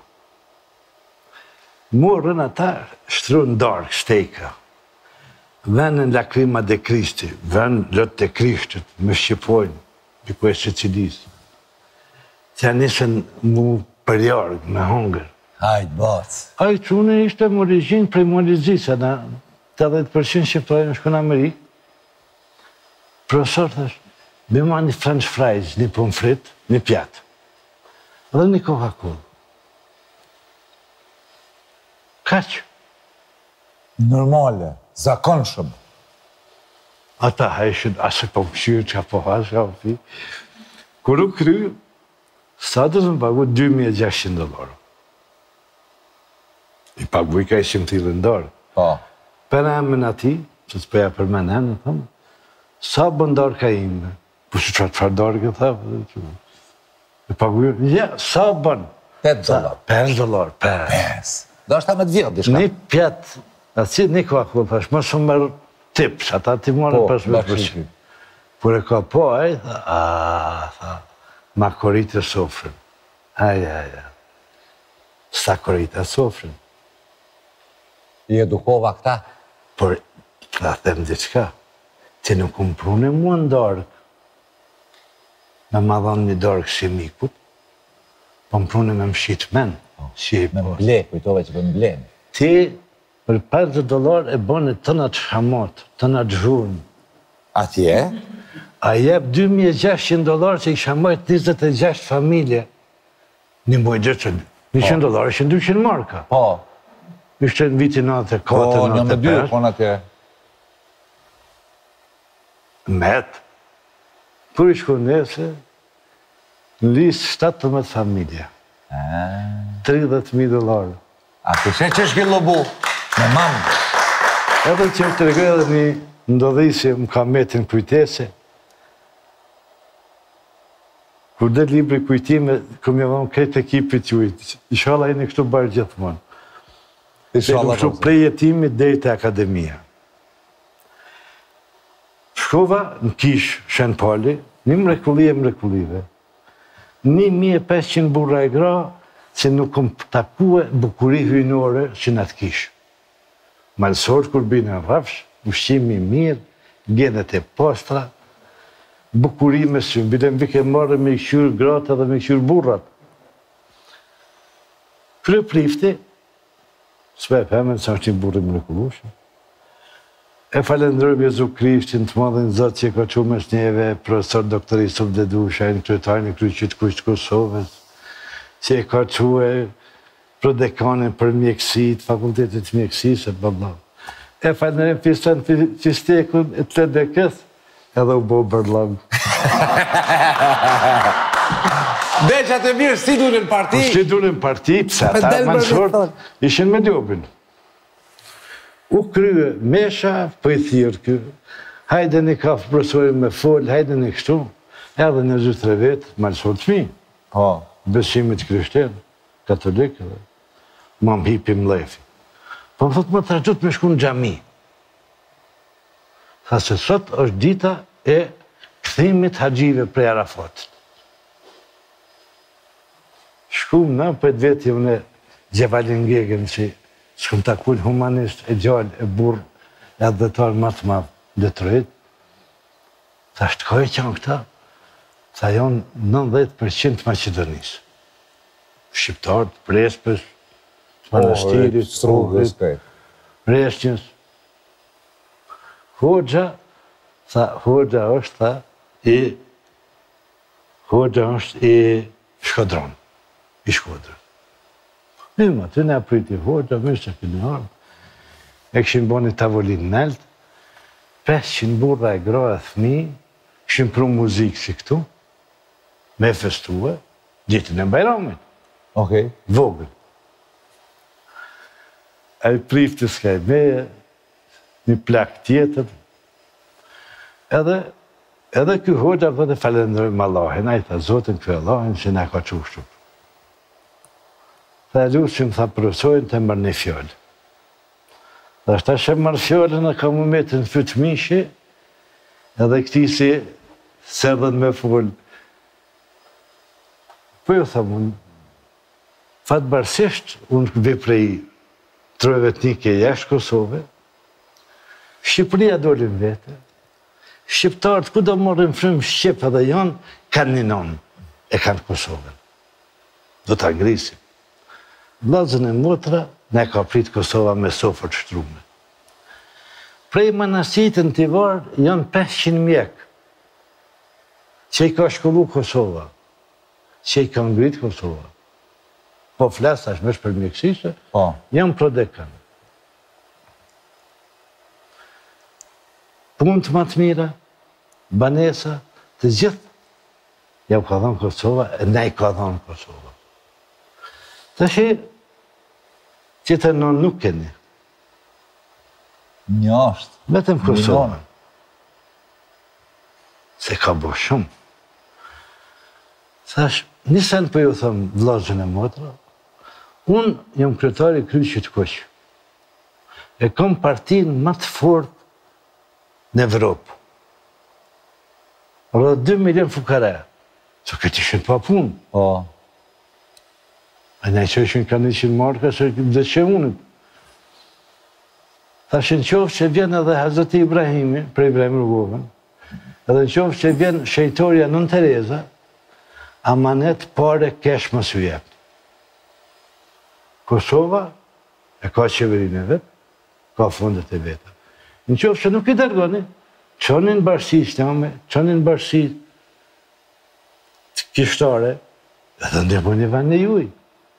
Morën ata shtru në darkë, shtejka. Venën lakrima dhe Kristi, venë lëtë të Krishtit, me Shqipojnë, për e Sicilisë. Tja nisën mu përjargë, me hongër. Hajtë, bacë. Hajtë, që unë ishte më origjinë prej më origjinë, na tetëdhjetë përqind Shqiptarë në shku në Amerikë. Profesor, thash, me ma një french fries, një pomfrit, një pjatë. Dhe një Coca-Cola. Kaqë. Normale, zakonshëm. Ata hajshin, asë po mëshirë që po hasë, ka fi. Kur u kry, statës më pagu dy mijë e gjashtëqind dollarë. I pagu i ka ishim të i lëndorë. Po. Për emën ati, që të përja për menë enë, thëmë, sa bëndorë ka ime? Po që që që dorë këtë thëmë? I pagu i, ja, sa bënë? pesë dollar. pesë dollar, pesë. pesë. Do është ta me të vjetë, dishka? Një pjatë, atësi një Coca-Cola, thash, më shumë mërë tips, ata ti morën pesëmbëdhjetë përqind. Por e ka po, aj, tha, a, tha, ma koritë e sofrën. Aj, aj, aj. Sa koritë e sofrën. I edukova këta? Por, tha, them diçka, ti nuk më prune mua në darkë. Me ma dhanë një darkë si mikut, po më prune me më shqitë menë. Me më ble, kujtove që për më ble. Ti, për pesëdhjetë dollar e bone të nga të shamot, të nga të zhurnë. Atje? A jep dy mijë e gjashtëqind dollar që i shamojt njëzet e gjashtë familje. Një muaj gjëtë, njëqind dollar, ishën dyqind marka. Po. Ishte në vitin nëntëdhjetë e katër, Po, një me dy, po në atje. Met. Kur i shku nese, në listë shtatëdhjetë familje. tridhjetë mijë dollarë. A të që që shkillo bu? Me mamë? Edhe që të regoj edhe një ndodhisi më ka metin kujtese. Kur dhe libri kujtime, këm e dhëmë krejt ekipit ju, ishala e një kështu bërë gjithmonë. Ishala kështu prej jetimit dhe të akademia. Shkova në kish Shen Pali, një mrekulli e mrekullive. një mijë e pesëqind burra e gra, që nuk kom takue bukuri hyjnore që në të kish. Malësor kur binë në rafsh, ushqimi mirë, gjenet e postra, bukurime së mbile mbi ke marrë me i këshyrë gratë dhe me i këshyrë burrat. Kërë prifti, s'pe e pëmen, sa është një burë i mrekullushë. E falendrojmë Jezu Krishtin të madhin Zotë që ka qumë është njeve, profesor doktor Isuf Dedusha, në kryetarën e kryqit kusht Kosovës, që e ka quë prodekanin për mjekësit, fakultetit mjekësisë e bëllam. E falendrojmë Fistan Fistekun e të ledekës, edhe u bo bërlam. Beqat e mirë, si dulin parti? Si dulin parti, pëse ata manësort, ishin me ljobin. U krye mesha, për i thirë kë, hajde një kafë profesorin me folë, hajde një kështu, edhe një zy tre vetë, manësort fmi. Besimit krishterë, katolikë, ma më hipi më lefi. Po më thotë më të rëgjut me shku në gjami. Tha se sot është dita e këthimit haqjive prej Arafatit. Shkum në për të vetë jëmë në Gjevalin Gegen që shkum të akull humanist e gjallë e burë e adhetarë matë madhë Detroit. Tha shtkoj që në këta, tha jonë nëntëdhjetë përqind Macedonisë. Shqiptarët, Prespës, Manastirit, Strugës, Reshtjës. Hoxha, tha, Hoxha është, tha, i, Hoxha është i shkodron, i shkodron. Në më të në apriti Hoxha, mështë që kënë armë, e këshim bo një tavolin nëllët, pesëqind burra e gra e thmi, këshim pru muzikë si këtu, me festuë, ditën e Bajramit. Okej. Vogël. A i prifti s'ka i meje, një plak tjetër. Edhe, edhe kjo Hoxha vëtë falendrojmë Allahin, a i tha Zotin kjo Allahin që ne ka qushtu. Tha lusim, tha profesorin të mërë një fjallë. Dhe ashta që mërë fjallën e ka mu metë në fytë mishi, edhe këti si sërdhen me full. Po jo tha mund, fatë barsisht, unë vë prej trojve të nike jashtë Kosove, Shqipëria dolin vete, Shqiptarët ku do morën frymë Shqip edhe janë, kanë një nonë, e kanë Kosovën. Do të ngrisim. Vlazën e motra, ne ka pritë Kosova me sofër të shtrume. Prej Manasitën të Tivarë, janë pesëqind mjekë, që i ka shkollu Kosova, që i ka ngritë Kosova. Po flasë ashtë mesh për mjekësisë, janë prodekanë. Punë të matë mira, banesa, të gjithë, ja u ka dhonë Kosova, e ne i ka dhonë Kosova. Të shi, që të nënë nuk keni. Një ashtë. Vetëm Kosova. Se ka bo shumë. Thash, nisen për ju thëmë vlazën e motra, unë jam kryetari kryqit Koq. E kam partinë më të fort në Evropë. Rëdhe dy milion fukare, që këtë ishin pa punë. A ne që ishin ka njëshin marka, që dhe që unët. Thashin qofë që vjen edhe Hazreti Ibrahimi, për Ibrahim Rugovën, edhe qofë që vjen shejtoria Nën Tereza, amanet pare kesh më së jepë. Kosova e ka qeverinë e vetë, ka fondet e vetë. Në qofë që nuk i dërgoni, qonin bashkësi islame, qonin bashkësi kishtare, edhe ndërmoni vend e juj.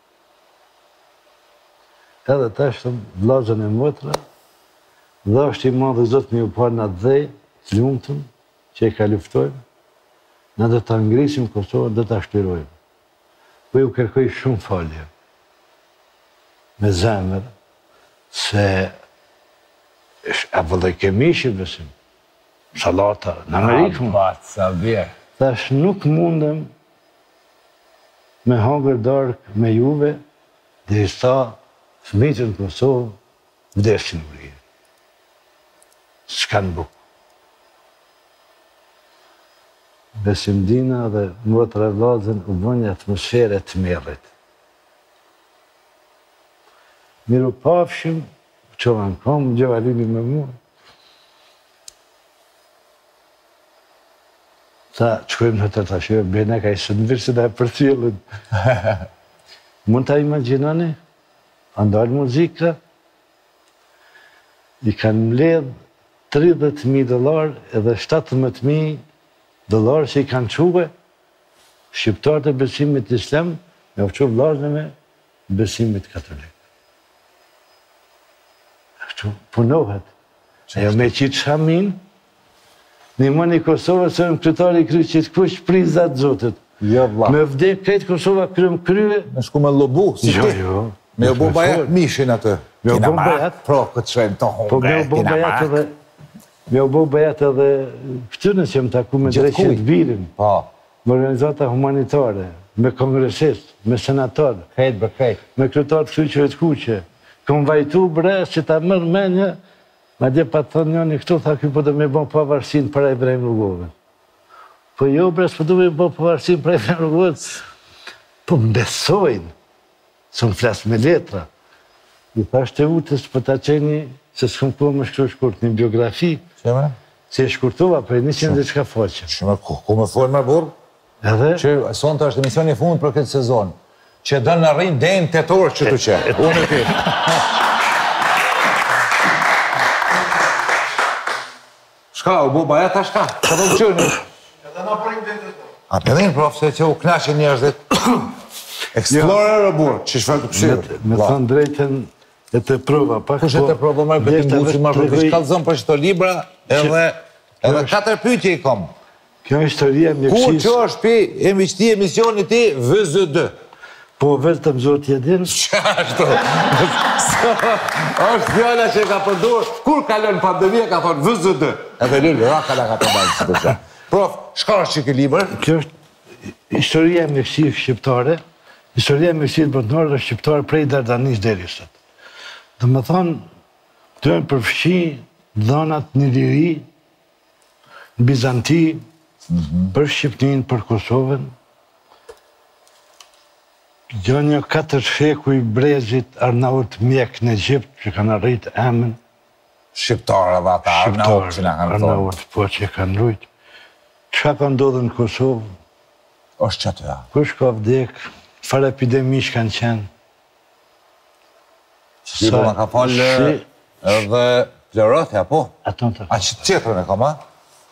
Edhe ta shtëm vlazën e motra, dhe është i madhë Zotë me ju parë në dhej, të lumëtëm, që i ka luftojmë, në dhe të ngrisim Kosovën dhe të ashtirojmë. Po ju kërkoj shumë falje. me zemër, se apo dhe kemi shi besim, salata, në Amerikë mu. Thash nuk mundem me hangër darkë me juve, dhe i sta fëmijët në Kosovë, vdeshin në vrije. S'ka në bukë. Besimdina dhe motra e vllazën u bën një atmosferë të mirët. Miru pafshim, qova në kom, Gjevalini me mua. Ta, qëkojmë në të të shërë, bene ka i së në virë se da e për cilën. Mund të imaginani, andalë muzika, i kanë mledhë tridhjetë mijë dollar edhe shtatëmbëdhjetë mijë dollar që i kanë quve shqiptarët e besimit islam me ofqu vllazën me besimit katolik. Ashtu punohet. E me qitë shamin, një mëni Kosovë së në kryetari i kryqit kush prizat zotit. Me vdek këtë Kosova krym krye. Me shku me lobu, si ti. Jo, jo. Me u bo bajat mishin atë. Me u bo bajat. Pro, këtë shrem të hongre, po me u bo bajat edhe, me u bo bajat edhe këtyrën që më taku me dreqet birin. Me organizata humanitare, me kongresist, me senator. Krejt bër krejt. Me kryetar të kryqëve të kuqe. Këm vajtu bre që ta mërë menje, ma dje pa të thonë njëni këtu, tha kjo po dhe me bo pavarësin për Ibrahim Rugove. Po jo bre, s'po dhe me bo pavarësin për Ibrahim Rugove. Po mbesojnë. Së më flasë me letra. I thashtë e utës për ta qeni se s'këm po më shkru shkurt një biografi. Qeme? Se e shkurtova për e njësën dhe qka faqe. Qeme, ku me folë me burë? Edhe? Që sonë të është emisioni fundë për këtë sezon. Që dënë në rrinë dejnë të torë që të që. Unë e ti. Shka, u bo baja ta shka? Që të më qënë? Edhe në përim dejnë të torë. A përdhin, prof, se që u knashe njerëzit. Explorer o burë, që shfarë të pëshirë? Me thënë drejten e të prova. Kush e të prova marë për të mbuë që marë për të shkallëzën për qëto libra, edhe katër pyetje i kom. Kjo historia mjekësis... Ku që është pi emiqti emisioni ti V Z D? Po vetëm zotë jedin? Qa ashtu? është fjalla që ka përdur, kur kalon pandemia ka thonë V Z D? Edhe lullu, raka la ka të bajnë që të që. Prof, shka është që ke liber? Kjo është historia mjekësis shqiptare. Historia me si të bëndorë dhe shqiptarë prej Dardanis deri sot. Dhe më thonë, të e përfshi dhonat një liri, në Bizanti, për Shqipnin, për Kosovën. Gjo një katër sheku i brezit Arnaut mjek në Egjipt, që kanë arrit emën. Shqiptarë dhe ata Arnaut që në kanë thonë. Arnaut, po që kanë rrit. Qa ka ndodhë në Kosovë? është që të ja. Kush ka vdek? Farë epidemish kanë qenë. Si po më ka falë edhe Plërotja, po? Aton të... A që tjetërën e kam, a?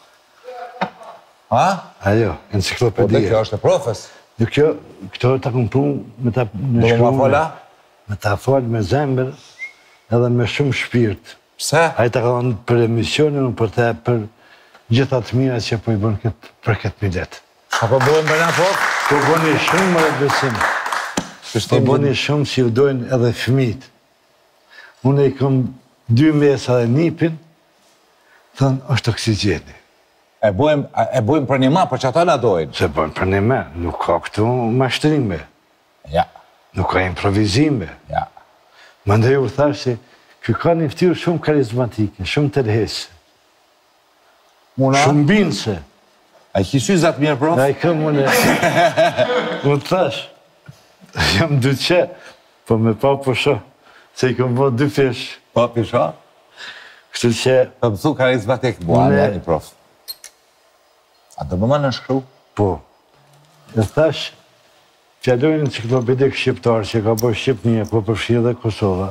Ha? Ajo, enciklopedia. Po dhe kjo është e profes. Dhe kjo, këto ta këmë pru me ta në shkrume. Do më fala? Me ta falë me zemër edhe me shumë shpirt. Pse? A i ta ka dhënë për emisionin, për te për gjithat mira që po i bënë për këtë milet. A po bojnë bërna, po? Po bëni shumë më e besim. Po bëni shumë si u dojnë edhe fëmit. Unë i këm dy mesa dhe nipin, thënë, është oksigeni. E bojnë për një ma, për që ata na dojnë? Se bojnë për një ma, nuk ka këtu mashtrime. Ja. Nuk ka improvizime. Ja. Më ndaj u thash se, kjo ka një ftyrë shumë karizmatike, shumë tërhese. Shumë binëse. A i kisy zatë mirë, prof? A i këm unë... Unë të thash, jam dy qe, po me pa po sho, se i këm bo dy fish. Pa për sho? Kështu që... Për mësu karizmatik, bua, një prof. A të bëma në shkru? Po. E thash, fjallojnë enciklopedik shqiptar që ka bo Shqipnia, po përfshi dhe Kosova.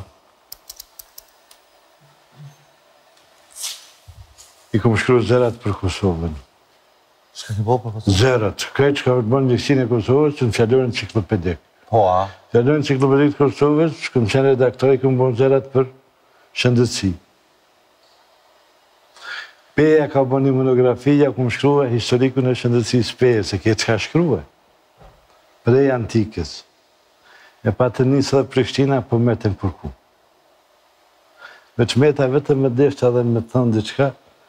I këm shkru zerat për Kosovën. Shka ki bo për Kosovë? Zerat. Kaj që ka bënë njësin e Kosovës, që në fjallorën enciklopedik. Po, a? Fjallorën enciklopedik të Kosovës, që këmë qenë redaktori, këmë bënë zerat për shëndëtësi. Peja ka bënë një monografi, ja këmë shkrua historikun e shëndëtësis Peja, se ke që ka shkrua. Prej antikës. E pa të njësë dhe Prishtina, po me të në kërku. Me që meta vetëm me deshta dhe me të thënë diqka,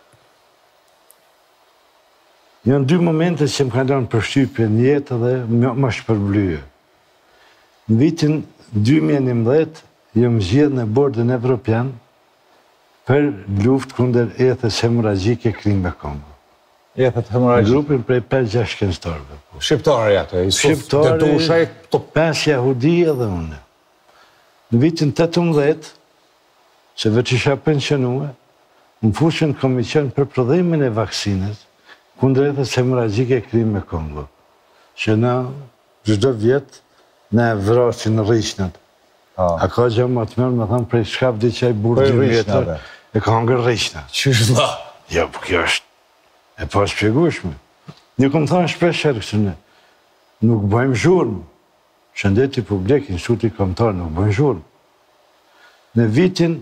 janë dy momente që më kalon për shtypje në jetë dhe më shpërblyje. Në vitin dy mijë e njëmbëdhjetë, jëmë zgjedhë në bordën evropian për luft kunder ethes hemoragjike Krim e Kongo. Ethet hemoragjike? Grupin prej pesë gjashtë shkencëtarëve. Shqiptarë ato, Shqiptarë, pesë jahudi edhe une. Në vitin tetëmbëdhjetë, që veç isha pensionue, më fushën komision për prodhimin e vaksinës kundër ethes hemoragjike Krim e Kongo. Që na, çdo vjetë, ne vrasin rrishnat. A ka gjë më të mërë, me thamë, prej shkap di që e burë dy vjetër, e ka hangër rrishnat. Qysh dha? Jo, për kjo është e pa shpjegueshme. Një këmë thanë shpesh herë, nuk bëjmë zhurmë. Shëndeti publik, instituti kombëtar, nuk bëjmë zhurmë. Në vitin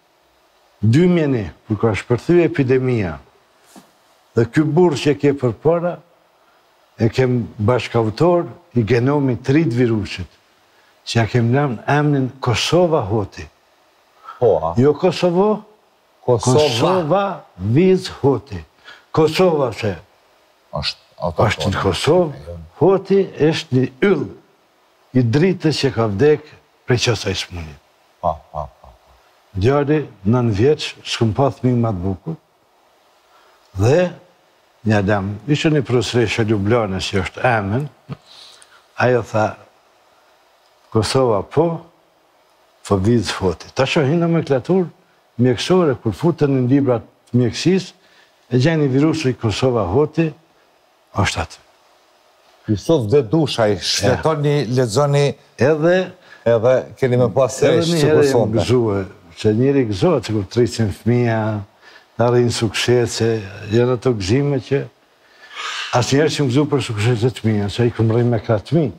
dy mijë e një, kur ka shpërthy epidemia, dhe ky burë që ke përpara, e kem bashkautor i genomi të rritë virusit, që ja kem lëmë emnin Kosova Hoti. Po, a? Jo Kosovo, Kosova Viz Hoti. Kosova se është në Kosovë, Hoti është një yll i dritës që ka vdek prej qësaj smunit. Pa, pa, pa. Djari, nën vjeç, s'këm pa thmi ma të bukur, dhe një adam, ishte një profesoresha Ljublane, që është emën, ajo tha, Kosova po, po Viz Hoti. Ta shohin në nomenklaturë mjekësore, kur futën në librat mjekësis, e gjeni virusu i Kosova Hoti, është atë. Jusuf dhe dushaj, shletoni, lexoni, edhe, edhe keni me pasresh që edhe përsonte. jam gëzue, që njëri gëzohet, që kur trisin fëmija, në rrinë suksese, janë ato gëzime që asë njerë që më gëzu për suksese të mija, që i këmë rrinë me kratë mi.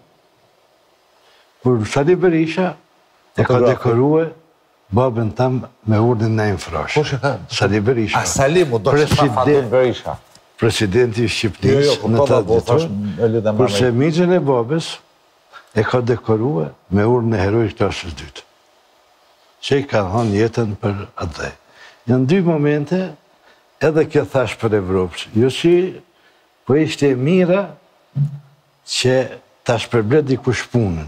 Kur Sali Berisha e ka dekorue babën tam me urdin në infrashë. Po që ka? Sali Berisha. A Sali mu do që fa Fatur Berisha? Presidenti Shqipnis në të ditur, përse migjën e babës e ka dekorue me urdin e heroj klasës dytë. Që i ka thonë jetën për atë dhe. Janë dy momente, edhe kjo thash për Evropës, jo që po ishte e mira që ta shpërble dikush punën.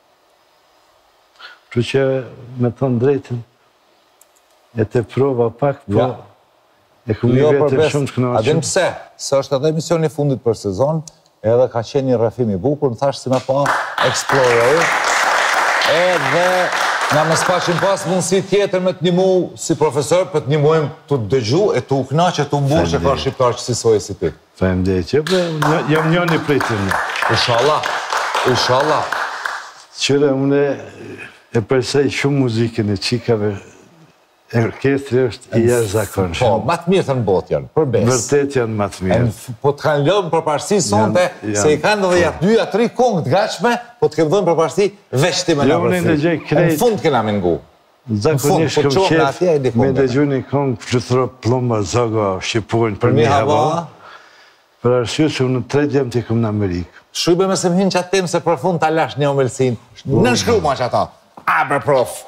Që që me thonë drejtin, e të prova pak, po e këmë një vetë shumë të kënoqëm. Adem pse, se është edhe emisioni fundit për sezon, edhe ka qenë një rrafim i bukur, më thash si me pa eksploroj, edhe nga më spashim pas mundësi tjetër me të një mu si profesor, për të një muem të dëgju, e të ukna që të mbur që ka shqiptar që si sojë si ti. Fajem dhe që, jam një një prej të një. Inshallah, inshallah. Qëre, une e përsej shumë muzikën e qikave, e orkestri është i jashtëzakonshëm. Po, ma të mirë të në botë janë, për besë. Vërtet janë ma të mirë. Po të kanë lëmë për parësi sonte, se i kanë edhe jatë dyja, tri kongë të gachme, po të kemë dhënë për parësi veçti me në vërfi. Në fund këna me ngu. Zakonisht këm qef me dëgju një kongë plëthro plomba zoga shqipojnë për një hava, për arsye se unë tre djemë të këm në Amerikë. Shujbe me se më hinë që atë temë se për fund të alash një omelsin. Në nshkru ma që ata. Abre prof.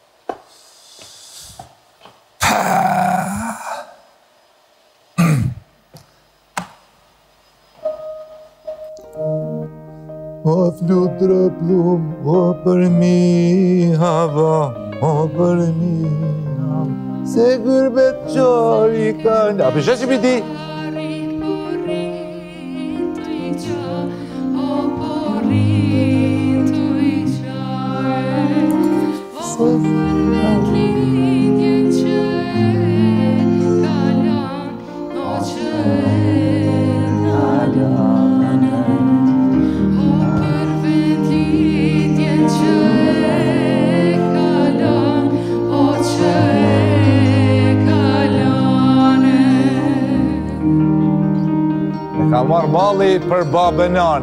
O flutra plum, o për mi hava, o për mi hava, se gërbet qari kanë... A përshë që piti? Ka marrë mali për babenan.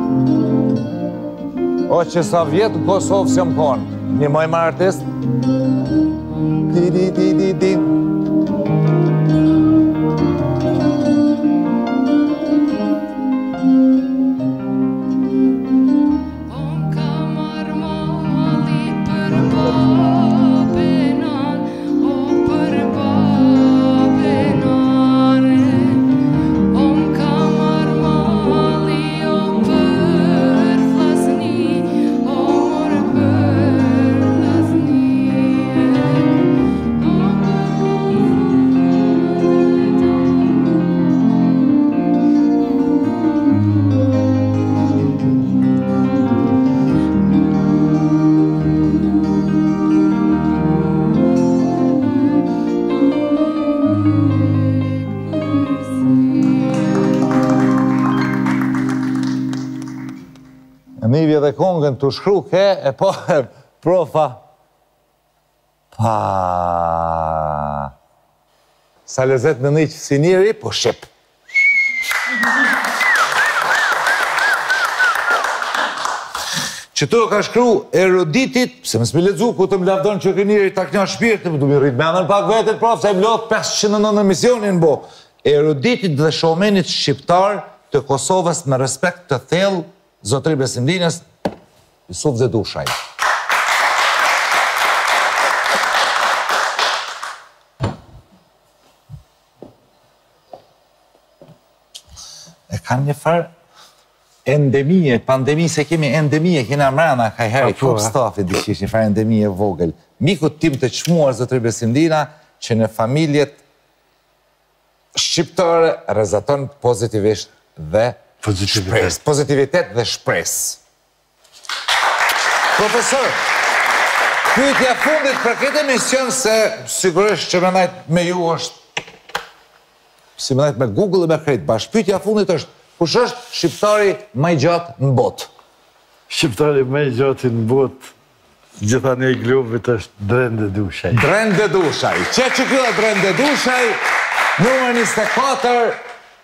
O që sa vjetë në Kosovë si më konë. Një maj marë artist. Di, di, di, di, di. kongën të shkru ke, e po, profa. Pa. Sa lezet në një që si njëri, po shqip. Që të ka shkru eruditit, se më s'mi ledzu, ku të më lavdon që ke njëri ta kënja shpirtë, më du mi rritë me anën pak vetet, prof, se më lot pesëqind e nëntëdhjetë emisionin, bo. Eruditit dhe shomenit shqiptar të Kosovës me respekt të thellë, zotëri Besimdinës, Jusuf Zedushaj. E kanë një farë endemije, pandemi, se kemi endemije, kena mrena, ka i herë i top staffit, di që ishë një farë endemije vogël. Mikut tim të qmuar, zotëri Besimdina, që në familjet shqiptare rezaton pozitivisht dhe shpres. Pozitivitet dhe shpres. Profesor, pyetja fundit për këtë emision, se sigurisht që me najtë me ju është, si me najtë me Google dhe me krejtë bashkë, pyetja fundit është, kush është shqiptari më i gjatë në botë? Shqiptari më i gjatë në botë, gjitha një globit është Drende Dushaj. Drende Dushaj. Që që kjo e Drende Dushaj, numër njëzet e katër,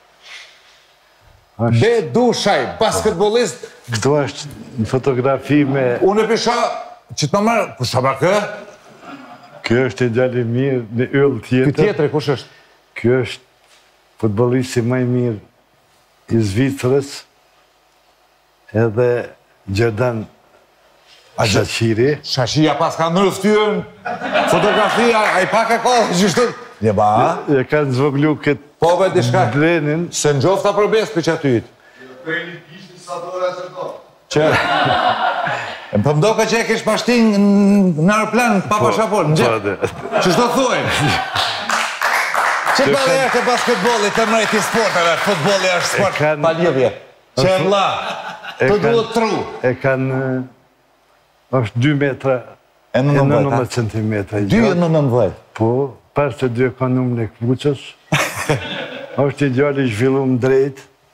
Be Dushaj, basketbolist. Këto është në fotografi me... Unë e pisha, që të më mërë, kush të mërë kë? Kjo është e gjallë mirë në yllë tjetër. Kjo tjetër, kush është? Kjo është futbolisti më i mirë i Zvicrës, edhe Gjerdan Shashiri. Shashia pas ka nërë ftyrën, fotografia, a i pak e ka, gjithë një ba? E ka në zvoglu këtë Pove di shka, Drenin. Se në gjofta për besë për që atyjit. Drenin kishtë sa dore e qërto. Që? E më pëmdo ka që e kish pashtin në aeroplan, pa pa shapor, në gjithë. Që shdo thujnë? Që të dhe e të basketbolit, të mrejti sporteve, futboli është sport, pa ljevje. Që e mla, të duhet tru. E kanë, është dy metra e nëntëmbëdhjetë centimetra. dy e nëntëmbëdhjetë? Po, përse dy e ka numën e këpuqës. është i gjallë i zhvilluar drejt,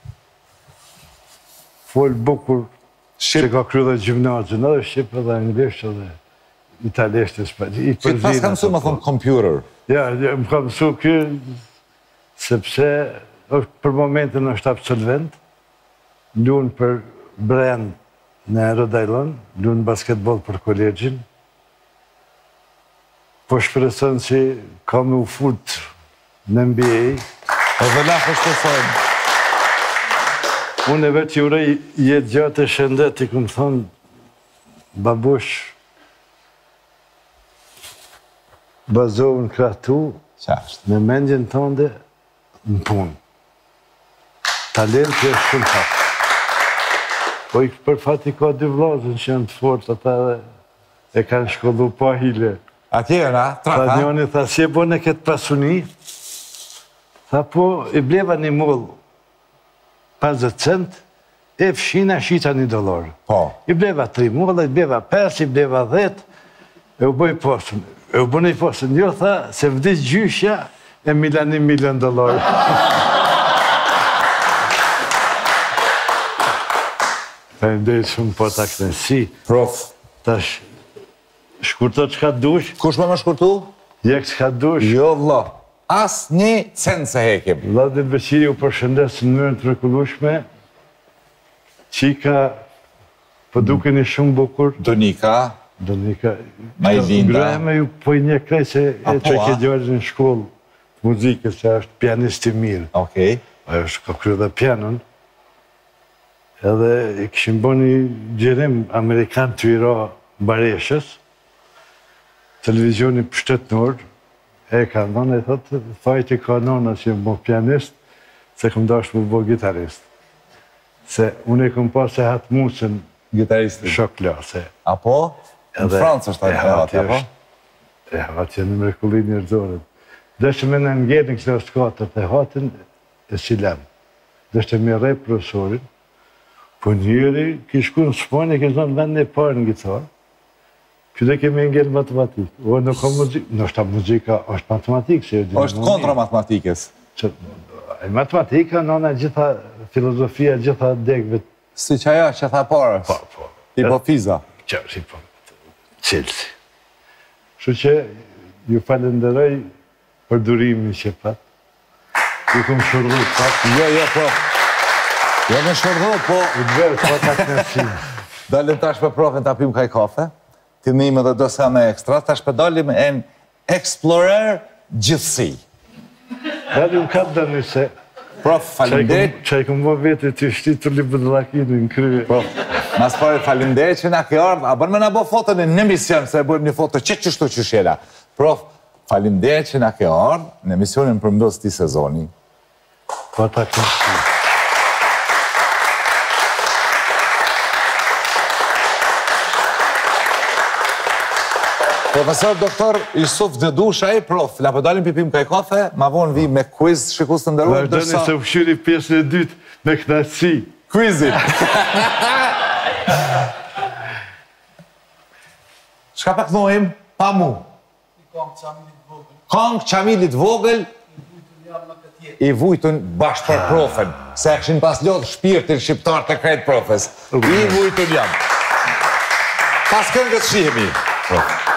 fol bukur, që ka kryu dhe gjimnazën, edhe Shqipë dhe Anglisht dhe Italisht e Shpajt. Që të pas ka mësu më thonë computer? Ja, më ka mësu kjo, sepse për momentin është absolvent, lunë për brand në Rhode Island, lunë basketbol për kolegjin, po shpresën që ka me u fut në N B A. O dhe la shpresojnë. Unë e vetë që urej jetë gjatë e shëndet, i këmë thonë, babush, bazohën krahtu, me mendjen tënde, në punë. Talenti është shumë fatë. Po i për fati ka dy vllazën që janë të fortë, ata e kanë shkollu pa hile. Atje, na? Traka? Tha njoni, tha, si e bone këtë pasuni? Tha, po, i bleva një mullë pesëdhjetë cent, e fshina shita një dolar. Po. I bleva tri mullë, i bleva pesë, i bleva dhjetë, e u bëj posën. E u bëj posën. Jo, tha, se vdis gjyshja, e mila një milion dolar. Për ndërë shumë po ta kënësi. Prof. Tash, shkurto që ka dush? Kush me më shkurtu? Jek që ka dush? Jo, vlo. As një cent se hekim. Vladimir Beqiri u përshëndes në mënyrë të mrekullueshme. Qika, po dukeni shumë bukur. Donika. Donika. Ma i linda. Graja me ju po i një krej se e që ke gjojë në shkollë muzikës, që është pianist i mirë. Okej. Ajo është ka kryo dhe pianon. Edhe i këshim bo një gjerim Amerikan të ira Bareshës, televizioni pështetnor, e ka ndonë e thotë, fajti ka nona që jem bo pianist, se këm dash më bo gitarist. Se unë e këm pas e hatë musën gitaristin shok klase. Apo? Në Francë është e hatë, apo? E hatë që në mrekullin njërëzorit. Dështë me në ngerën kësë është katër e hatën e silem. Dështë me rej profesorin, po njëri kishku në Shpani, kishku në vend e parë në gitarë, këtë e kemi ngellë matematikë. O, nuk ka muzikë, në është ta muzika, është matematikë. është kontra matematikës. Matematika, nëna gjitha filozofia, gjitha degëve. Si që ajo që tha parë. Po, po. Hipofiza. Që është hipo... Chelsea. Kështu që ju falenderoj për durimin që pat. Ju këmë shurdu pat. Jo, jo, po. Jo me shurdu, po... U të verë, po ta kënërësim. Dalim tash për profin të apim kaj kafe. Ti nime dhe dosa me ekstra. Tash për dalim e në Explorer gjithësi. Dalim ka të dërni se... Prof, falimderit. Qaj këmë bo vete të shtitur li bëdlakinë në kryve. Prof, mas pare falimderit që na ke ardhë. A bërë me na bo fotën e në emision, se e bërëm një foto që qështu që shela. Prof, falimderit që na ke ardhë në emisionin për mbës ti sezoni. Po ta këmë. Profesor doktor Jusuf Dedushaj, prof, la pëdalim pipim kaj kafe, ma vonë vi me quiz shikus të ndërruar, dërsa... Vardoni se u fshiri pjesën e dytë me knatësi. Quizit! Shka pak nojim? Pa mu. Kong qamilit vogël. I vujtun bashkë për profen, se e këshin pas lodhë shpirtin shqiptar të krejt profes. I vujtun jam. Pas këngës shihemi.